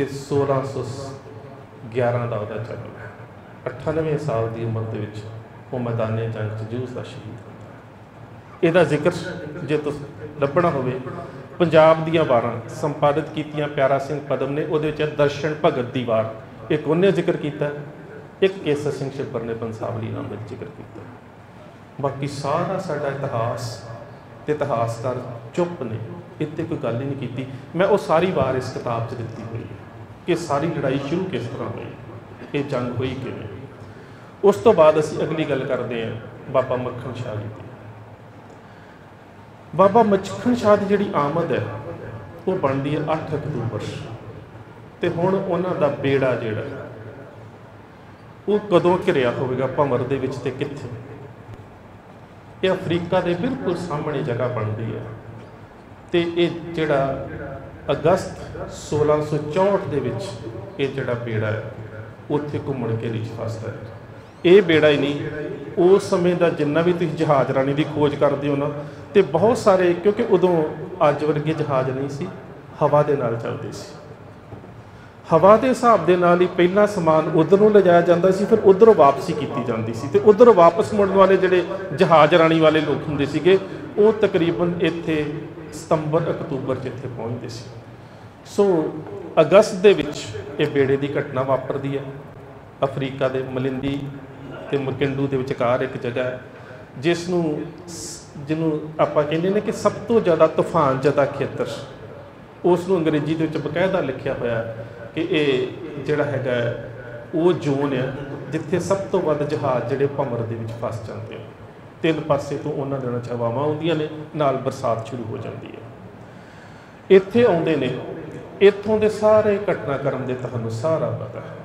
1611 ਦਾ ਉਹਦਾ ਜਨਮ ਹੈ। 98 ਸਾਲ ਦੀ ਉਮਰ ਦੇ ਵਿੱਚ ਉਹ ਮੈਦਾਨੇ ਜੰਗ 'ਚ ਜੂਝਦਾ ਸ਼ਹੀਦ ਹੁੰਦਾ। ਇਹਦਾ ਜ਼ਿਕਰ ਜੇ ਤੁਸੀਂ ਲੱਭਣਾ ਹੋਵੇ, ਪੰਜਾਬ ਦੀਆਂ ਵਾਰਾਂ ਸੰਪਾਦਿਤ ਕੀਤੀਆਂ ਪਿਆਰਾ ਸਿੰਘ ਪਦਮ ਨੇ, ਉਹਦੇ ਵਿੱਚ ਦਰਸ਼ਨ ਭਗਤ ਦੀ ਵਾਰ ਇੱਕ ਉਹਨੇ ਜ਼ਿਕਰ ਕੀਤਾ, ਇੱਕ ਕੇਸਰ ਸਿੰਘ ਛਿੱਬਰ ਨੇ ਬੰਸਾਵਲੀ ਨਾਮ ਵਿੱਚ ਜ਼ਿਕਰ ਕੀਤਾ। ਬਾਕੀ ਸਾਰਾ ਸਾਡਾ ਇਤਿਹਾਸ ਤੇ ਇਤਿਹਾਸਕਾਰ ਚੁੱਪ ਨੇ, ਇੱਥੇ ਕੋਈ ਗੱਲ ਹੀ ਨਹੀਂ ਕੀਤੀ। ਮੈਂ ਉਹ ਸਾਰੀ ਵਾਰ ਇਸ ਕਿਤਾਬ 'ਚ ਦਿੱਤੀ ਹੋਈ ਹੈ ਕਿ ਸਾਰੀ ਲੜਾਈ ਸ਼ੁਰੂ ਕਿਸ ਤਰ੍ਹਾਂ ਹੋਈ, ਇਹ ਜੰਗ ਹੋਈ ਕਿਵੇਂ। ਉਸ ਤੋਂ ਬਾਅਦ ਅਸੀਂ ਅਗਲੀ ਗੱਲ ਕਰਦੇ ਹਾਂ ਬਾਬਾ ਮੱਖਣ ਸ਼ਾਹ ਜੀ ਦੀ। ਬਾਬਾ ਮੱਖਣ ਸ਼ਾਹ ਦੀ ਜਿਹੜੀ ਆਮਦ ਹੈ ਉਹ ਬਣਦੀ ਹੈ 8 ਅਕਤੂਬਰ ਤੇ ਹੁਣ ਉਹਨਾਂ ਦਾ ਬੇੜਾ ਜਿਹੜਾ ਉਹ ਕਦੋਂ ਘਿਰਿਆ ਹੋਵੇਗਾ ਭੰਵਰ ਦੇ ਵਿੱਚ ਤੇ ਕਿੱਥੇ? ਇਹ ਅਫਰੀਕਾ ਦੇ ਬਿਲਕੁਲ ਸਾਹਮਣੇ ਜਗ੍ਹਾ ਬਣਦੀ ਹੈ ਤੇ ਇਹ ਜਿਹੜਾ ਅਗਸਤ 1664 ਦੇ ਵਿੱਚ ਇਹ ਜਿਹੜਾ ਬੇੜਾ ਹੈ ਉੱਥੇ ਘੁੰਮਣ ਕੇ ਰਿਚ ਫਸਦਾ ਹੈ। ਇਹ ਬੇੜਾ ਹੀ ਨਹੀਂ, ਉਸ ਸਮੇਂ ਦਾ ਜਿੰਨਾ ਵੀ ਤੁਸੀਂ ਜਹਾਜ਼ ਰਾਣੀ ਦੀ ਖੋਜ ਕਰਦੇ ਹੋ ਨਾ, ਤੇ ਬਹੁਤ ਸਾਰੇ, ਕਿਉਂਕਿ ਉਦੋਂ ਅੱਜ ਵਰਗੇ ਜਹਾਜ਼ ਨਹੀਂ ਸੀ, ਹਵਾ ਦੇ ਨਾਲ ਚੱਲਦੇ ਸੀ। ਹਵਾ ਦੇ ਹਿਸਾਬ ਦੇ ਨਾਲ ਹੀ ਪਹਿਲਾਂ ਸਮਾਨ ਉੱਧਰ ਨੂੰ ਲਿਜਾਇਆ ਜਾਂਦਾ ਸੀ, ਫਿਰ ਉੱਧਰੋਂ ਵਾਪਸੀ ਕੀਤੀ ਜਾਂਦੀ ਸੀ ਤੇ ਉੱਧਰੋਂ ਵਾਪਸ ਮੁੜਨ ਵਾਲੇ ਜਿਹੜੇ ਜਹਾਜ਼ ਰਾਣੀ ਵਾਲੇ ਲੋਕ ਹੁੰਦੇ ਸੀਗੇ ਉਹ ਤਕਰੀਬਨ ਇੱਥੇ ਸਤੰਬਰ ਅਕਤੂਬਰ 'ਚ ਇੱਥੇ ਪਹੁੰਚਦੇ ਸੀ। ਸੋ ਅਗਸਤ ਦੇ ਵਿੱਚ ਇਹ ਬੇੜੇ ਦੀ ਘਟਨਾ ਵਾਪਰਦੀ ਹੈ। ਅਫਰੀਕਾ ਦੇ ਮਲਿੰਦੀ ਤੇ ਮਕਿੰਡੂ ਦੇ ਵਿਚਕਾਰ ਇੱਕ ਜਗ੍ਹਾ ਹੈ ਜਿਹਨੂੰ ਆਪਾਂ ਕਹਿੰਦੇ ਨੇ ਕਿ ਸਭ ਤੋਂ ਜ਼ਿਆਦਾ ਤੂਫਾਨ ਜ਼ਿਆਦਾ ਖੇਤਰ, ਉਸ ਨੂੰ ਅੰਗਰੇਜ਼ੀ ਦੇ ਵਿੱਚ ਬਕਾਇਦਾ ਲਿਖਿਆ ਹੋਇਆ ਕਿ ਇਹ ਜਿਹੜਾ ਹੈਗਾ ਉਹ ਜ਼ੋਨ ਹੈ ਜਿੱਥੇ ਸਭ ਤੋਂ ਵੱਧ ਜਹਾਜ਼ ਜਿਹੜੇ ਭੰਵਰ ਦੇ ਵਿੱਚ ਫਸ ਜਾਂਦੇ ਆ। ਤਿੰਨ ਪਾਸੇ ਤੋਂ ਉਹਨਾਂ ਦਿਨਾਂ 'ਚ ਹਵਾਵਾਂ ਆਉਂਦੀਆਂ ਨੇ, ਨਾਲ ਬਰਸਾਤ ਸ਼ੁਰੂ ਹੋ ਜਾਂਦੀ ਹੈ। ਇੱਥੇ ਆਉਂਦੇ ਨੇ, ਇੱਥੋਂ ਦੇ ਸਾਰੇ ਘਟਨਾਕ੍ਰਮ ਦੇ ਤੁਹਾਨੂੰ ਸਾਰਾ ਪਤਾ ਹੈ,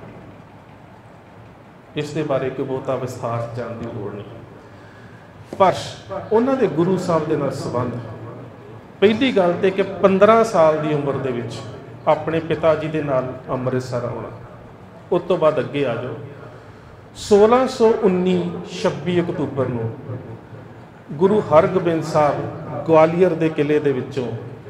ਇਸ ਦੇ ਬਾਰੇ ਕੋਈ ਬਹੁਤਾ ਵਿਸਥਾਰ ਜਾਣ ਦੀ ਲੋੜ ਨਹੀਂ। ਪਰ ਉਹਨਾਂ ਦੇ ਗੁਰੂ ਸਾਹਿਬ ਦੇ ਨਾਲ ਸੰਬੰਧ, ਪਹਿਲੀ ਗੱਲ ਤੇ ਕਿ 15 ਸਾਲ ਦੀ ਉਮਰ ਦੇ ਵਿੱਚ ਆਪਣੇ ਪਿਤਾ ਜੀ ਦੇ ਨਾਲ ਅੰਮ੍ਰਿਤਸਰ ਆਉਣਾ। ਉਸ ਤੋਂ ਬਾਅਦ ਅੱਗੇ ਆ ਜਾਓ, 1619 26 ਅਕਤੂਬਰ ਨੂੰ ਗੁਰੂ ਹਰਗੋਬਿੰਦ ਸਾਹਿਬ ਗਵਾਲੀਅਰ ਦੇ ਕਿਲੇ ਦੇ ਵਿੱਚੋਂ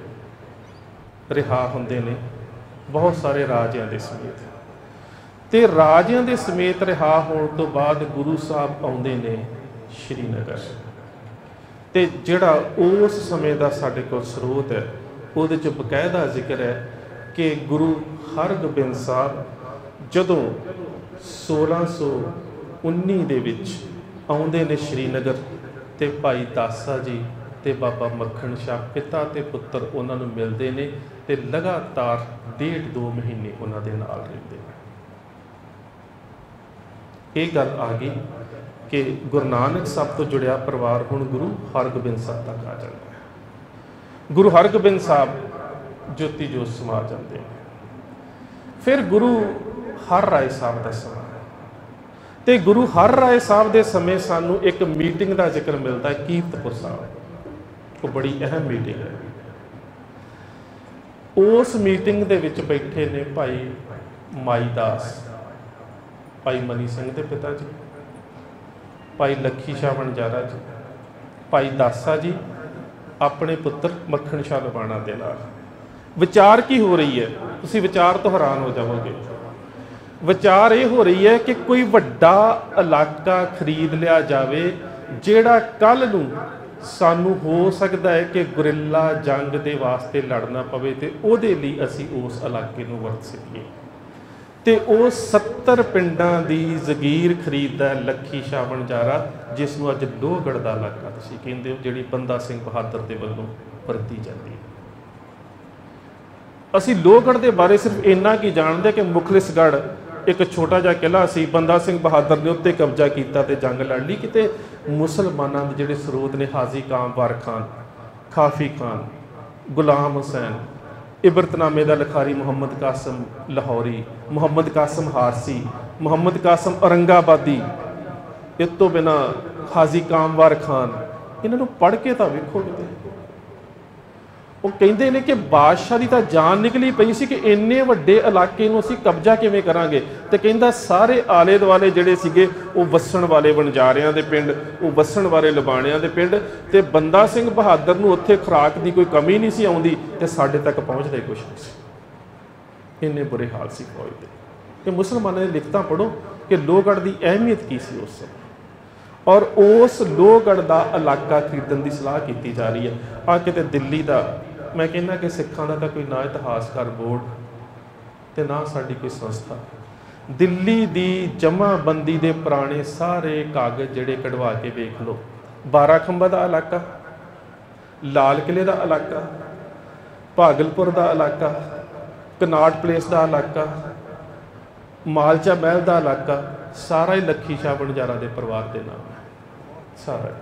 ਰਿਹਾ ਹੁੰਦੇ ਨੇ, ਬਹੁਤ ਸਾਰੇ ਰਾਜਿਆਂ ਦੇ ਸਮੇਤ। ਤੇ ਰਾਜਿਆਂ ਦੇ ਸਮੇਤ ਰਿਹਾ ਹੋਣ ਤੋਂ ਬਾਅਦ ਗੁਰੂ ਸਾਹਿਬ ਆਉਂਦੇ ਨੇ ਸ਼੍ਰੀਨਗਰ। ਤੇ ਜਿਹੜਾ ਉਸ ਸਮੇਂ ਦਾ ਸਾਡੇ ਕੋਲ ਸਰੋਤ ਹੈ, ਉਹਦੇ 'ਚ ਬਕਾਇਦਾ ਜ਼ਿਕਰ ਹੈ ਕਿ ਗੁਰੂ ਹਰਗੋਬਿੰਦ ਸਾਹਿਬ ਜਦੋਂ 1619 ਦੇ ਵਿੱਚ ਆਉਂਦੇ ਨੇ ਸ਼੍ਰੀਨਗਰ, ਤੇ ਭਾਈ ਦਾਸਾ ਜੀ ਤੇ ਬਾਬਾ ਮੱਖਣ ਸ਼ਾਹ ਪਿਤਾ ਤੇ ਪੁੱਤਰ ਉਹਨਾਂ ਨੂੰ ਮਿਲਦੇ ਨੇ, ਤੇ ਲਗਾਤਾਰ 1.5-2 ਮਹੀਨੇ ਉਹਨਾਂ ਦੇ ਨਾਲ ਰਹਿੰਦੇ ਨੇ। ਇਹ ਗੱਲ ਆ ਗਈ ਕਿ ਗੁਰੂ ਨਾਨਕ ਸਾਹਿਬ ਤੋਂ ਜੁੜਿਆ ਪਰਿਵਾਰ ਹੁਣ ਗੁਰੂ ਹਰਗੋਬਿੰਦ ਸਾਹਿਬ ਤੱਕ ਆ ਜਾਂਦਾ ਹੈ। ਗੁਰੂ ਹਰਗੋਬਿੰਦ ਸਾਹਿਬ ਜੋਤੀ ਜੋਤ ਸਮਾ ਜਾਂਦੇ ਨੇ। ਫਿਰ ਗੁਰੂ ਹਰ ਰਾਏ ਸਾਹਿਬ ਦਾ ਸਮਾਂ, ਤੇ ਗੁਰੂ ਹਰ ਰਾਏ ਸਾਹਿਬ ਦੇ ਸਮੇਂ ਸਾਨੂੰ ਇੱਕ ਮੀਟਿੰਗ ਦਾ ਜ਼ਿਕਰ ਮਿਲਦਾ ਹੈ ਕੀਰਤਪੁਰ ਸਾਹਿਬ। ਉਹ ਬੜੀ ਅਹਿਮ ਮੀਟਿੰਗ ਹੈ। ਉਸ ਮੀਟਿੰਗ ਦੇ ਵਿੱਚ ਬੈਠੇ ਨੇ ਭਾਈ ਮਾਈ ਦਾਸ, ਭਾਈ ਮਨੀ ਸਿੰਘ ਦੇ ਪਿਤਾ ਜੀ, ਭਾਈ ਲੱਖੀ ਸ਼ਾਹ ਵਣਜਾਰਾ ਜੀ, ਭਾਈ ਦਾਸਾ ਜੀ ਆਪਣੇ ਪੁੱਤਰ ਮੱਖਣ ਸ਼ਾਹ ਲਵਾਣਾ ਦੇ ਨਾਲ। ਵਿਚਾਰ ਕੀ ਹੋ ਰਹੀ ਹੈ, ਤੁਸੀਂ ਵਿਚਾਰ ਤੋਂ ਹੈਰਾਨ ਹੋ ਜਾਵੋਗੇ। ਵਿਚਾਰ ਇਹ ਹੋ ਰਹੀ ਹੈ ਕਿ ਕੋਈ ਵੱਡਾ ਇਲਾਕਾ ਖਰੀਦ ਲਿਆ ਜਾਵੇ, ਜਿਹੜਾ ਕੱਲ੍ਹ ਨੂੰ ਸਾਨੂੰ ਹੋ ਸਕਦਾ ਹੈ ਕਿ ਗੁਰਿੱਲਾ ਜੰਗ ਦੇ ਵਾਸਤੇ ਲੜਨਾ ਪਵੇ, ਤੇ ਉਹਦੇ ਲਈ ਅਸੀਂ ਉਸ ਇਲਾਕੇ ਨੂੰ ਵਰਤ ਸਕੀਏ। ਤੇ ਉਹ 70 ਪਿੰਡਾਂ ਦੀ ਜ਼ਗੀਰ ਖਰੀਦਦਾ ਲੱਖੀ ਸ਼ਾਹ ਵਣਜਾਰਾ, ਜਿਸ ਨੂੰ ਅੱਜ ਲੋਹਗੜ੍ਹ ਦਾ ਇਲਾਕਾ ਤੁਸੀਂ ਕਹਿੰਦੇ ਹੋ, ਜਿਹੜੀ ਬੰਦਾ ਸਿੰਘ ਬਹਾਦਰ ਦੇ ਵੱਲੋਂ ਵਰਤੀ ਜਾਂਦੀ ਹੈ। ਅਸੀਂ ਲੋਹਗੜ੍ਹ ਦੇ ਬਾਰੇ ਸਿਰਫ ਇੰਨਾ ਕੀ ਜਾਣਦੇ ਕਿ ਮੁਖਲਿਸਗੜ੍ਹ ਇੱਕ ਛੋਟਾ ਜਿਹਾ ਕਿਲ੍ਹਾ ਸੀ, ਬੰਦਾ ਸਿੰਘ ਬਹਾਦਰ ਨੇ ਉੱਤੇ ਕਬਜ਼ਾ ਕੀਤਾ ਤੇ ਜੰਗ ਲੜ ਲਈ। ਕਿਤੇ ਮੁਸਲਮਾਨਾਂ ਦੇ ਜਿਹੜੇ ਸਰੋਤ ਨੇ, ਹਾਜੀ ਕਾਮਵਾਰ ਖਾਨ, ਖਾਫੀ ਖਾਨ, ਗੁਲਾਮ ਹੁਸੈਨ, ਇਬਰਤਨਾਮੇ ਦਾ ਲਿਖਾਰੀ ਮੁਹੰਮਦ ਕਾਸਮ ਲਾਹੌਰੀ, ਮੁਹੰਮਦ ਕਾਸਮ ਹਾਰਸੀ, ਮੁਹੰਮਦ ਕਾਸਮ ਔਰੰਗਾਬਾਦੀ, ਇਸ ਤੋਂ ਬਿਨਾਂ ਹਾਜੀ ਕਾਮਵਾਰ ਖਾਨ, ਇਹਨਾਂ ਨੂੰ ਪੜ੍ਹ ਕੇ ਤਾਂ ਵੇਖੋ ਕਿਤੇ। ਉਹ ਕਹਿੰਦੇ ਨੇ ਕਿ ਬਾਦਸ਼ਾਹ ਦੀ ਤਾਂ ਜਾਨ ਨਿਕਲੀ ਪਈ ਸੀ ਕਿ ਇੰਨੇ ਵੱਡੇ ਇਲਾਕੇ ਨੂੰ ਅਸੀਂ ਕਬਜ਼ਾ ਕਿਵੇਂ ਕਰਾਂਗੇ। ਤੇ ਕਹਿੰਦਾ ਸਾਰੇ ਆਲੇ ਦੁਆਲੇ ਜਿਹੜੇ ਸੀਗੇ ਉਹ ਵਸਣ ਵਾਲੇ ਵਣਜਾਰਿਆਂ ਦੇ ਪਿੰਡ, ਉਹ ਵਸਣ ਵਾਲੇ ਲਬਾਣਿਆਂ ਦੇ ਪਿੰਡ, ਤੇ ਬੰਦਾ ਸਿੰਘ ਬਹਾਦਰ ਨੂੰ ਉੱਥੇ ਖੁਰਾਕ ਦੀ ਕੋਈ ਕਮੀ ਨਹੀਂ ਸੀ ਆਉਂਦੀ, ਤੇ ਸਾਡੇ ਤੱਕ ਪਹੁੰਚਦਾ ਹੀ ਕੁਛ ਨਹੀਂ ਸੀ। ਇੰਨੇ ਬੁਰੇ ਹਾਲ ਸੀ ਫੌਜ ਦੇ। ਕਿ ਮੁਸਲਮਾਨਾਂ ਦੀ ਲਿਖਤਾਂ ਪੜ੍ਹੋ ਕਿ ਲੋਹਗੜ੍ਹ ਦੀ ਅਹਿਮੀਅਤ ਕੀ ਸੀ ਉਸ ਸਮੇਂ, ਔਰ ਉਸ ਲੋਹਗੜ੍ਹ ਦਾ ਇਲਾਕਾ ਖਰੀਦਣ ਦੀ ਸਲਾਹ ਕੀਤੀ ਜਾ ਰਹੀ ਹੈ। ਆ ਕਿਤੇ ਦਿੱਲੀ ਦਾ, ਮੈਂ ਕਹਿੰਦਾ ਕਿ ਸਿੱਖਾਂ ਦਾ ਤਾਂ ਕੋਈ ਨਾ ਇਤਿਹਾਸਕਾਰ ਬੋਰਡ ਤੇ ਨਾ ਸਾਡੀ ਕੋਈ ਸੰਸਥਾ। ਦਿੱਲੀ ਦੀ ਜਮ੍ਹਾਂਬੰਦੀ ਦੇ ਪੁਰਾਣੇ ਸਾਰੇ ਕਾਗਜ਼ ਜਿਹੜੇ ਕਢਵਾ ਕੇ ਵੇਖ ਲਓ, 12 ਖੰਭਾਂ ਦਾ ਇਲਾਕਾ, ਲਾਲ ਕਿਲੇ ਦਾ ਇਲਾਕਾ, ਭਾਗਲਪੁਰ ਦਾ ਇਲਾਕਾ, ਕਨਾਟ ਪਲੇਸ ਦਾ ਇਲਾਕਾ, ਮਾਲਚਾ ਮਹਿਲ ਦਾ ਇਲਾਕਾ, ਸਾਰਾ ਹੀ ਲੱਖੀ ਸ਼ਾਹ ਵਣਜਾਰਾ ਦੇ ਪਰਿਵਾਰ ਦੇ ਨਾਮ ਹੈ। ਸਾਰਾ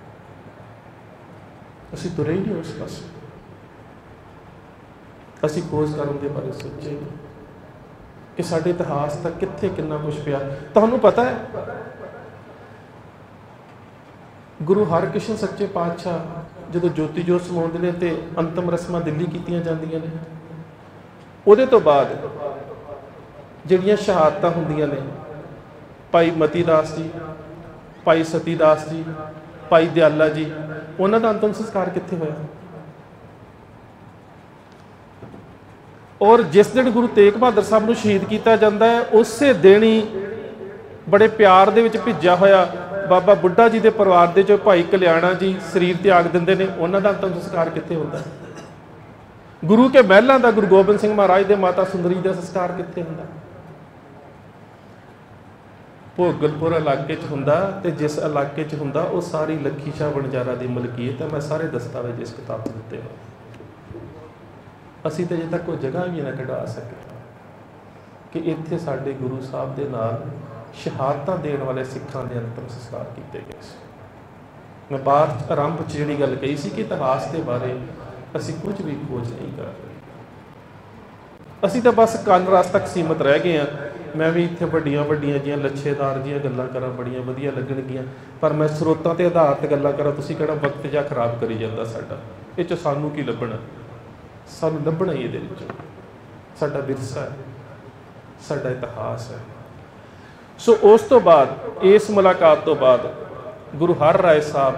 ਅਸੀਂ ਤੁਰੇ ਹੀ ਨਹੀਂ ਉਸ ਪਾਸੇ। ਅਸੀਂ ਖੋਜ ਕਰਨ ਦੇ ਬਾਰੇ ਸੋਚੇ ਨਹੀਂ ਕਿ ਸਾਡੇ ਇਤਿਹਾਸ ਤੱਕ ਕਿੱਥੇ ਕਿੰਨਾ ਕੁਛ ਪਿਆ। ਤੁਹਾਨੂੰ ਪਤਾ ਹੈ, ਗੁਰੂ ਹਰਕ੍ਰਿਸ਼ਨ ਸੱਚੇ ਪਾਤਸ਼ਾਹ ਜਦੋਂ ਜੋਤੀ ਜੋਤ ਸਮਾਉਂਦੇ ਨੇ ਤੇ ਅੰਤਮ ਰਸਮਾਂ ਦਿੱਲੀ ਕੀਤੀਆਂ ਜਾਂਦੀਆਂ ਨੇ। ਉਹਦੇ ਤੋਂ ਬਾਅਦ ਜਿਹੜੀਆਂ ਸ਼ਹਾਦਤਾਂ ਹੁੰਦੀਆਂ ਨੇ, ਭਾਈ ਮਤੀ ਦਾਸ ਜੀ, ਭਾਈ ਸਤੀ ਦਾਸ ਜੀ, ਭਾਈ ਦਿਆਲਾ ਜੀ, ਉਹਨਾਂ ਦਾ ਅੰਤਮ ਸੰਸਕਾਰ ਕਿੱਥੇ ਹੋਇਆ? ਔਰ ਜਿਸ ਦਿਨ ਗੁਰੂ ਤੇਗ ਬਹਾਦਰ ਸਾਹਿਬ ਨੂੰ ਸ਼ਹੀਦ ਕੀਤਾ ਜਾਂਦਾ ਹੈ, ਉਸੇ ਦਿਨ ਹੀ ਬੜੇ ਪਿਆਰ ਦੇ ਵਿੱਚ ਭੇਜਿਆ ਹੋਇਆ ਬਾਬਾ ਬੁੱਢਾ ਜੀ ਦੇ ਪਰਿਵਾਰ ਦੇ ਚੋਂ ਭਾਈ ਕਲਿਆਣਾ ਜੀ ਸਰੀਰ ਤਿਆਗ ਦਿੰਦੇ ਨੇ। ਉਹਨਾਂ ਦਾ ਅੰਤਮ ਸੰਸਕਾਰ ਕਿੱਥੇ ਹੁੰਦਾ? ਗੁਰੂ ਕੇ ਮਹਿਲਾਂ ਦਾ ਗੁਰੂ ਗੋਬਿੰਦ ਸਿੰਘ ਮਹਾਰਾਜ ਦੇ ਮਾਤਾ ਸੁੰਦਰੀ ਦਾ ਸੰਸਕਾਰ ਕਿੱਥੇ ਹੁੰਦਾ? ਭੋਗਲਪੁਰ ਇਲਾਕੇ 'ਚ ਹੁੰਦਾ। ਤੇ ਜਿਸ ਇਲਾਕੇ 'ਚ ਹੁੰਦਾ ਉਹ ਸਾਰੀ ਲੱਖੀ ਸ਼ਾਹ ਵਣਜਾਰਾ ਦੀ ਮਲਕੀਅਤ ਹੈ। ਮੈਂ ਸਾਰੇ ਦਸਤਾਵੇਜ਼ ਇਸ ਕਿਤਾਬ 'ਚ ਦਿੱਤੇ ਹੋਏ। ਅਸੀਂ ਤਾਂ ਅਜੇ ਤੱਕ ਕੋਈ ਜਗ੍ਹਾ ਵੀ ਨਾ ਕਢਾ ਸਕੇ ਕਿ ਇੱਥੇ ਸਾਡੇ ਗੁਰੂ ਸਾਹਿਬ ਦੇ ਨਾਲ ਸ਼ਹਾਦਤਾਂ ਦੇਣ ਵਾਲੇ ਸਿੱਖਾਂ ਦੇ ਅੰਤਮ ਸੰਸਕਾਰ ਕੀਤੇ ਗਏ ਸੀ। मैं बात आरंभ 'ਚ ਜਿਹੜੀ ਗੱਲ ਕਹੀ ਸੀ ਕਿ ਇਤਿਹਾਸ ਦੇ ਬਾਰੇ ਅਸੀਂ ਕੁਝ ਵੀ ਖੋਜ ਨਹੀਂ ਕਰ ਰਹੇ। ਅਸੀਂ ਤਾਂ ਬਸ ਕੰਨ ਰਾਸ ਤੱਕ ਸੀਮਤ ਰਹਿ ਗਏ ਹਾਂ। ਮੈਂ ਵੀ ਇੱਥੇ ਵੱਡੀਆਂ ਵੱਡੀਆਂ ਜਿਹੀਆਂ ਲੱਛੇਦਾਰ ਜਿਹੀਆਂ ਗੱਲਾਂ ਕਰਾਂ, ਬੜੀਆਂ ਵਧੀਆ ਲੱਗਣਗੀਆਂ, ਪਰ ਮੈਂ ਸਰੋਤਾਂ ਦੇ ਆਧਾਰ 'ਤੇ ਗੱਲਾਂ ਕਰਾਂ, ਤੁਸੀਂ ਕਿਹੜਾ ਵਕਤ ਜਿਹਾ ਖਰਾਬ ਕਰੀ ਜਾਂਦਾ ਸਾਡਾ। ਇਹ 'ਚ ਸਾਨੂੰ ਕੀ ਲੱਭਣਾ? ਸਾਨੂੰ ਲੱਭਣਾ ਹੀ ਇਹਦੇ ਵਿੱਚ ਸਾਡਾ ਵਿਰਸਾ ਹੈ, ਸਾਡਾ ਇਤਿਹਾਸ ਹੈ। ਸੋ ਉਸ ਤੋਂ ਬਾਅਦ, ਇਸ ਮੁਲਾਕਾਤ ਤੋਂ ਬਾਅਦ ਗੁਰੂ ਹਰ ਰਾਏ ਸਾਹਿਬ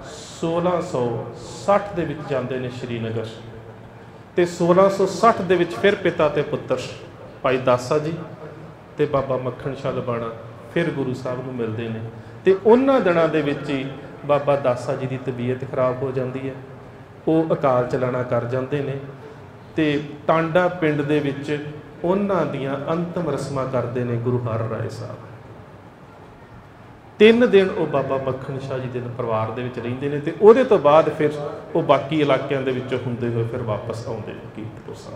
1660 ਦੇ ਵਿੱਚ ਜਾਂਦੇ ਨੇ ਸ਼੍ਰੀਨਗਰ, ਅਤੇ 1660 ਦੇ ਵਿੱਚ ਫਿਰ ਪਿਤਾ ਅਤੇ ਪੁੱਤਰ ਭਾਈ ਦਾਸਾ ਜੀ ਅਤੇ ਬਾਬਾ ਮੱਖਣ ਸ਼ਾਹ ਲਬਾਣਾ ਫਿਰ ਗੁਰੂ ਸਾਹਿਬ ਨੂੰ ਮਿਲਦੇ ਨੇ। ਅਤੇ ਉਹਨਾਂ ਦਿਨਾਂ ਦੇ ਵਿੱਚ ਹੀ ਬਾਬਾ ਦਾਸਾ ਜੀ ਦੀ ਤਬੀਅਤ ਖਰਾਬ ਹੋ ਜਾਂਦੀ ਹੈ, ਉਹ ਅਕਾਲ ਚਲਾਣਾ ਕਰ ਜਾਂਦੇ ਨੇ, ਅਤੇ ਟਾਂਡਾ ਪਿੰਡ ਦੇ ਵਿੱਚ ਉਹਨਾਂ ਦੀਆਂ ਅੰਤਮ ਰਸਮਾਂ ਕਰਦੇ ਨੇ ਗੁਰੂ ਹਰ ਰਾਏ ਸਾਹਿਬ। 3 ਦਿਨ ਉਹ ਬਾਬਾ ਮੱਖਣ ਸ਼ਾਹ ਜੀ ਦੇ ਪਰਿਵਾਰ ਦੇ ਵਿੱਚ ਰਹਿੰਦੇ ਨੇ, ਅਤੇ ਉਹਦੇ ਤੋਂ ਬਾਅਦ ਫਿਰ ਉਹ ਬਾਕੀ ਇਲਾਕਿਆਂ ਦੇ ਵਿੱਚੋਂ ਹੁੰਦੇ ਹੋਏ ਫਿਰ ਵਾਪਸ ਆਉਂਦੇ ਨੇ ਕੀਰਤਪੁਰ ਸਾਹਿਬ।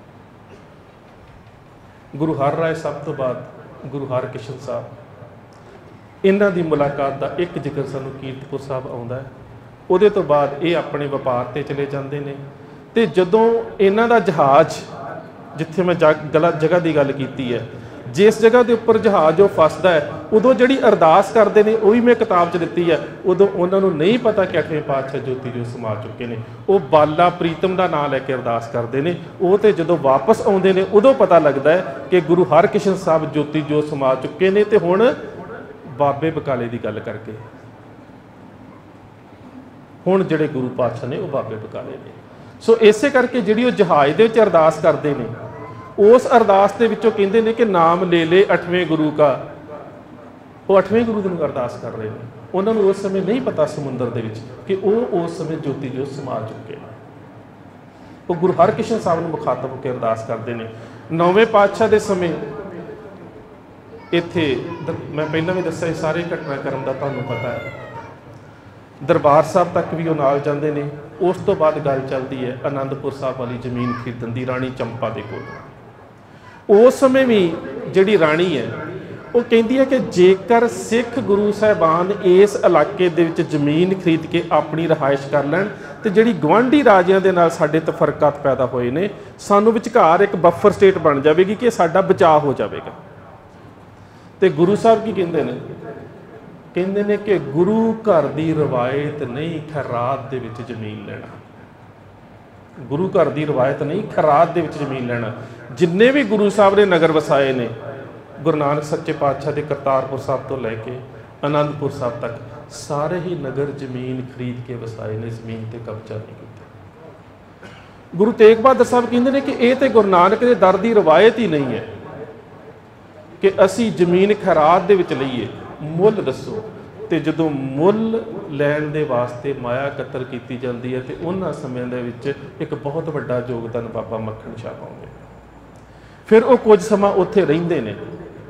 ਗੁਰੂ ਹਰ ਰਾਏ ਸਾਹਿਬ ਤੋਂ ਬਾਅਦ ਗੁਰੂ ਹਰਕ੍ਰਿਸ਼ਨ ਸਾਹਿਬ, ਇਹਨਾਂ ਦੀ ਮੁਲਾਕਾਤ ਦਾ ਇੱਕ ਜ਼ਿਕਰ ਸਾਨੂੰ ਕੀਰਤਪੁਰ ਸਾਹਿਬ ਆਉਂਦਾ ਹੈ। ਉਹਦੇ ਤੋਂ ਬਾਅਦ ਇਹ ਆਪਣੇ ਵਪਾਰ 'ਤੇ ਚਲੇ ਜਾਂਦੇ ਨੇ, ਅਤੇ ਜਦੋਂ ਇਹਨਾਂ ਦਾ ਜਹਾਜ਼, ਜਿੱਥੇ ਮੈਂ ਜਗ੍ਹਾ ਦੀ ਗੱਲ ਕੀਤੀ ਹੈ, ਜਿਸ ਜਗ੍ਹਾ ਦੇ ਉੱਪਰ ਜਹਾਜ਼ ਉਹ ਫਸਦਾ ਹੈ, ਉਦੋਂ ਜਿਹੜੀ ਅਰਦਾਸ ਕਰਦੇ ਨੇ ਉਹ ਵੀ ਮੈਂ ਕਿਤਾਬ 'ਚ ਦਿੱਤੀ ਹੈ। ਉਦੋਂ ਉਹਨਾਂ ਨੂੰ ਨਹੀਂ ਪਤਾ ਕਿ 8ਵੇਂ ਪਾਤਸ਼ਾਹ ਜੋਤੀ ਜੋਤ ਸਮਾ ਚੁੱਕੇ ਨੇ। ਉਹ ਬਾਲਾ ਪ੍ਰੀਤਮ ਦਾ ਨਾਂ ਲੈ ਕੇ ਅਰਦਾਸ ਕਰਦੇ ਨੇ। ਉਹ ਤੇ ਜਦੋਂ ਵਾਪਸ ਆਉਂਦੇ ਨੇ ਉਦੋਂ ਪਤਾ ਲੱਗਦਾ ਹੈ ਕਿ ਗੁਰੂ ਹਰਕ੍ਰਿਸ਼ਨ ਸਾਹਿਬ ਜੋਤੀ ਜੋਤ ਸਮਾ ਚੁੱਕੇ ਨੇ, ਅਤੇ ਹੁਣ ਬਾਬੇ ਬਕਾਲੇ ਦੀ ਗੱਲ ਕਰਕੇ ਹੁਣ ਜਿਹੜੇ ਗੁਰੂ ਪਾਤਸ਼ਾਹ ਨੇ ਉਹ ਬਾਬੇ ਬਕਾਲੇ ਨੇ। ਸੋ ਇਸੇ ਕਰਕੇ ਜਿਹੜੀ ਉਹ ਜਹਾਜ਼ ਦੇ ਵਿੱਚ ਅਰਦਾਸ ਕਰਦੇ ਨੇ, ਉਸ ਅਰਦਾਸ ਦੇ ਵਿੱਚੋਂ ਕਹਿੰਦੇ ਨੇ ਕਿ ਨਾਮ ਲੈ ਲੈ 8ਵੇਂ ਗੁਰੂ ਕਾ। ਉਹ 8ਵੇਂ ਗੁਰੂ ਦੀ ਨੂੰ ਅਰਦਾਸ ਕਰ ਰਹੇ ਨੇ। ਉਹਨਾਂ ਨੂੰ ਉਸ ਸਮੇਂ ਨਹੀਂ ਪਤਾ ਸਮੁੰਦਰ ਦੇ ਵਿੱਚ ਕਿ ਉਹ ਉਸ ਸਮੇਂ ਜੋਤੀ ਜੋਤ ਸਮਾ ਚੁੱਕੇ ਨੇ। ਉਹ ਗੁਰੂ ਹਰਕ੍ਰਿਸ਼ਨ ਸਾਹਿਬ ਨੂੰ ਮੁਖਾਤਬ ਹੋ ਕੇ ਅਰਦਾਸ ਕਰਦੇ ਨੇ। 9ਵੇਂ ਪਾਤਸ਼ਾਹ ਦੇ ਸਮੇਂ ਇੱਥੇ ਮੈਂ ਪਹਿਲਾਂ ਵੀ ਦੱਸਿਆ, ਸਾਰੇ ਘਟਨਾਕ੍ਰਮ ਦਾ ਤੁਹਾਨੂੰ ਪਤਾ ਹੈ। ਦਰਬਾਰ ਸਾਹਿਬ ਤੱਕ ਵੀ ਉਹ ਨਾਲ ਜਾਂਦੇ ਨੇ। ਉਸ ਤੋਂ ਬਾਅਦ ਗੱਲ ਚੱਲਦੀ ਹੈ ਅਨੰਦਪੁਰ ਸਾਹਿਬ ਵਾਲੀ ਜ਼ਮੀਨ ਖਰੀਦਣ ਦੀ, ਰਾਣੀ ਚੰਪਾ ਦੇ ਕੋਲ। ਉਸ ਸਮੇਂ ਵੀ ਜਿਹੜੀ ਰਾਣੀ ਹੈ ਉਹ ਕਹਿੰਦੀ ਹੈ ਕਿ ਜੇਕਰ ਸਿੱਖ ਗੁਰੂ ਸਾਹਿਬਾਨ ਇਸ ਇਲਾਕੇ ਦੇ ਵਿੱਚ ਜ਼ਮੀਨ ਖਰੀਦ ਕੇ ਆਪਣੀ ਰਿਹਾਇਸ਼ ਕਰ ਲੈਣ, ਅਤੇ ਜਿਹੜੀ ਗੁਆਂਢੀ ਰਾਜਿਆਂ ਦੇ ਨਾਲ ਸਾਡੇ ਤਫਰਕਾਤ ਪੈਦਾ ਹੋਏ ਨੇ, ਸਾਨੂੰ ਵਿਚਕਾਰ ਇੱਕ ਬਫਰ ਸਟੇਟ ਬਣ ਜਾਵੇਗੀ ਕਿ ਸਾਡਾ ਬਚਾਅ ਹੋ ਜਾਵੇਗਾ। ਅਤੇ ਗੁਰੂ ਸਾਹਿਬ ਕੀ ਕਹਿੰਦੇ ਨੇ? ਕਹਿੰਦੇ ਨੇ ਕਿ ਗੁਰੂ ਘਰ ਦੀ ਰਵਾਇਤ ਨਹੀਂ ਖੈਰਾਤ ਦੇ ਵਿੱਚ ਜ਼ਮੀਨ ਲੈਣਾ। ਗੁਰੂ ਘਰ ਦੀ ਰਵਾਇਤ ਨਹੀਂ, ਖੈਰਾਤ ਦੇ ਵਿੱਚ ਜ਼ਮੀਨ ਲੈਣਾ। ਜਿੰਨੇ ਵੀ ਗੁਰੂ ਸਾਹਿਬ ਨੇ ਨਗਰ ਵਸਾਏ ਨੇ, ਗੁਰੂ ਨਾਨਕ ਸੱਚੇ ਪਾਤਸ਼ਾਹ ਦੇ ਕਰਤਾਰਪੁਰ ਸਾਹਿਬ ਤੋਂ ਲੈ ਕੇ ਅਨੰਦਪੁਰ ਸਾਹਿਬ ਤੱਕ, ਸਾਰੇ ਹੀ ਨਗਰ ਜ਼ਮੀਨ ਖਰੀਦ ਕੇ ਵਸਾਏ ਨੇ, ਜ਼ਮੀਨ 'ਤੇ ਕਬਜ਼ਾ ਨਹੀਂ ਕੀਤਾ। ਗੁਰੂ ਤੇਗ ਬਹਾਦਰ ਸਾਹਿਬ ਕਹਿੰਦੇ ਨੇ ਕਿ ਇਹ ਤਾਂ ਗੁਰੂ ਨਾਨਕ ਦੇ ਦਰ ਦੀ ਰਵਾਇਤ ਹੀ ਨਹੀਂ ਹੈ ਕਿ ਅਸੀਂ ਜ਼ਮੀਨ ਖੈਰਾਤ ਦੇ ਵਿੱਚ ਲਈਏ। ਮੁੱਲ ਦੱਸੋ। ਅਤੇ ਜਦੋਂ ਮੁੱਲ ਲੈਣ ਦੇ ਵਾਸਤੇ ਮਾਇਆ ਇਕੱਤਰ ਕੀਤੀ ਜਾਂਦੀ ਹੈ, ਅਤੇ ਉਹਨਾਂ ਸਮਿਆਂ ਦੇ ਵਿੱਚ ਇੱਕ ਬਹੁਤ ਵੱਡਾ ਯੋਗਦਾਨ ਬਾਬਾ ਮੱਖਣ ਸ਼ਾਹ ਪਾਉਂਦੇ। ਫਿਰ ਉਹ ਕੁਝ ਸਮਾਂ ਉੱਥੇ ਰਹਿੰਦੇ ਨੇ।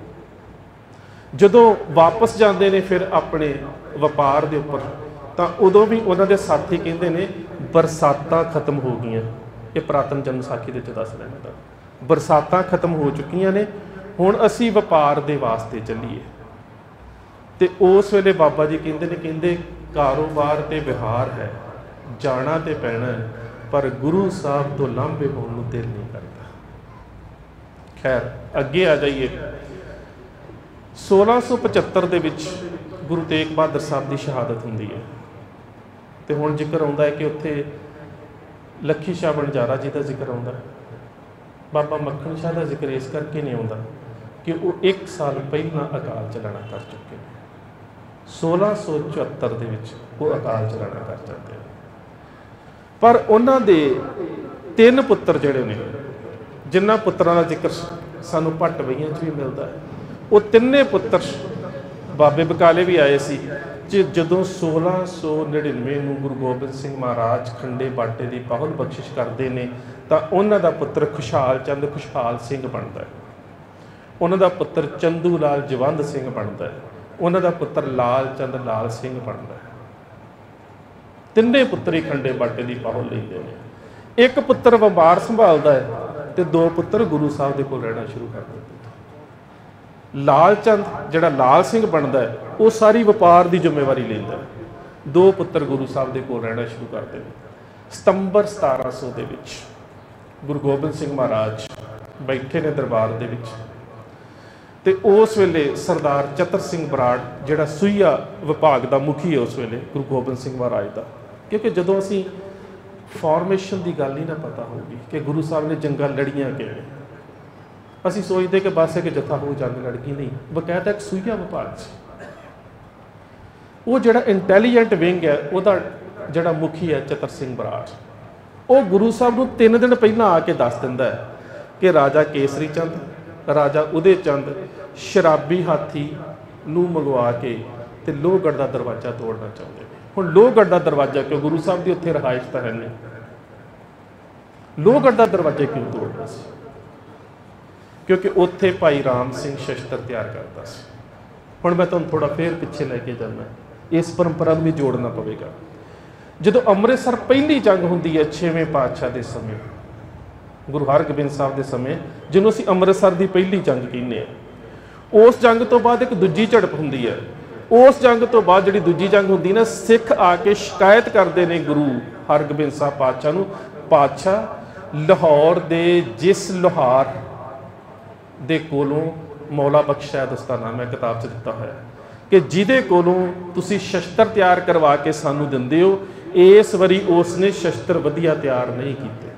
ਜਦੋਂ ਵਾਪਸ ਜਾਂਦੇ ਨੇ ਫਿਰ ਆਪਣੇ ਵਪਾਰ ਦੇ ਉੱਪਰ, ਤਾਂ ਉਦੋਂ ਵੀ ਉਹਨਾਂ ਦੇ ਸਾਥੀ ਕਹਿੰਦੇ ਨੇ ਬਰਸਾਤਾਂ ਖਤਮ ਹੋ ਗਈਆਂ। ਇਹ ਪੁਰਾਤਨ ਜਨਮ ਸਾਖੀ ਦੇ ਵਿੱਚ ਦੱਸ ਰਿਹਾ ਹੁੰਦਾ, ਬਰਸਾਤਾਂ ਖਤਮ ਹੋ ਚੁੱਕੀਆਂ ਨੇ, ਹੁਣ ਅਸੀਂ ਵਪਾਰ ਦੇ ਵਾਸਤੇ ਚੱਲੀਏ। ਅਤੇ ਉਸ ਵੇਲੇ ਬਾਬਾ ਜੀ ਕਹਿੰਦੇ ਕਾਰੋਬਾਰ ਤੇ ਵਿਹਾਰ ਹੈ, ਜਾਣਾ ਤੇ ਪੈਣਾ, ਪਰ ਗੁਰੂ ਸਾਹਿਬ ਤੋਂ ਲਾਂਭੇ ਹੋਣ ਨੂੰ ਦਿਲ ਨਹੀਂ ਕਰਦਾ। ਖੈਰ ਅੱਗੇ ਆ ਜਾਈਏ। 1675 ਦੇ ਵਿੱਚ ਗੁਰੂ ਤੇਗ ਬਹਾਦਰ ਸਾਹਿਬ ਦੀ ਸ਼ਹਾਦਤ ਹੁੰਦੀ ਹੈ, ਅਤੇ ਹੁਣ ਜ਼ਿਕਰ ਆਉਂਦਾ ਹੈ ਕਿ ਉੱਥੇ ਲੱਖੀ ਸ਼ਾਹ ਵਣਜਾਰਾ ਜੀ ਦਾ ਜ਼ਿਕਰ ਆਉਂਦਾ। ਬਾਬਾ ਮੱਖਣ ਸ਼ਾਹ ਦਾ ਜ਼ਿਕਰ ਇਸ ਕਰਕੇ ਨਹੀਂ ਆਉਂਦਾ ਕਿ ਉਹ 1 ਸਾਲ ਪਹਿਲਾਂ ਅਕਾਲ ਚਲਾਣਾ ਕਰ ਚੁੱਕੇ ਨੇ। 1674 ਦੇ ਵਿੱਚ ਉਹ ਅਕਾਲ ਚਲਾਣਾ ਕਰ ਜਾਂਦੇ ਨੇ। ਪਰ ਉਹਨਾਂ ਦੇ 3 ਪੁੱਤਰ ਜਿਹੜੇ ਨੇ, ਜਿਨ੍ਹਾਂ ਪੁੱਤਰਾਂ ਦਾ ਜ਼ਿਕਰ ਸਾਨੂੰ ਭੱਟ ਵਹੀਆਂ 'ਚ ਵੀ ਮਿਲਦਾ ਹੈ, ਉਹ 3 ਪੁੱਤਰ ਬਾਬੇ ਬਕਾਲੇ ਵੀ ਆਏ ਸੀ। ਜਦੋਂ 1699 ਨੂੰ ਗੁਰੂ ਗੋਬਿੰਦ ਸਿੰਘ ਮਹਾਰਾਜ ਖੰਡੇ ਬਾਟੇ ਦੀ ਪਾਹੁਲ ਬਖਸ਼ਿਸ਼ ਕਰਦੇ ਨੇ, ਤਾਂ ਉਹਨਾਂ ਦਾ ਪੁੱਤਰ ਖੁਸ਼ਹਾਲ ਚੰਦ ਖੁਸ਼ਹਾਲ ਸਿੰਘ ਬਣਦਾ ਹੈ। ਉਹਨਾਂ ਦਾ ਪੁੱਤਰ ਚੰਦੂ ਲਾਲ ਜਵੰਦ ਸਿੰਘ ਬਣਦਾ ਹੈ। ਉਹਨਾਂ ਦਾ ਪੁੱਤਰ ਲਾਲ ਚੰਦ ਲਾਲ ਸਿੰਘ ਬਣਦਾ ਹੈ। 3 ਪੁੱਤਰ ਹੀ ਖੰਡੇ ਬਾਟੇ ਦੀ ਪਾਹੁਲ ਲੈਂਦੇ ਨੇ। 1 ਪੁੱਤਰ ਵਪਾਰ ਸੰਭਾਲਦਾ ਹੈ, ਅਤੇ 2 ਪੁੱਤਰ ਗੁਰੂ ਸਾਹਿਬ ਦੇ ਕੋਲ ਰਹਿਣਾ ਸ਼ੁਰੂ ਕਰ ਦਿੰਦੇ। ਲਾਲ ਚੰਦ ਜਿਹੜਾ ਲਾਲ ਸਿੰਘ ਬਣਦਾ ਹੈ, ਉਹ ਸਾਰੀ ਵਪਾਰ ਦੀ ਜ਼ਿੰਮੇਵਾਰੀ ਲੈਂਦਾ ਹੈ। 2 ਪੁੱਤਰ ਗੁਰੂ ਸਾਹਿਬ ਦੇ ਕੋਲ ਰਹਿਣਾ ਸ਼ੁਰੂ ਕਰਦੇ ਨੇ। ਸਤੰਬਰ 1700 ਦੇ ਵਿੱਚ ਗੁਰੂ ਗੋਬਿੰਦ ਸਿੰਘ ਮਹਾਰਾਜ ਬੈਠੇ ਨੇ ਦਰਬਾਰ ਦੇ ਵਿੱਚ, ਤੇ ਉਸ ਵੇਲੇ ਸਰਦਾਰ ਚਤਰ ਸਿੰਘ ਬਰਾੜ ਜਿਹੜਾ ਸੂਈਆ ਵਿਭਾਗ ਦਾ ਮੁਖੀ ਹੈ ਉਸ ਵੇਲੇ ਗੁਰੂ ਗੋਬਿੰਦ ਸਿੰਘ ਮਹਾਰਾਜ ਦਾ, ਕਿਉਂਕਿ ਜਦੋਂ ਅਸੀਂ ਫਾਰਮੇਸ਼ਨ ਦੀ ਗੱਲ ਹੀ ਨਾ ਪਤਾ ਹੋਊਗੀ ਕਿ ਗੁਰੂ ਸਾਹਿਬ ਨੇ ਜੰਗਾਂ ਲੜੀਆਂ ਕਿਵੇਂ, ਅਸੀਂ ਸੋਚਦੇ ਕਿ ਬਸ ਇੱਕ ਜਥਾ ਹੋ ਜੰਗ ਲੜ ਗਈ, ਨਹੀਂ, ਬਕਾਇਦਾ ਇੱਕ ਸੂਈਆ ਵਿਭਾਗ ਸੀ। ਉਹ ਜਿਹੜਾ ਇੰਟੈਲੀਜੈਂਟ ਵਿੰਗ ਹੈ ਉਹਦਾ ਜਿਹੜਾ ਮੁਖੀ ਹੈ ਚਤਰ ਸਿੰਘ ਬਰਾੜ, ਉਹ ਗੁਰੂ ਸਾਹਿਬ ਨੂੰ 3 ਦਿਨ ਪਹਿਲਾਂ ਆ ਕੇ ਦੱਸ ਦਿੰਦਾ ਹੈ ਕਿ ਰਾਜਾ ਕੇਸਰੀ ਚੰਦ, ਰਾਜਾ ਉਦੇ ਚੰਦ ਸ਼ਰਾਬੀ ਹਾਥੀ ਨੂੰ ਮੰਗਵਾ ਕੇ ਤੇ ਲੋਹਗੜ੍ਹ ਦਾ ਦਰਵਾਜ਼ਾ ਤੋੜਨਾ ਚਾਹੁੰਦੇ ਨੇ। ਹੁਣ ਲੋਹਗੜ੍ਹ ਦਾ ਦਰਵਾਜ਼ਾ ਕਿਉਂ? ਗੁਰੂ ਸਾਹਿਬ ਦੀ ਉੱਥੇ ਰਿਹਾਇਸ਼ ਤਾਂ ਹੈ ਨਹੀਂ, ਲੋਹਗੜ੍ਹ ਦਾ ਦਰਵਾਜ਼ਾ ਕਿਉਂ ਤੋੜਨਾ ਸੀ? ਕਿਉਂਕਿ ਉੱਥੇ ਭਾਈ ਰਾਮ ਸਿੰਘ ਸ਼ਸਤਰ ਤਿਆਰ ਕਰਦਾ ਸੀ। ਹੁਣ ਮੈਂ ਤੁਹਾਨੂੰ ਥੋੜਾ ਫੇਰ ਪਿੱਛੇ ਲੈ ਕੇ ਜਾਣਾ, ਇਸ ਪਰੰਪਰਾ ਨੂੰ ਵੀ ਜੋੜਨਾ ਪਵੇਗਾ। ਜਦੋਂ ਅੰਮ੍ਰਿਤਸਰ ਪਹਿਲੀ ਜੰਗ ਹੁੰਦੀ ਹੈ 6ਵੇਂ ਪਾਤਸ਼ਾਹ ਦੇ ਸਮੇਂ, ਗੁਰੂ ਹਰਗੋਬਿੰਦ ਸਾਹਿਬ ਦੇ ਸਮੇਂ, ਜਿਹਨੂੰ ਅਸੀਂ ਅੰਮ੍ਰਿਤਸਰ ਦੀ ਪਹਿਲੀ ਜੰਗ ਕਹਿੰਦੇ ਹਾਂ, ਉਸ ਜੰਗ ਤੋਂ ਬਾਅਦ ਇੱਕ ਦੂਜੀ ਝੜਪ ਹੁੰਦੀ ਹੈ। ਉਸ ਜੰਗ ਤੋਂ ਬਾਅਦ ਜਿਹੜੀ ਦੂਜੀ ਜੰਗ ਹੁੰਦੀ ਨਾ, ਸਿੱਖ ਆ ਕੇ ਸ਼ਿਕਾਇਤ ਕਰਦੇ ਨੇ ਗੁਰੂ ਹਰਗੋਬਿੰਦ ਸਾਹਿਬ ਪਾਤਸ਼ਾਹ ਨੂੰ, ਪਾਤਸ਼ਾਹ ਲਾਹੌਰ ਦੇ ਜਿਸ ਲੋਹਾਰ ਦੇ ਕੋਲੋਂ ਮੌਲਾ ਬਖਸ਼ ਸ਼ਾਇਦ ਉਸਦਾ ਨਾਮ ਹੈ, ਕਿਤਾਬ 'ਚ ਦਿੱਤਾ ਹੋਇਆ, ਕਿ ਜਿਹਦੇ ਕੋਲੋਂ ਤੁਸੀਂ ਸ਼ਸਤਰ ਤਿਆਰ ਕਰਵਾ ਕੇ ਸਾਨੂੰ ਦਿੰਦੇ ਹੋ, ਇਸ ਵਾਰੀ ਉਸਨੇ ਸ਼ਸਤਰ ਵਧੀਆ ਤਿਆਰ ਨਹੀਂ ਕੀਤੇ,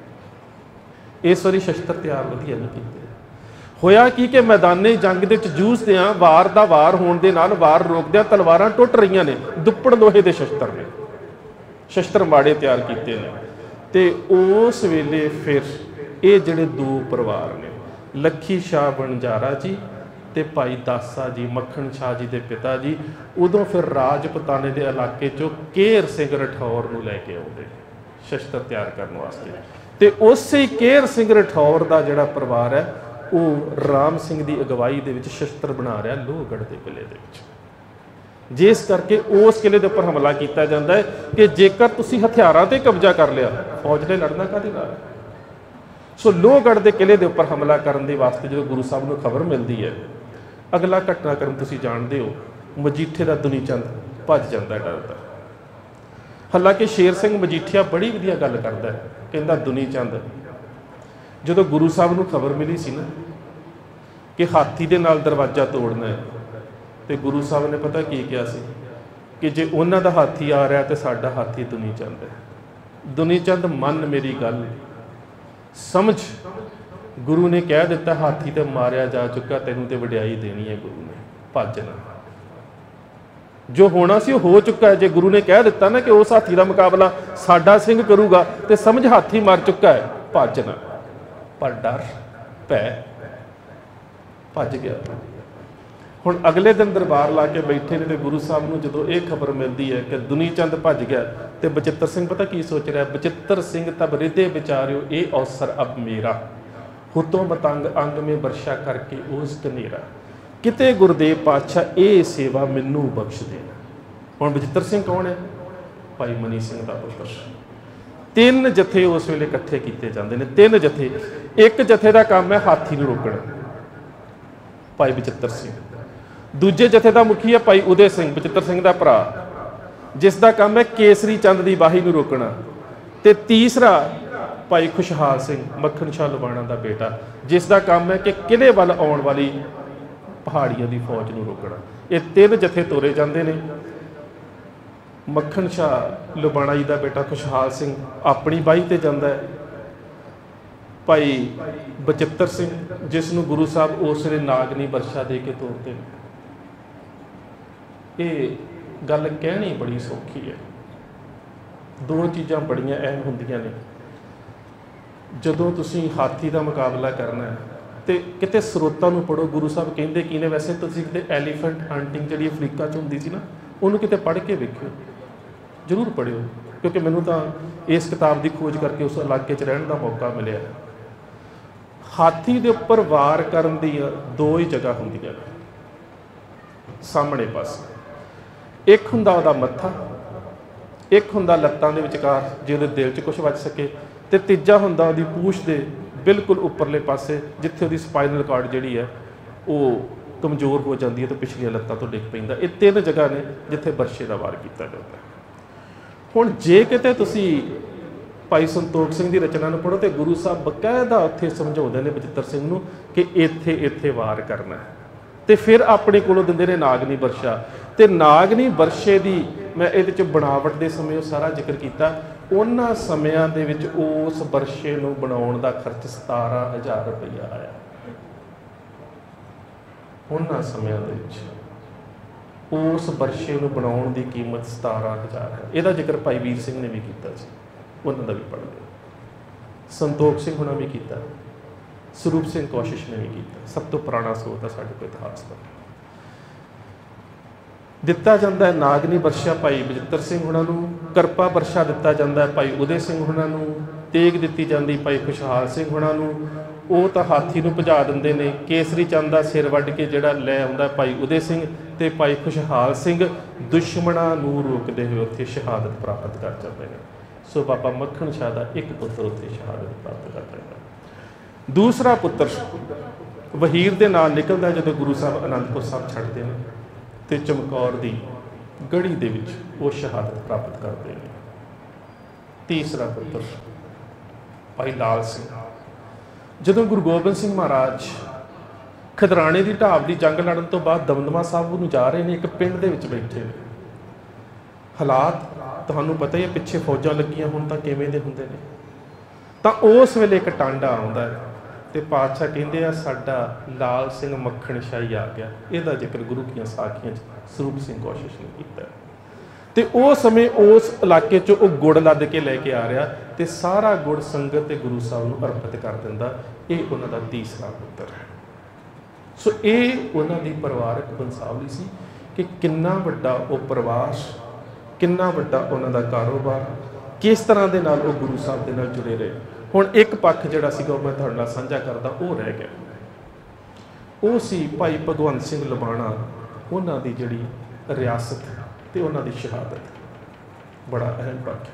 ਇਸ ਵਾਰੀ ਸ਼ਸਤਰ ਤਿਆਰ ਵਧੀਆ ਨਹੀਂ ਕੀਤੇ। ਹੋਇਆ ਕੀ ਕਿ ਮੈਦਾਨੇ ਜੰਗ ਦੇ ਵਿੱਚ ਜੂਝਦਿਆਂ ਵਾਰ ਦਾ ਵਾਰ ਹੋਣ ਦੇ ਨਾਲ ਵਾਰ ਰੋਕਦਿਆਂ ਤਲਵਾਰਾਂ ਟੁੱਟ ਰਹੀਆਂ ਨੇ, ਦੁੱਪੜ ਲੋਹੇ ਦੇ ਸ਼ਸਤਰ ਨੇ, ਸ਼ਸਤਰ ਮਾੜੇ ਤਿਆਰ ਕੀਤੇ ਨੇ। ਤੇ ਉਸ ਵੇਲੇ ਫਿਰ ਇਹ ਜਿਹੜੇ 2 ਪਰਿਵਾਰ ਨੇ, ਲੱਖੀ ਸ਼ਾਹ ਵਣਜਾਰਾ ਜੀ ਤੇ ਭਾਈ ਦਾਸਾ ਜੀ, ਮੱਖਣ ਸ਼ਾਹ ਜੀ ਦੇ ਪਿਤਾ ਜੀ, ਉਦੋਂ ਫਿਰ ਰਾਜਪੁਤਾਨੇ ਦੇ ਇਲਾਕੇ 'ਚੋਂ ਕੇਰ ਸਿੰਘ ਰਠੌਰ ਨੂੰ ਲੈ ਕੇ ਆਉਂਦੇ ਸ਼ਸਤਰ ਤਿਆਰ ਕਰਨ ਵਾਸਤੇ। ਤੇ ਉਸੇ ਕੇਰ ਸਿੰਘ ਰਠੌਰ ਦਾ ਜਿਹੜਾ ਪਰਿਵਾਰ ਹੈ ਉਹ ਰਾਮ ਸਿੰਘ ਦੀ ਅਗਵਾਈ ਦੇ ਵਿੱਚ ਸ਼ਸਤਰ ਬਣਾ ਰਿਹਾ ਲੋਹਗੜ੍ਹ ਦੇ ਕਿਲੇ ਦੇ ਵਿੱਚ, ਜਿਸ ਕਰਕੇ ਉਸ ਕਿਲੇ ਦੇ ਉੱਪਰ ਹਮਲਾ ਕੀਤਾ ਜਾਂਦਾ ਹੈ ਕਿ ਜੇਕਰ ਤੁਸੀਂ ਹਥਿਆਰਾਂ ਤੇ ਕਬਜ਼ਾ ਕਰ ਲਿਆ, ਫੌਜ ਨੇ ਲੜਨਾ ਕਾਹਦੇ ਨਾਲ? ਸੋ ਲੋਹਗੜ੍ਹ ਦੇ ਕਿਲੇ ਦੇ ਉੱਪਰ ਹਮਲਾ ਕਰਨ ਦੇ ਵਾਸਤੇ ਜਦੋਂ ਗੁਰੂ ਸਾਹਿਬ ਨੂੰ ਖਬਰ ਮਿਲਦੀ ਹੈ, ਅਗਲਾ ਘਟਨਾਕ੍ਰਮ ਤੁਸੀਂ ਜਾਣਦੇ ਹੋ, ਮਜੀਠੇ ਦਾ ਦੁਨੀ ਚੰਦ ਭੱਜ ਜਾਂਦਾ ਡਰਦਾ। ਹਾਲਾਂਕਿ ਸ਼ੇਰ ਸਿੰਘ ਮਜੀਠੀਆ ਬੜੀ ਵਧੀਆ ਗੱਲ ਕਰਦਾ, ਕਹਿੰਦਾ ਦੁਨੀ ਚੰਦ, ਜਦੋਂ ਗੁਰੂ ਸਾਹਿਬ ਨੂੰ ਖਬਰ ਮਿਲੀ ਸੀ ਨਾ ਕਿ ਹਾਥੀ ਦੇ ਨਾਲ ਦਰਵਾਜ਼ਾ ਤੋੜਨਾ ਹੈ, ਤੇ ਗੁਰੂ ਸਾਹਿਬ ਨੇ ਪਤਾ ਕੀ ਕਿਹਾ ਸੀ ਕਿ ਜੇ ਉਹਨਾਂ ਦਾ ਹਾਥੀ ਆ ਰਿਹਾ ਤੇ ਸਾਡਾ ਹਾਥੀ ਦੁਨੀ ਚੰਦ ਹੈ। ਦੁਨੀ ਚੰਦ ਮੰਨ ਮੇਰੀ ਗੱਲ, ਸਮਝ, ਗੁਰੂ ਨੇ ਕਹਿ ਦਿੱਤਾ ਹਾਥੀ ਤੇ ਮਾਰਿਆ ਜਾ ਚੁੱਕਾ, ਤੈਨੂੰ ਤੇ ਵਡਿਆਈ ਦੇਣੀ ਹੈ ਗੁਰੂ ਨੇ, ਭੱਜ ਨਾ। ਜੋ ਹੋਣਾ ਸੀ ਉਹ ਹੋ ਚੁੱਕਾ ਹੈ। ਜੇ ਗੁਰੂ ਨੇ ਕਹਿ ਦਿੱਤਾ ਨਾ ਕਿ ਉਸ ਹਾਥੀ ਦਾ ਮੁਕਾਬਲਾ ਸਾਡਾ ਸਿੰਘ ਕਰੂਗਾ, ਤੇ ਸਮਝ ਹਾਥੀ ਮਰ ਚੁੱਕਾ ਹੈ, ਭੱਜ ਨਾ। ਪਰ ਡਰ ਭੈ ਭੱਜ ਗਿਆ। ਹੁਣ ਅਗਲੇ ਦਿਨ ਦਰਬਾਰ ਲਾ ਕੇ ਬੈਠੇ ਨੇ, ਤੇ ਗੁਰੂ ਸਾਹਿਬ ਨੂੰ ਜਦੋਂ ਇਹ ਖਬਰ ਮਿਲਦੀ ਹੈ ਕਿ ਦੁਨੀ ਚੰਦ ਭੱਜ ਗਿਆ, ਤੇ ਬਚਿੱਤਰ ਸਿੰਘ ਪਤਾ ਕੀ ਸੋਚ ਰਿਹਾ? ਬਚਿੱਤਰ ਸਿੰਘ ਤਬ ਰਿਦੇ ਵਿਚਾਰਿਓ ਇਹ ਅਵਸਰ ਅਬ ਮੇਰਾ, ਹੁਤੋਂ ਮਤੰਗ ਅੰਗ ਮੇ ਵਰਸ਼ਾ ਕਰਕੇ ਉਸ ਕਨੇਰਾ, ਕਿਤੇ ਗੁਰਦੇਵ ਪਾਤਸ਼ਾਹ ਇਹ ਸੇਵਾ ਮੈਨੂੰ ਬਖਸ਼ ਦੇ। ਹੁਣ ਬਚਿੱਤਰ ਸਿੰਘ ਕੌਣ ਹੈ? ਭਾਈ ਮਨੀ ਸਿੰਘ ਦਾ ਪੁੱਤਰ। 3 ਜਥੇ ਉਸ ਵੇਲੇ ਇਕੱਠੇ ਕੀਤੇ ਜਾਂਦੇ ਨੇ, 3 ਜਥੇ। ਇੱਕ ਜਥੇ ਦਾ ਕੰਮ ਹੈ ਹਾਥੀ ਨੂੰ ਰੋਕਣਾ, ਭਾਈ ਬਚਿੱਤਰ ਸਿੰਘ। ਦੂਜੇ ਜਥੇ ਦਾ ਮੁਖੀ ਹੈ ਭਾਈ ਉਦੇ ਸਿੰਘ, ਬਚਿੱਤਰ ਸਿੰਘ ਦਾ ਭਰਾ, ਜਿਸ ਦਾ ਕੰਮ ਹੈ ਕੇਸਰੀ ਚੰਦ ਦੀ ਬਾਹੀ ਨੂੰ ਰੋਕਣਾ। ਤੇ ਤੀਸਰਾ ਭਾਈ ਖੁਸ਼ਹਾਲ ਸਿੰਘ, ਮੱਖਣ ਸ਼ਾਹ ਲੁਬਾਣਾ ਦਾ ਬੇਟਾ, ਜਿਸ ਦਾ ਕੰਮ ਹੈ ਕਿ ਕਿਲੇ ਵੱਲ ਆਉਣ ਵਾਲੀ ਪਹਾੜੀਆਂ ਦੀ ਫੌਜ ਨੂੰ ਰੋਕਣਾ। ਇਹ 3 ਜਥੇ ਤੋਰੇ ਜਾਂਦੇ ਨੇ। ਮੱਖਣ ਸ਼ਾਹ ਲੁਬਾਣਾ ਜੀ ਦਾ ਬੇਟਾ ਖੁਸ਼ਹਾਲ ਸਿੰਘ ਆਪਣੀ ਬਾਹੀ ਤੇ ਜਾਂਦਾ ਹੈ। ਭਾਈ ਬਚਿੱਤਰ ਸਿੰਘ, ਜਿਸ ਨੂੰ ਗੁਰੂ ਸਾਹਿਬ ਉਸ ਵੇਲੇ ਨਾਗਨੀ ਵਰਸ਼ਾ ਦੇ ਕੇ ਤੋਰਦੇ ਨੇ। ਇਹ ਗੱਲ ਕਹਿਣੀ ਬੜੀ ਸੌਖੀ ਹੈ, 2 ਚੀਜ਼ਾਂ ਬੜੀਆਂ ਅਹਿਮ ਹੁੰਦੀਆਂ ਨੇ ਜਦੋਂ ਤੁਸੀਂ ਹਾਥੀ ਦਾ ਮੁਕਾਬਲਾ ਕਰਨਾ ਹੈ। ਤੇ ਕਿਤੇ ਸਰੋਤਾਂ ਨੂੰ ਪੜ੍ਹੋ, ਗੁਰੂ ਸਾਹਿਬ ਕਹਿੰਦੇ ਕੀ ਨੇ। ਵੈਸੇ ਤੁਸੀਂ ਕਿਤੇ ਐਲੀਫੈਂਟ ਹੰਟਿੰਗ ਜਿਹੜੀ ਅਫਰੀਕਾ 'ਚ ਹੁੰਦੀ ਸੀ ਨਾ, ਉਹਨੂੰ ਕਿਤੇ ਪੜ੍ਹ ਕੇ ਵੇਖਿਓ, ਜ਼ਰੂਰ ਪੜ੍ਹਿਓ, ਕਿਉਂਕਿ ਮੈਨੂੰ ਤਾਂ ਇਸ ਕਿਤਾਬ ਦੀ ਖੋਜ ਕਰਕੇ ਉਸ ਇਲਾਕੇ 'ਚ ਰਹਿਣ ਦਾ ਮੌਕਾ ਮਿਲਿਆ। ਹਾਥੀ ਦੇ ਉੱਪਰ ਵਾਰ ਕਰਨ ਦੀ 2 ਹੀ ਜਗ੍ਹਾ ਹੁੰਦੀਆਂ ਨੇ ਸਾਹਮਣੇ ਪਾਸੇ। ਇੱਕ ਹੁੰਦਾ ਉਹਦਾ ਮੱਥਾ, ਇੱਕ ਹੁੰਦਾ ਲੱਤਾਂ ਦੇ ਵਿਚਕਾਰ ਜੇ ਉਹਦੇ ਦਿਲ 'ਚ ਕੁਝ ਵੱਜ ਸਕੇ, ਤੇ ਤੀਜਾ ਹੁੰਦਾ ਉਹਦੀ ਪੂਛ ਦੇ ਬਿਲਕੁਲ ਉੱਪਰਲੇ ਪਾਸੇ, ਜਿੱਥੇ ਉਹਦੀ ਸਪਾਈਨਲ ਕਾਰਡ ਜਿਹੜੀ ਹੈ ਉਹ कमज़ोर हो जाती है तो पिछलियां लत्तां तो डिग पैंदा। ये 3 जगह ने जिथे बरछे का वार किया जाता है। हुण जे किते तुसी भाई संतोख सिंह की रचना में पढ़ो तो गुरु साहब बकायदा उत्थे समझाते हैं बचित्र सिंह नूं कि इत्थे इत्थे वार करना है। तो फिर अपने कोलों दिंदे ने नागनी बरछा। तो नागनी बरछे की मैं ये बनावट के समय सारा जिक्र किया। उन्हां समयां दे विच उस बरछे नूं बनाउण दा खर्च 17,000 रुपया आया। उन्हां समयां दे विच उस बरछे नूं बनाउण दी कीमत 17,000 है। इहदा जिक्र भाई वीर सिंह ने भी किया सी, उन्होंने भी पढ़ लिया। संतोख सिंह होना भी किया, ਸਰੂਪ ਸਿੰਘ ਕੋਸ਼ਿਸ਼ ने भी किया। सब तो पुराना स्रोत है साढ़े को इतिहास का। दिता जाता है नागनी बरछा भाई बचित्र सिंह होना नूं, करपा बरछा दिता जाता है भाई उदय सिंह होना नूं, तेग दी जाती भाई खुशहाल सिंह होना नूं। वो तो हाथी नूं भजा दिंदे ने। केसरी चंद दा सिर वड्ड के जिहड़ा लै आउंदा भाई उदय सिंह ते भाई खुशहाल सिंह दुश्मनां नूं रोकदे होए उत्थे शहादत प्राप्त कर जाते हैं। सो बाबा मक्खण शाह का एक पुत्र उत्थे शहादत प्राप्त कर जाता है। दूसरा पुत्र वहीर के नाम निकलता जो गुरु साहब आनंदपुर साहब छड्डते हैं तो चमकौर की गढ़ी दे विच वो शहादत प्राप्त करते हैं। तीसरा पुत्र भाई लाल सिंह, जदों गुरु गोबिंद सिंह महाराज खदराणे की ढाब की जंग लड़न तो बाद दमदमा साहब नूं जा रहे हैं, एक पिंड दे विच बैठे ने। हालात तुहानूं पता ही है, पिछे फौजां लगियां होण तां किवें दे हुंदे ने। तां उस वेले एक टांडा आउंदा है तो पातशाह कहते हैं साडा लाल सिंह मक्खण शाही आ गया। इसका जिक्र गुरु की साखियां ਸਰੂਪ ਸਿੰਘ कोशिश ने किया। तो उस समय उस इलाके चो वो गुड़ लद के लैके आ रहा तो सारा गुड़ संगत ते गुरु साहब को अर्पित कर दिंदा। ये उन्हों का तीसरा पुत्र है। सो ये उन्होंने परिवारक वंशावली सी कि कितना वड्डा वो प्रवास, कितना वड्डा उन्हों का कारोबार, किस तरह के नाल वो गुरु साहब के नाल जुड़े रहे। हुण एक पक्ष जिहड़ा सीगा मैं तुहाडे नाल साझा करदा वो रह गया। वो सी भाई भगवंत सिंह लबाणा, उन्हां दी जिहड़ी रियासत ते उन्हां दी शहादत, बड़ा अहम पक्ष है।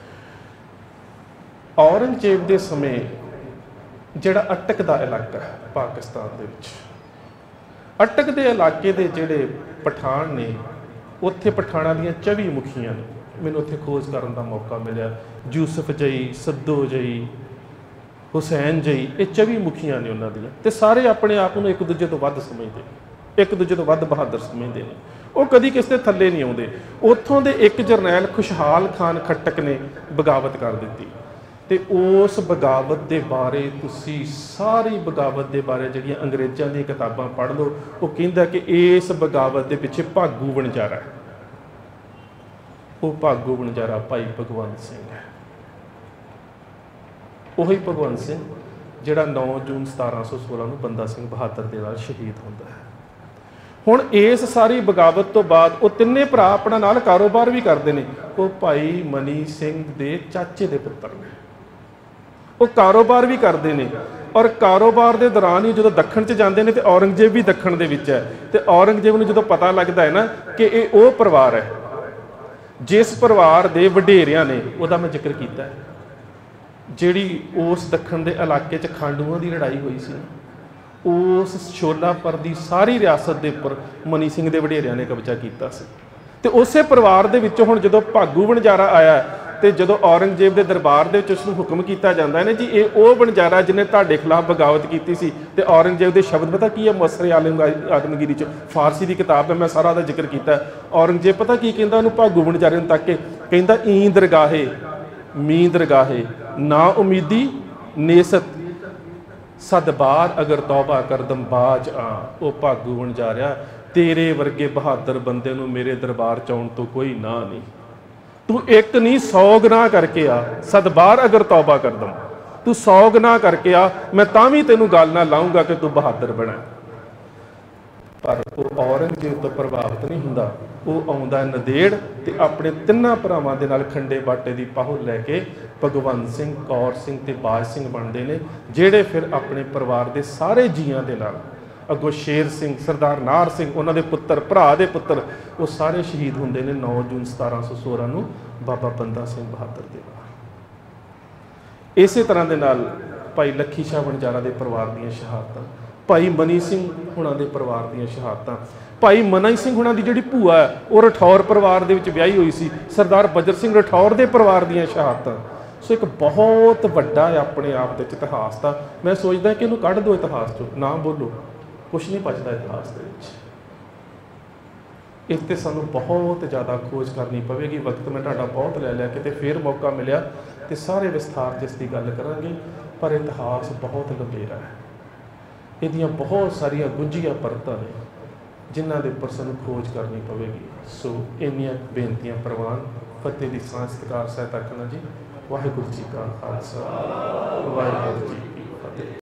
औरंगजेब के समय जिहड़ा अटक दा इलाका है पाकिस्तान दे विच, अटक दे इलाके दे जिहड़े पठान ने उत्थे पठाणां दीयां 24 मुखियां ने। मैनूं उत्थे खोज करन दा मौका मिलिया। यूसुफ जई, सद्दो जई, हुसैन जई, ये 24 मुखियां ने उन्हां दीयां। ते सारे अपने आप नूं एक दूजे तो वध समझदे, एक दूजे तो वध बहादुर समझते हैं। वो कभी किसी के थल्ले नहीं आते। उत्थों के एक जरनैल खुशहाल खान खट्टक ने बगावत कर दी। तो उस बगावत के बारे तुसी सारी बगावत के बारे जिहड़ियां अंग्रेज़ों दी किताबां पढ़ लो। वो कहता कि इस बगावत के पिछे भागू वणजारा है। वो भागू वणजारा भाई भगवंत सिंह है। उही भगवंत सिंह जिहड़ा 9 जून 1716 को बंदा सिंह बहादुर के नाल शहीद होता है। हुण इस सारी बगावत तो बाद वो तिन्ने भरा अपना नाल कारोबार भी करते हैं। वो भाई मनी सिंह के चाचे के पुत्र ने। वो कारोबार भी करते हैं और कारोबार के दौरान ही जो दखण च जाते हैं तो औरंगजेब भी दखण दे विच है। तो औरंगजेब नूं जो पता लगता है ना कि ये वो परिवार है जिस परिवार के वडेरियां ने, उसका मैं जिक्र किया है, जिहड़ी उस दखण के इलाके च खांडूआं की लड़ाई हुई सी, उस शोलापुर की सारी रियासत के उपर मनी सिंह के वडेरियां ने कब्जा किया सी। ते उस परिवार के विचों हुण जदों भागू वणजारा आया तो जो औरंगजेब के दरबार के उसनूं हुक्म किया जाता है ना जी, ये वो वणजारा जिन्हें तुहाडे खिलाफ बगावत की सी। ते औरंगजेब के शब्द पता की है, मुअस्सर आलमगीरी च फारसी की किताब है, मैं सारा दा जिक्र किया। औरंगजेब पता की कहता उन्होंने भागू वणजारे नूं तक के कहता ई दरगाहे मी दरगाहे ना उम्मीदी नेसत सदबार अगर तौबा करदम बाज आ। वो भागू वणजारिया तेरे वर्गे बहादुर बंदे नूं मेरे दरबार च आउण तो कोई ना नहीं। तू एक नहीं 100 गुनाह करके आ, सदबार अगर तौबा कर दम, तू 100 गुनाह करके आ, मैं तां भी तेनू गल ना लाऊंगा कि तू बहादुर बना। पर वो औरंगजेब तो प्रभावित नहीं हुंदा। वो आउंदा नदेड़ ते अपने तिन्नां भरावां दे नाल खंडे बाटे की पाहुल लैके भगवंत सिंह, कौर सिंह ते बाज सिंह बनते हैं, जिहड़े फिर अपने परिवार के सारे जीआं दे नाल अगों शेर सिंह, सरदार नार सिंह, उन्होंने पुत्र भरा के पुत्र, वो सारे शहीद होंगे ने 9 जून 1716 को बाबा बंदा सिंह बहादुर के नाल। इस तरह के नाल भाई लखी शाह वणजारा के परिवार दी शहादत ਭਾਈ ਮਨੀ ਸਿੰਘ ਹੁਣਾਂ ਦੇ ਪਰਿਵਾਰ ਦੀਆਂ ਸ਼ਹਾਦਤਾਂ। ਭਾਈ ਮਨੀ ਸਿੰਘ ਹੁਣਾਂ ਦੀ ਜਿਹੜੀ ਭੂਆ ਹੈ ਉਹ ਰਠੌਰ ਪਰਿਵਾਰ ਦੇ ਵਿੱਚ ਵਿਆਹੀ ਹੋਈ ਸੀ, ਸਰਦਾਰ ਬੱਜਰ ਸਿੰਘ ਰਠੌਰ ਦੇ ਪਰਿਵਾਰ ਦੀਆਂ ਸ਼ਹਾਦਤਾਂ। ਸੋ ਇੱਕ ਬਹੁਤ ਵੱਡਾ ਆਪਣੇ ਆਪ ਦੇ ਵਿੱਚ ਇਤਿਹਾਸ ਤਾਂ ਮੈਂ ਸੋਚਦਾ ਕਿ ਇਹਨੂੰ ਕੱਢ ਦਿਓ ਇਤਿਹਾਸ ਚੋਂ, ਨਾ ਬੋਲੋ, ਕੁਛ ਨਹੀਂ ਬਚਦਾ ਇਤਿਹਾਸ ਦੇ ਵਿੱਚ। ਇਸ 'ਤੇ ਸਾਨੂੰ ਬਹੁਤ ਜ਼ਿਆਦਾ ਖੋਜ ਕਰਨੀ ਪਵੇਗੀ। ਵਕਤ ਮੈਂ ਤੁਹਾਡਾ ਬਹੁਤ ਲੈ ਲਿਆ, ਕਿਤੇ ਫੇਰ ਮੌਕਾ ਮਿਲਿਆ ਤੇ ਸਾਰੇ ਵਿਸਥਾਰ 'ਚ ਇਸ ਦੀ ਗੱਲ ਕਰਾਂਗੇ। ਪਰ ਇਤਿਹਾਸ ਬਹੁਤ ਲੰਬੇਰਾ ਹੈ, ਇਹਦੀਆਂ ਬਹੁਤ ਸਾਰੀਆਂ ਗੁੰਝੀਆਂ ਪਰਤਾਂ ਨੇ ਜਿਨ੍ਹਾਂ ਦੇ ਉੱਪਰ ਸਾਨੂੰ ਖੋਜ ਕਰਨੀ ਪਵੇਗੀ। ਸੋ ਇੰਨੀਆਂ ਬੇਨਤੀਆਂ ਪ੍ਰਵਾਨ। ਫਤਿਹ ਦੀ ਸਾਂਝ ਸਤਿਕਾਰ ਸਹਿਤ ਆਖਣਾ ਜੀ। ਵਾਹਿਗੁਰੂ ਜੀ ਕਾ ਖਾਲਸਾ, ਵਾਹਿਗੁਰੂ ਜੀ ਕੀ ਫਤਿਹ।